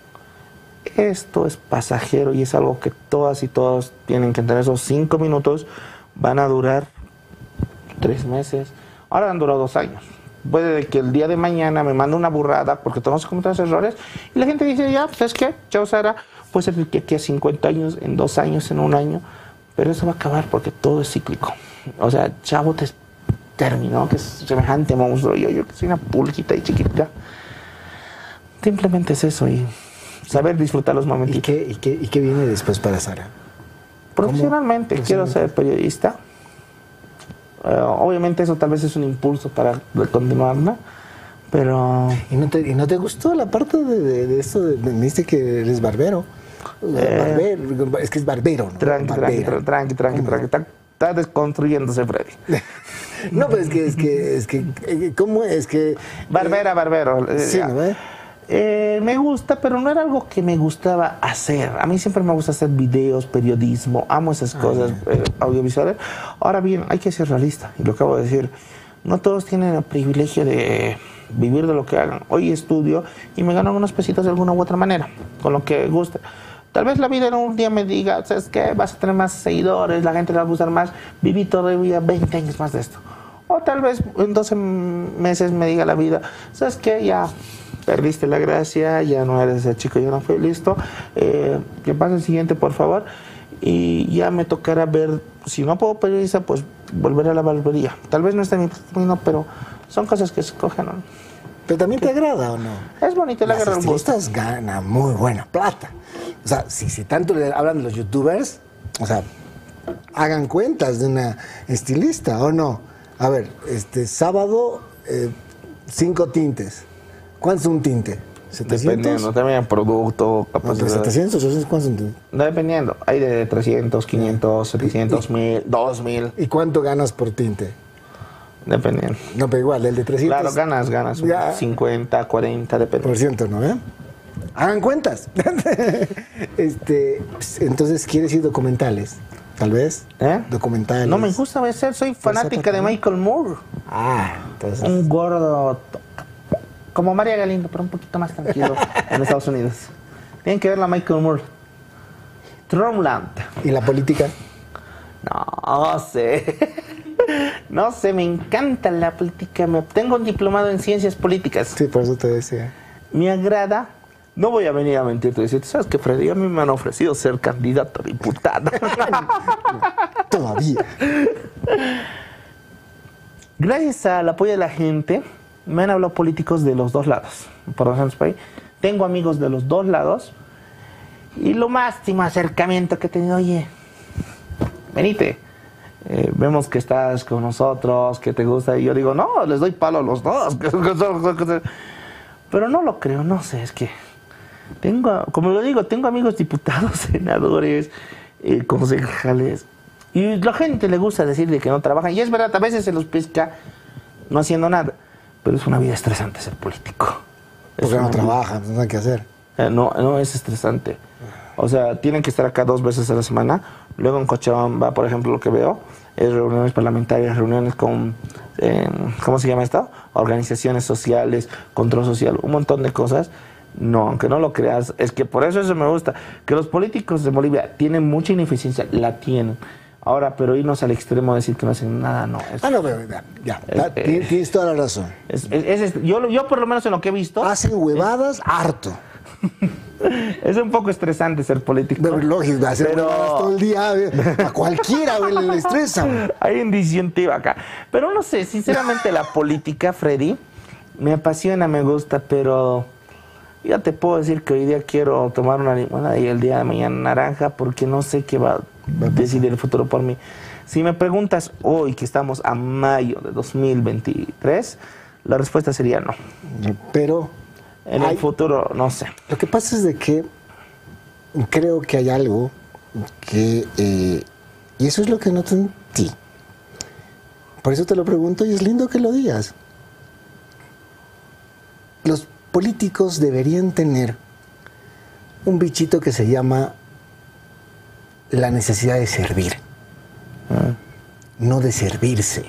Esto es pasajero y es algo que todas y todos tienen que entender. Esos cinco minutos van a durar tres meses. Ahora han durado dos años. Puede que el día de mañana me mande una burrada porque todos se cometen errores y la gente dice, ya, pues es que, chao Sara, puede ser que aquí a cincuenta años, en dos años, en un año, pero eso va a acabar porque todo es cíclico. O sea, chavo te terminó, que es semejante monstruo, yo, yo que soy una pulquita y chiquita. Simplemente es eso y saber disfrutar los momentos.
¿Y qué, y qué, y qué viene después para Sara?
Profesionalmente, quiero ser periodista. Uh, obviamente eso tal vez es un impulso para continuarla, pero...
¿Y no te, y no te gustó la parte de, de, de esto? De, me dijiste que eres barbero. Eh, barbero. Es que es barbero, ¿no?
Tranqui, tranqui, tranqui, tranqui, tranqui. Está, está desconstruyéndose, Freddy.
No, pero es que, es que, es que, ¿cómo es que...?
Barbera, eh, barbero.
Sí, ¿no? ¿Eh?
Eh, me gusta, pero no era algo que me gustaba hacer. A mí siempre me gusta hacer videos, periodismo, amo esas cosas eh, audiovisuales. Ahora bien, hay que ser realista, y lo acabo de decir, no todos tienen el privilegio de vivir de lo que hagan. Hoy estudio y me gano unos pesitos de alguna u otra manera, con lo que guste. Tal vez la vida en un día me diga, ¿sabes qué? Vas a tener más seguidores, la gente le va a gustar más, viví todavía veinte años más de esto. O tal vez en doce meses me diga la vida, ¿sabes qué? Ya perdiste la gracia, ya no eres el chico, ya no fui listo. Eh, que pase el siguiente, por favor. Y ya me tocará ver, si no puedo pedir esa, pues volver a la barbería. Tal vez no esté en mi camino, pero son cosas que se cogen, ¿no?
¿Pero también te agrada o no?
Es bonito, la
Las
agarrar un gusto.
estilistas ganan muy buena plata. O sea, si, si tanto le hablan de los youtubers, o sea, hagan cuentas de una estilista, ¿o no? A ver, este sábado, eh, cinco tintes. ¿Cuánto es un tinte? ¿setecientos?
Dependiendo, también el producto, capacidad.
¿setecientos? ¿ochocientos? ¿Cuánto es un tinte?
No, dependiendo. Hay de trescientos, quinientos, setecientos, mil, dos mil.
¿Y cuánto ganas por tinte?
Dependiendo.
No, pero igual, el de trescientos.
Claro, ganas, ganas.
Ya.
cincuenta, cuarenta, depende.
Por ciento, ¿no? ¿Eh? Hagan cuentas. este, pues, entonces, ¿quieres ir documentales? Tal vez.
¿Eh?
Documentales.
No me gusta ser, soy fanática de Michael Moore.
Ah, entonces.
Un gordo. Como María Galindo, pero un poquito más tranquilo en Estados Unidos. Tienen que ver la Michael Moore. Trumpland.
¿Y la política?
No sé. No sé, me encanta la política. Me, tengo un diplomado en ciencias políticas.
Sí, por eso te decía.
Me agrada. No voy a venir a mentirte y decirte, ¿sabes qué, Freddy? A mí me han ofrecido ser candidato a diputado.
Todavía.
Gracias al apoyo de la gente, me han hablado políticos de los dos lados. Por ejemplo, tengo amigos de los dos lados. Y lo máximo acercamiento que he tenido, oye, venite. Eh, vemos que estás con nosotros, que te gusta. Y yo digo, no, les doy palo a los dos. Pero no lo creo, no sé, es que tengo, como lo digo, tengo amigos diputados, senadores, eh, concejales. Y la gente le gusta decir de que no trabajan. Y es verdad, a veces se los pesca no haciendo nada. Pero es una vida estresante ser político.
Porque no trabajan, no hay que hacer.
Eh, no, no es estresante. O sea, tienen que estar acá dos veces a la semana. Luego en Cochabamba, por ejemplo, lo que veo es reuniones parlamentarias, reuniones con, eh, ¿cómo se llama esto? Organizaciones sociales, control social, un montón de cosas. No, aunque no lo creas, es que por eso eso me gusta. Que los políticos de Bolivia tienen mucha ineficiencia, la tienen. Ahora, pero irnos al extremo de decir que no hacen nada, no. Es,
ah, no, pero ya, ya es, tienes, tienes toda la razón.
Es, es, es, yo, yo por lo menos en lo que he visto...
Hacen huevadas, harto.
Es un poco estresante ser político.
Pero lógico, hacer
pero...
huevadas todo el día, a cualquiera le estresa.
Hay un disyuntivo acá. Pero no sé, sinceramente la política, Freddy, me apasiona, me gusta, pero... Ya te puedo decir que hoy día quiero tomar una limonada y el día de mañana naranja porque no sé qué va a decidir el futuro por mí. Si me preguntas hoy que estamos a mayo de dos mil veintitrés, la respuesta sería no.
Pero
en hay, el futuro no sé.
Lo que pasa es de que creo que hay algo que... Eh, y eso es lo que noto en ti. Por eso te lo pregunto y es lindo que lo digas. Los políticos deberían tener un bichito que se llama la necesidad de servir, ah. no de servirse.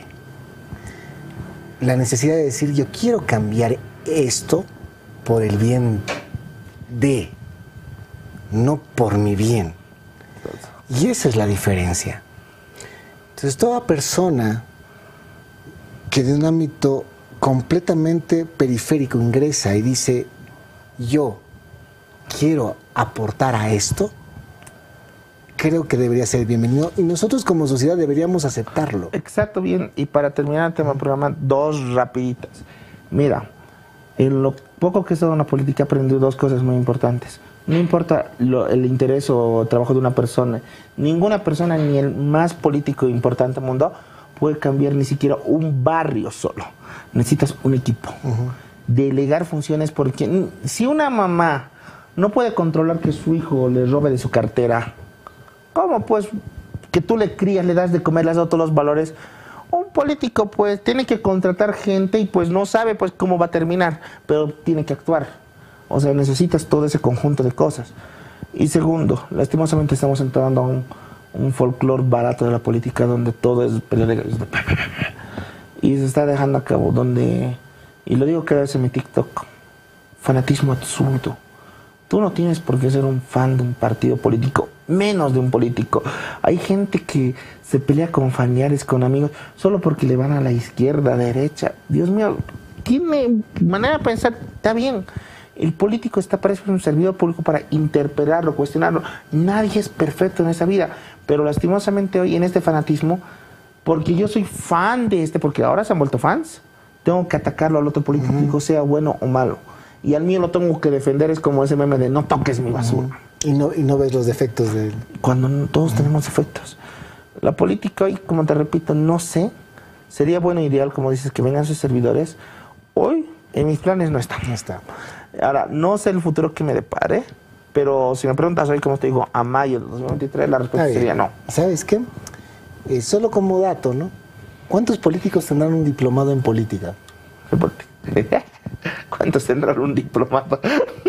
La necesidad de decir, yo quiero cambiar esto por el bien de, no por mi bien. Y esa es la diferencia. Entonces, toda persona que de un ámbito completamente periférico ingresa y dice, yo quiero aportar a esto, creo que debería ser bienvenido y nosotros como sociedad deberíamos aceptarlo.
Exacto, bien. Y para terminar el tema del programa, dos rapiditas. Mira, en lo poco que he estado en la política he aprendido dos cosas muy importantes. No importa lo, el interés o el trabajo de una persona, ninguna persona, ni el más político importante del mundo, puede cambiar ni siquiera un barrio solo. Necesitas un equipo. Uh-huh. Delegar funciones, porque si una mamá no puede controlar que su hijo le robe de su cartera, ¿cómo pues que tú le crías, le das de comer, le das todos los valores? Un político pues tiene que contratar gente y pues no sabe pues cómo va a terminar, pero tiene que actuar. O sea, necesitas todo ese conjunto de cosas. Y segundo, lastimosamente estamos entrando a un un folclore barato de la política donde todo es pelea de... y se está dejando a cabo, donde Y lo digo cada vez en mi TikTok. Fanatismo absurdo. Tú no tienes por qué ser un fan de un partido político, menos de un político. Hay gente que se pelea con familiares, con amigos, solo porque le van a la izquierda, derecha. Dios mío, tiene manera de pensar, está bien. El político está para eso, es un servidor público, para interpelarlo, cuestionarlo. Nadie es perfecto en esa vida, pero lastimosamente hoy en este fanatismo, porque yo soy fan de este, porque ahora se han vuelto fans, tengo que atacarlo al otro político, uh-huh. sea bueno o malo. Y al mío lo tengo que defender, es como ese meme de no toques mi basura.
Uh-huh. Y, no, y no ves los defectos de él.
Cuando no, todos uh-huh. tenemos defectos. La política hoy, como te repito, no sé. Sería bueno, ideal, como dices, que vengan sus servidores. Hoy en mis planes no está.
No está.
Ahora, no sé el futuro que me depare, pero si me preguntas hoy, como te digo, a mayo de dos mil veintitrés, la respuesta sería no.
¿Sabes qué? Eh, solo como dato, ¿no? ¿Cuántos políticos tendrán un diplomado en política?
¿Cuántos tendrán un diplomado?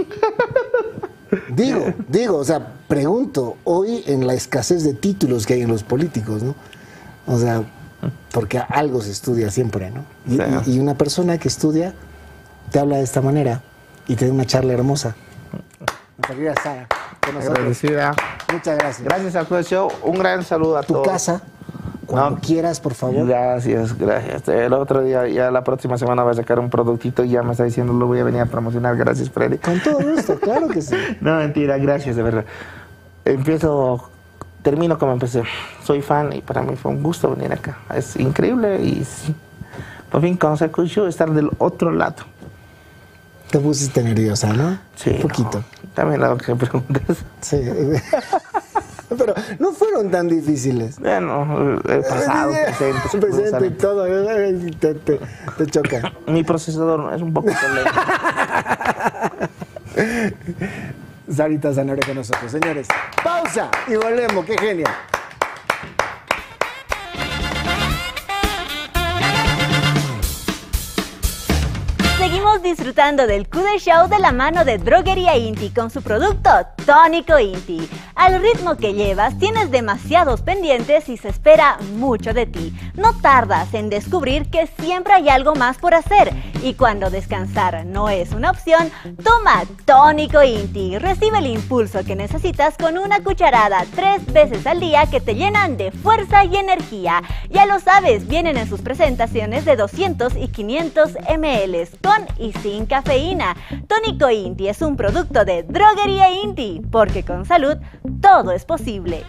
Digo, digo, o sea, pregunto, hoy en la escasez de títulos que hay en los políticos, ¿no? O sea, porque algo se estudia siempre, ¿no? Y, sí. y, y una persona que estudia te habla de esta manera y te da una charla hermosa. Nuestra querida Sara, con nosotros.
Agradecida.
Muchas gracias.
Gracias al Club Show. Un gran saludo a
tu
todos.
Tu casa, cuando no, quieras, por favor.
Gracias, gracias. El otro día, ya la próxima semana voy a sacar un productito y ya me está diciendo, lo voy a venir a promocionar. Gracias, Freddy.
Con todo gusto, claro que sí.
No, mentira, gracias, de verdad. Empiezo, termino como empecé. Soy fan y para mí fue un gusto venir acá. Es increíble y sí, por fin conocer Club Show, estar del otro lado.
Te pusiste nerviosa, ¿no?
Sí.
Un poquito.
No, también lo que preguntas.
Sí. Pero no fueron tan difíciles.
Bueno, el pasado, presente.
El presente y todo, te, te, te choca.
Mi procesador es un poco lento.
Sarita Zanabria con nosotros. Señores, pausa y volvemos. ¡Qué genial!
Seguimos disfrutando del Q D Show de la mano de Droguería Inti con su producto Tónico Inti. Al ritmo que llevas tienes demasiados pendientes y se espera mucho de ti. No tardas en descubrir que siempre hay algo más por hacer y cuando descansar no es una opción, toma Tónico Inti. Recibe el impulso que necesitas con una cucharada tres veces al día que te llenan de fuerza y energía. Ya lo sabes, vienen en sus presentaciones de doscientos y quinientos mililitros con y sin cafeína. Tónico Inti es un producto de Droguería Inti, porque con salud todo es posible.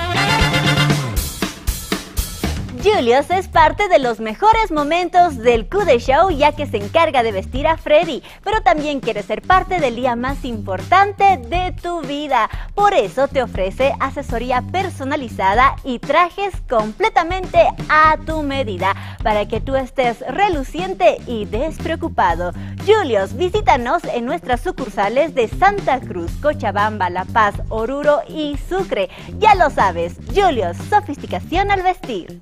Julius es parte de los mejores momentos del Q D Show, ya que se encarga de vestir a Freddy, pero también quiere ser parte del día más importante de tu vida. Por eso te ofrece asesoría personalizada y trajes completamente a tu medida, para que tú estés reluciente y despreocupado. Julius, visítanos en nuestras sucursales de Santa Cruz, Cochabamba, La Paz, Oruro y Sucre. Ya lo sabes, Julius, sofisticación al vestir.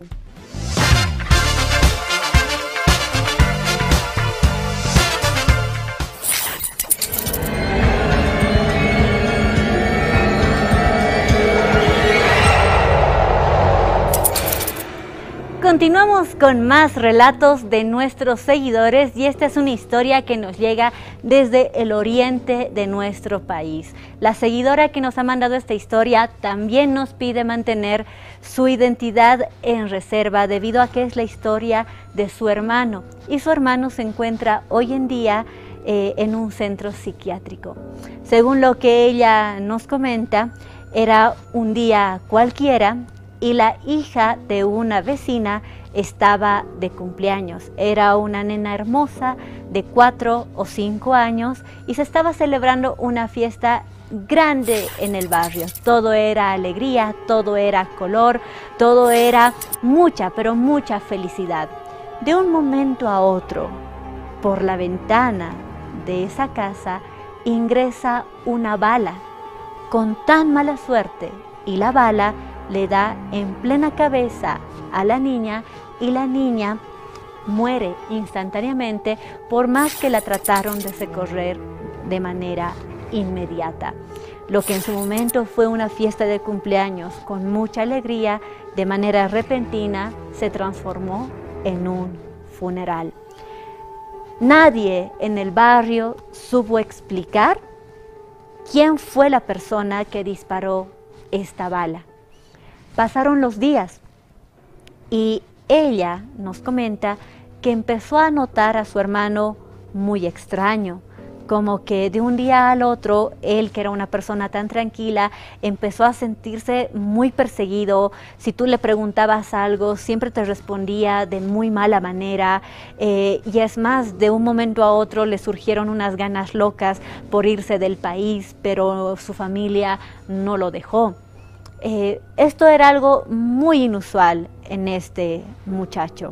Continuamos con más relatos de nuestros seguidores y esta es una historia que nos llega desde el oriente de nuestro país. La seguidora que nos ha mandado esta historia también nos pide mantener su identidad en reserva debido a que es la historia de su hermano y su hermano se encuentra hoy en día eh, en un centro psiquiátrico. Según lo que ella nos comenta, era un día cualquiera y la hija de una vecina estaba de cumpleaños. Era una nena hermosa de cuatro o cinco años y se estaba celebrando una fiesta grande en el barrio. Todo era alegría, todo era color, todo era mucha, pero mucha felicidad. De un momento a otro, por la ventana de esa casa ingresa una bala con tan mala suerte y la bala le da en plena cabeza a la niña y la niña muere instantáneamente por más que la trataron de socorrer de manera inmediata. Lo que en su momento fue una fiesta de cumpleaños con mucha alegría, de manera repentina se transformó en un funeral. Nadie en el barrio supo explicar quién fue la persona que disparó esta bala. Pasaron los días y ella nos comenta que empezó a notar a su hermano muy extraño, como que de un día al otro, él, que era una persona tan tranquila, empezó a sentirse muy perseguido. Si tú le preguntabas algo, siempre te respondía de muy mala manera, eh, y es más, de un momento a otro le surgieron unas ganas locas por irse del país, pero su familia no lo dejó. Eh, esto era algo muy inusual en este muchacho.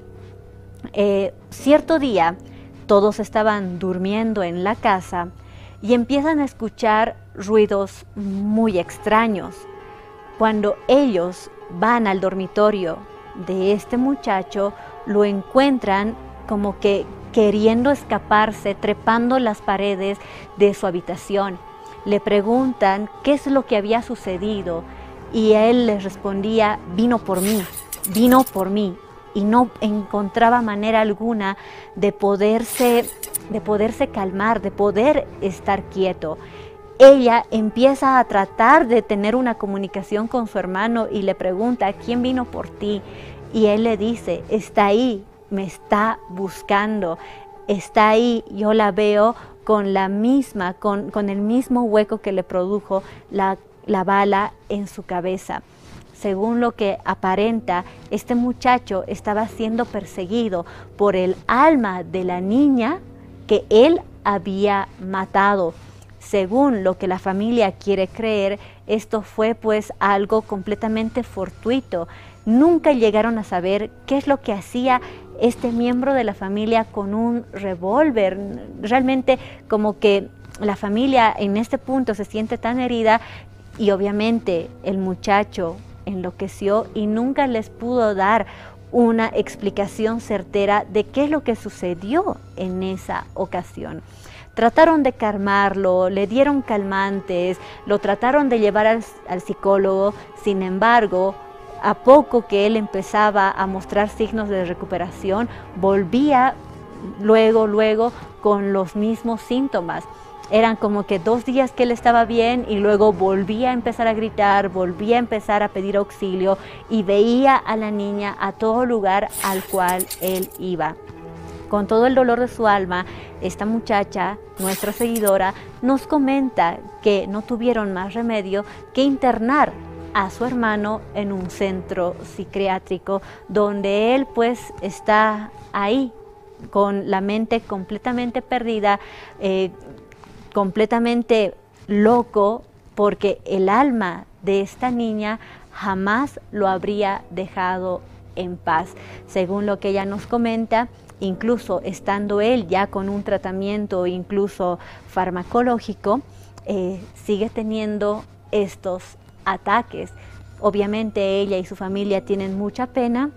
Eh, cierto día, todos estaban durmiendo en la casa y empiezan a escuchar ruidos muy extraños. Cuando ellos van al dormitorio de este muchacho, lo encuentran como que queriendo escaparse, trepando las paredes de su habitación. Le preguntan qué es lo que había sucedido y él les respondía: vino por mí, vino por mí. Y no encontraba manera alguna de poderse, de poderse calmar, de poder estar quieto. Ella empieza a tratar de tener una comunicación con su hermano y le pregunta: ¿quién vino por ti? Y él le dice: está ahí, me está buscando, está ahí, yo la veo con la misma, con, con el mismo hueco que le produjo la, la bala en su cabeza. Según lo que aparenta, este muchacho estaba siendo perseguido por el alma de la niña que él había matado. Según lo que la familia quiere creer, esto fue pues algo completamente fortuito. Nunca llegaron a saber qué es lo que hacía este miembro de la familia con un revólver. Realmente como que la familia en este punto se siente tan herida y obviamente el muchacho enloqueció y nunca les pudo dar una explicación certera de qué es lo que sucedió en esa ocasión. Trataron de calmarlo, le dieron calmantes, lo trataron de llevar al, al psicólogo. Sin embargo, a poco que él empezaba a mostrar signos de recuperación, volvía luego, luego con los mismos síntomas. Eran como que dos días que él estaba bien y luego volvía a empezar a gritar, volvía a empezar a pedir auxilio y veía a la niña a todo lugar al cual él iba. Con todo el dolor de su alma, esta muchacha, nuestra seguidora, nos comenta que no tuvieron más remedio que internar a su hermano en un centro psiquiátrico donde él pues está ahí con la mente completamente perdida, eh, completamente loco, porque el alma de esta niña jamás lo habría dejado en paz. Según lo que ella nos comenta, incluso estando él ya con un tratamiento incluso farmacológico, eh, sigue teniendo estos ataques. Obviamente ella y su familia tienen mucha pena,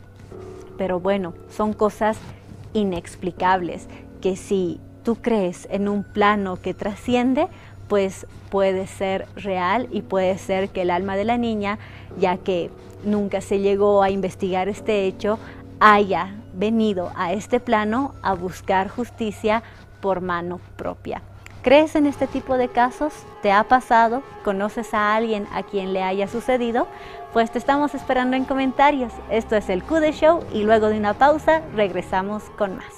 pero bueno, son cosas inexplicables que si tú crees en un plano que trasciende, pues puede ser real y puede ser que el alma de la niña, ya que nunca se llegó a investigar este hecho, haya venido a este plano a buscar justicia por mano propia. ¿Crees en este tipo de casos? ¿Te ha pasado? ¿Conoces a alguien a quien le haya sucedido? Pues te estamos esperando en comentarios. Esto es el Q D Show y luego de una pausa regresamos con más.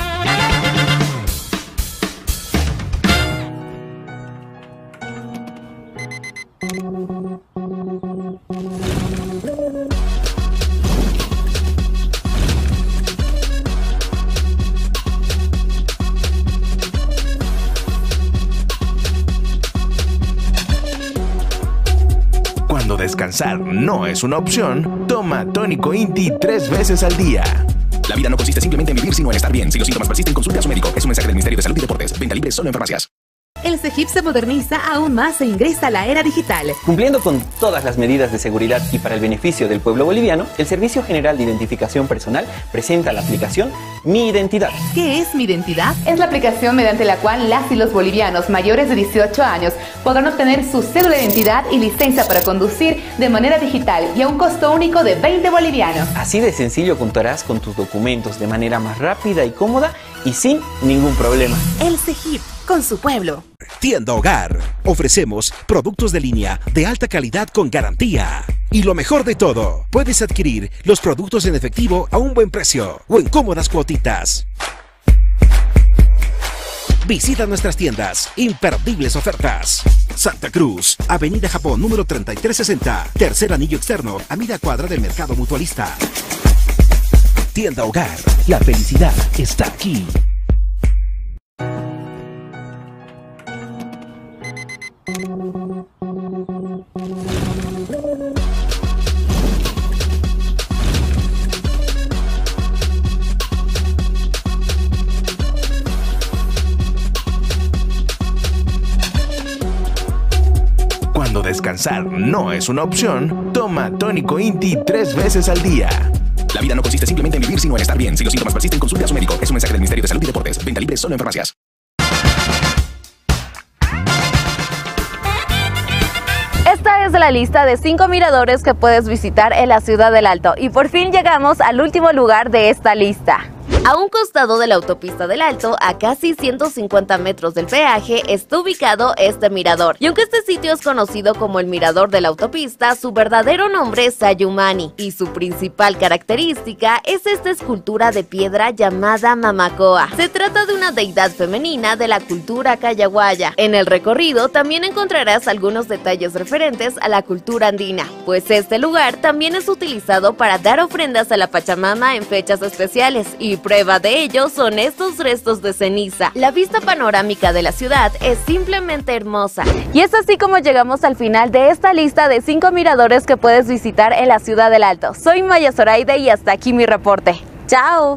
Cuando descansar no es una opción, toma tónico Inti tres veces al día. La vida no consiste simplemente en vivir, sino en estar bien. Si los síntomas persisten, consulte a su médico. Es un mensaje del Ministerio de Salud y Deportes. Venta libre solo en farmacias.
El CEGIP se moderniza aún más e ingresa a la era digital.
Cumpliendo con todas las medidas de seguridad y para el beneficio del pueblo boliviano, el Servicio General de Identificación Personal presenta la aplicación Mi Identidad.
¿Qué es Mi Identidad?
Es la aplicación mediante la cual las y los bolivianos mayores de dieciocho años podrán obtener su cédula de identidad y licencia para conducir de manera digital y a un costo único de veinte bolivianos.
Así de sencillo contarás con tus documentos de manera más rápida y cómoda y sin ningún problema.
El CEGIP, con su pueblo.
Tienda Hogar. Ofrecemos productos de línea de alta calidad con garantía. Y lo mejor de todo, puedes adquirir los productos en efectivo a un buen precio o en cómodas cuotitas. Visita nuestras tiendas. Imperdibles ofertas. Santa Cruz, Avenida Japón número treinta y tres sesenta, tercer anillo externo, a media cuadra del Mercado Mutualista. Tienda Hogar. La felicidad está aquí.
Cuando descansar no es una opción, toma Tónico Inti tres veces al día. La vida no consiste simplemente en vivir, sino en estar bien. Si los síntomas persisten, consulte a su médico. Es un mensaje del Ministerio de Salud y Deportes. Venta libre solo en farmacias.
Esta es la lista de cinco miradores que puedes visitar en la ciudad del Alto. Y por fin llegamos al último lugar de esta lista. A un costado de la autopista del Alto, a casi ciento cincuenta metros del peaje, está ubicado este mirador. Y aunque este sitio es conocido como el mirador de la autopista, su verdadero nombre es Sayumani. Y su principal característica es esta escultura de piedra llamada Mamacoa. Se trata de una deidad femenina de la cultura cayaguaya. En el recorrido también encontrarás algunos detalles referentes a la cultura andina, pues este lugar también es utilizado para dar ofrendas a la Pachamama en fechas especiales. Y prueba de ello son estos restos de ceniza. La vista panorámica de la ciudad es simplemente hermosa. Y es así como llegamos al final de esta lista de cinco miradores que puedes visitar en la ciudad del Alto. Soy Maya Zoraide y hasta aquí mi reporte. ¡Chao!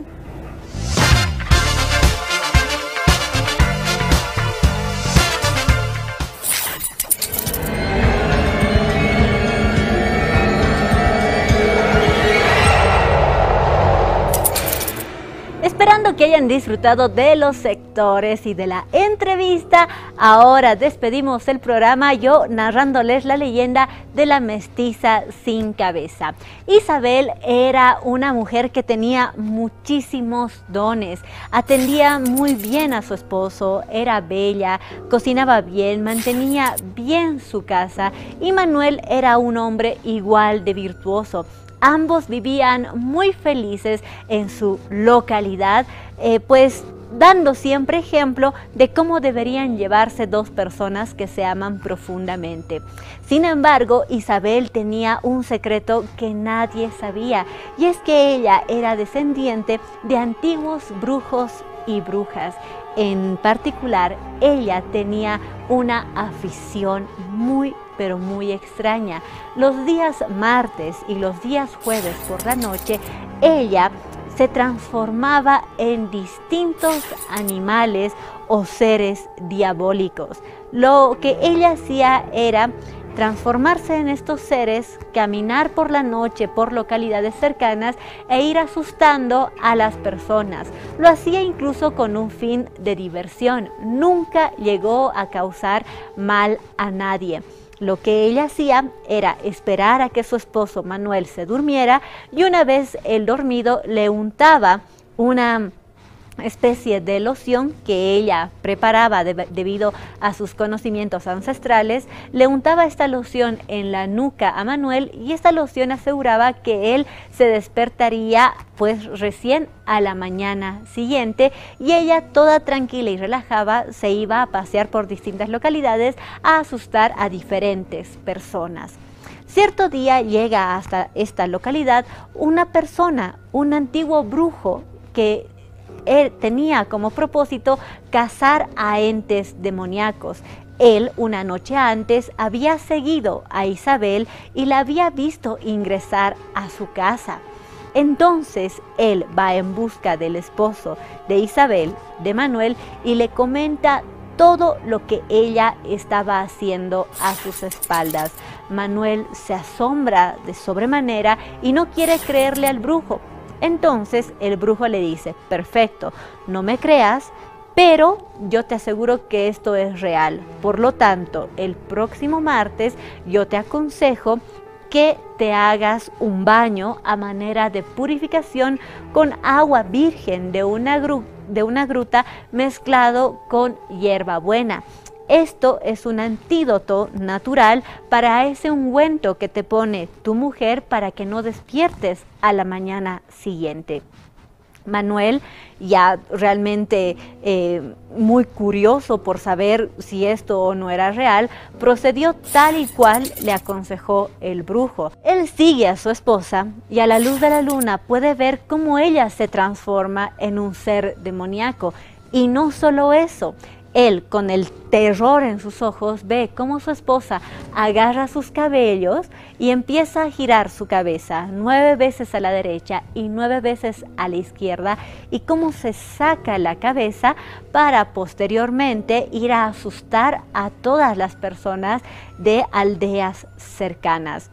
Esperando que hayan disfrutado de los sectores y de la entrevista, ahora despedimos el programa yo narrándoles la leyenda de la mestiza sin cabeza. Isabel era una mujer que tenía muchísimos dones, atendía muy bien a su esposo, era bella, cocinaba bien, mantenía bien su casa y Manuel era un hombre igual de virtuoso. Ambos vivían muy felices en su localidad, eh, pues dando siempre ejemplo de cómo deberían llevarse dos personas que se aman profundamente. Sin embargo, Isabel tenía un secreto que nadie sabía, y es que ella era descendiente de antiguos brujos y brujas. En particular, ella tenía una afición muy pero muy extraña. Los días martes y los días jueves por la noche, ella se transformaba en distintos animales o seres diabólicos. Lo que ella hacía era transformarse en estos seres, caminar por la noche por localidades cercanas e ir asustando a las personas. Lo hacía incluso con un fin de diversión. Nunca llegó a causar mal a nadie. Lo que ella hacía era esperar a que su esposo Manuel se durmiera y una vez él dormido le untaba una especie de loción que ella preparaba de, debido a sus conocimientos ancestrales. Le untaba esta loción en la nuca a Manuel y esta loción aseguraba que él se despertaría pues recién a la mañana siguiente y ella toda tranquila y relajada se iba a pasear por distintas localidades a asustar a diferentes personas. Cierto día llega hasta esta localidad una persona, un antiguo brujo que él tenía como propósito cazar a entes demoníacos. Él, una noche antes, había seguido a Isabel y la había visto ingresar a su casa. Entonces, él va en busca del esposo de Isabel, de Manuel, y le comenta todo lo que ella estaba haciendo a sus espaldas. Manuel se asombra de sobremanera y no quiere creerle al brujo. Entonces el brujo le dice: perfecto, no me creas, pero yo te aseguro que esto es real. Por lo tanto, el próximo martes yo te aconsejo que te hagas un baño a manera de purificación con agua virgen de una, gru de una gruta mezclado con hierbabuena. Esto es un antídoto natural para ese ungüento que te pone tu mujer para que no despiertes a la mañana siguiente. Manuel, ya realmente eh, muy curioso por saber si esto o no era real, procedió tal y cual le aconsejó el brujo. Él sigue a su esposa y a la luz de la luna puede ver cómo ella se transforma en un ser demoníaco. Y no solo eso, él, con el terror en sus ojos, ve cómo su esposa agarra sus cabellos y empieza a girar su cabeza nueve veces a la derecha y nueve veces a la izquierda, y cómo se saca la cabeza para posteriormente ir a asustar a todas las personas de aldeas cercanas.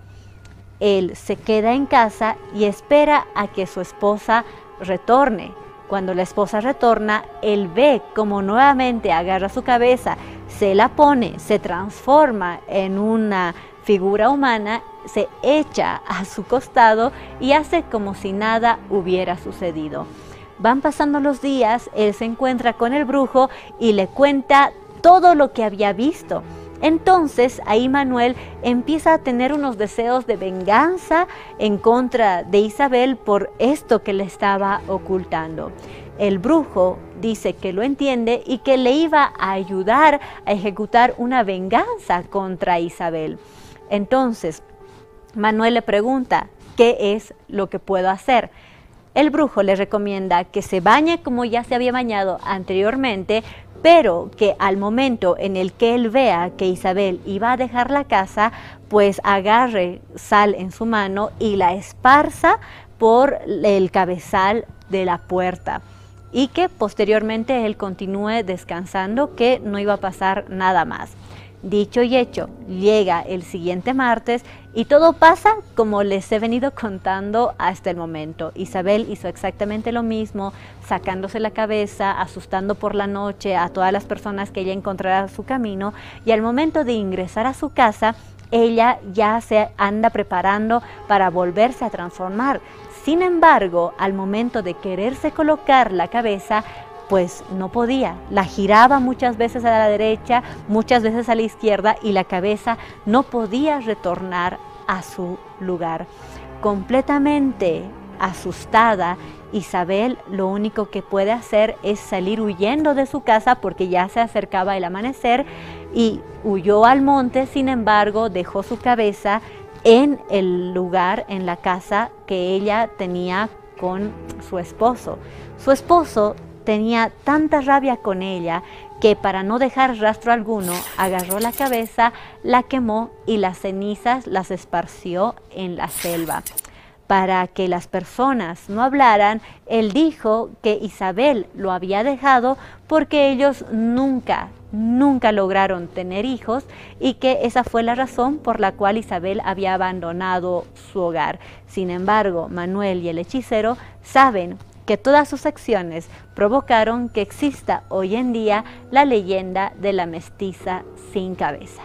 Él se queda en casa y espera a que su esposa retorne. Cuando la esposa retorna, él ve como nuevamente agarra su cabeza, se la pone, se transforma en una figura humana, se echa a su costado y hace como si nada hubiera sucedido. Van pasando los días, él se encuentra con el brujo y le cuenta todo lo que había visto. Entonces ahí Manuel empieza a tener unos deseos de venganza en contra de Isabel por esto que le estaba ocultando. El brujo dice que lo entiende y que le iba a ayudar a ejecutar una venganza contra Isabel. Entonces Manuel le pregunta: ¿qué es lo que puedo hacer? El brujo le recomienda que se bañe como ya se había bañado anteriormente, pero que al momento en el que él vea que Isabel iba a dejar la casa, pues agarre sal en su mano y la esparza por el cabezal de la puerta, y que posteriormente él continúe descansando, que no iba a pasar nada más. Dicho y hecho, llega el siguiente martes y todo pasa como les he venido contando hasta el momento. Isabel hizo exactamente lo mismo, sacándose la cabeza, asustando por la noche a todas las personas que ella encontrara a su camino, y al momento de ingresar a su casa, ella ya se anda preparando para volverse a transformar. Sin embargo, al momento de quererse colocar la cabeza, pues no podía, la giraba muchas veces a la derecha, muchas veces a la izquierda, y la cabeza no podía retornar a su lugar. Completamente asustada, Isabel lo único que puede hacer es salir huyendo de su casa porque ya se acercaba el amanecer, y huyó al monte. Sin embargo, dejó su cabeza en el lugar, en la casa que ella tenía con su esposo. Su esposo tenía tanta rabia con ella que, para no dejar rastro alguno, agarró la cabeza, la quemó y las cenizas las esparció en la selva. Para que las personas no hablaran, él dijo que Isabel lo había dejado porque ellos nunca, nunca lograron tener hijos, y que esa fue la razón por la cual Isabel había abandonado su hogar. Sin embargo, Manuel y el hechicero saben que todas sus acciones provocaron que exista hoy en día la leyenda de la mestiza sin cabeza.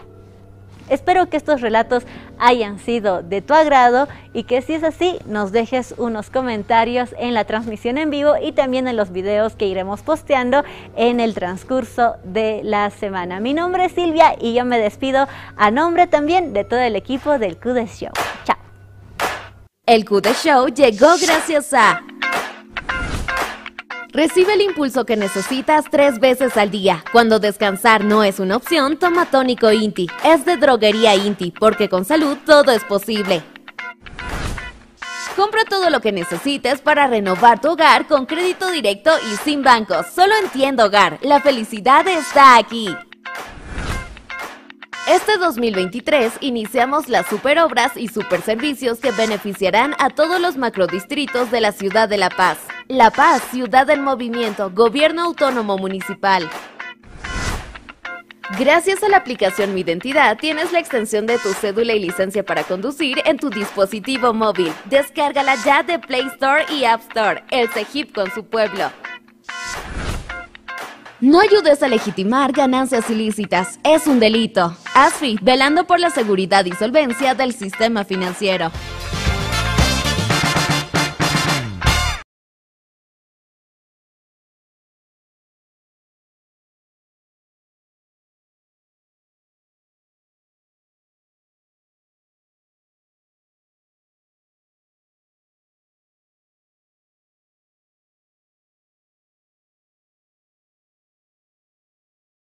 Espero que estos relatos hayan sido de tu agrado, y que, si es así, nos dejes unos comentarios en la transmisión en vivo y también en los videos que iremos posteando en el transcurso de la semana. Mi nombre es Silvia y yo me despido a nombre también de todo el equipo del Q D Show. Chao.
El Q D Show llegó gracias a... Recibe el impulso que necesitas tres veces al día. Cuando descansar no es una opción, toma Tónico Inti. Es de Droguería Inti, porque con salud todo es posible. Compra todo lo que necesites para renovar tu hogar con crédito directo y sin bancos. Solo en Tienda Hogar. La felicidad está aquí. Este dos mil veintitrés iniciamos las superobras y superservicios que beneficiarán a todos los macrodistritos de la ciudad de La Paz. La Paz, ciudad en movimiento, Gobierno Autónomo Municipal. Gracias a la aplicación Mi Identidad, tienes la extensión de tu cédula y licencia para conducir en tu dispositivo móvil. Descárgala ya de Play Store y App Store. El CEGIP con su pueblo. No ayudes a legitimar ganancias ilícitas. Es un delito. ASFI, velando por la seguridad y solvencia del sistema financiero.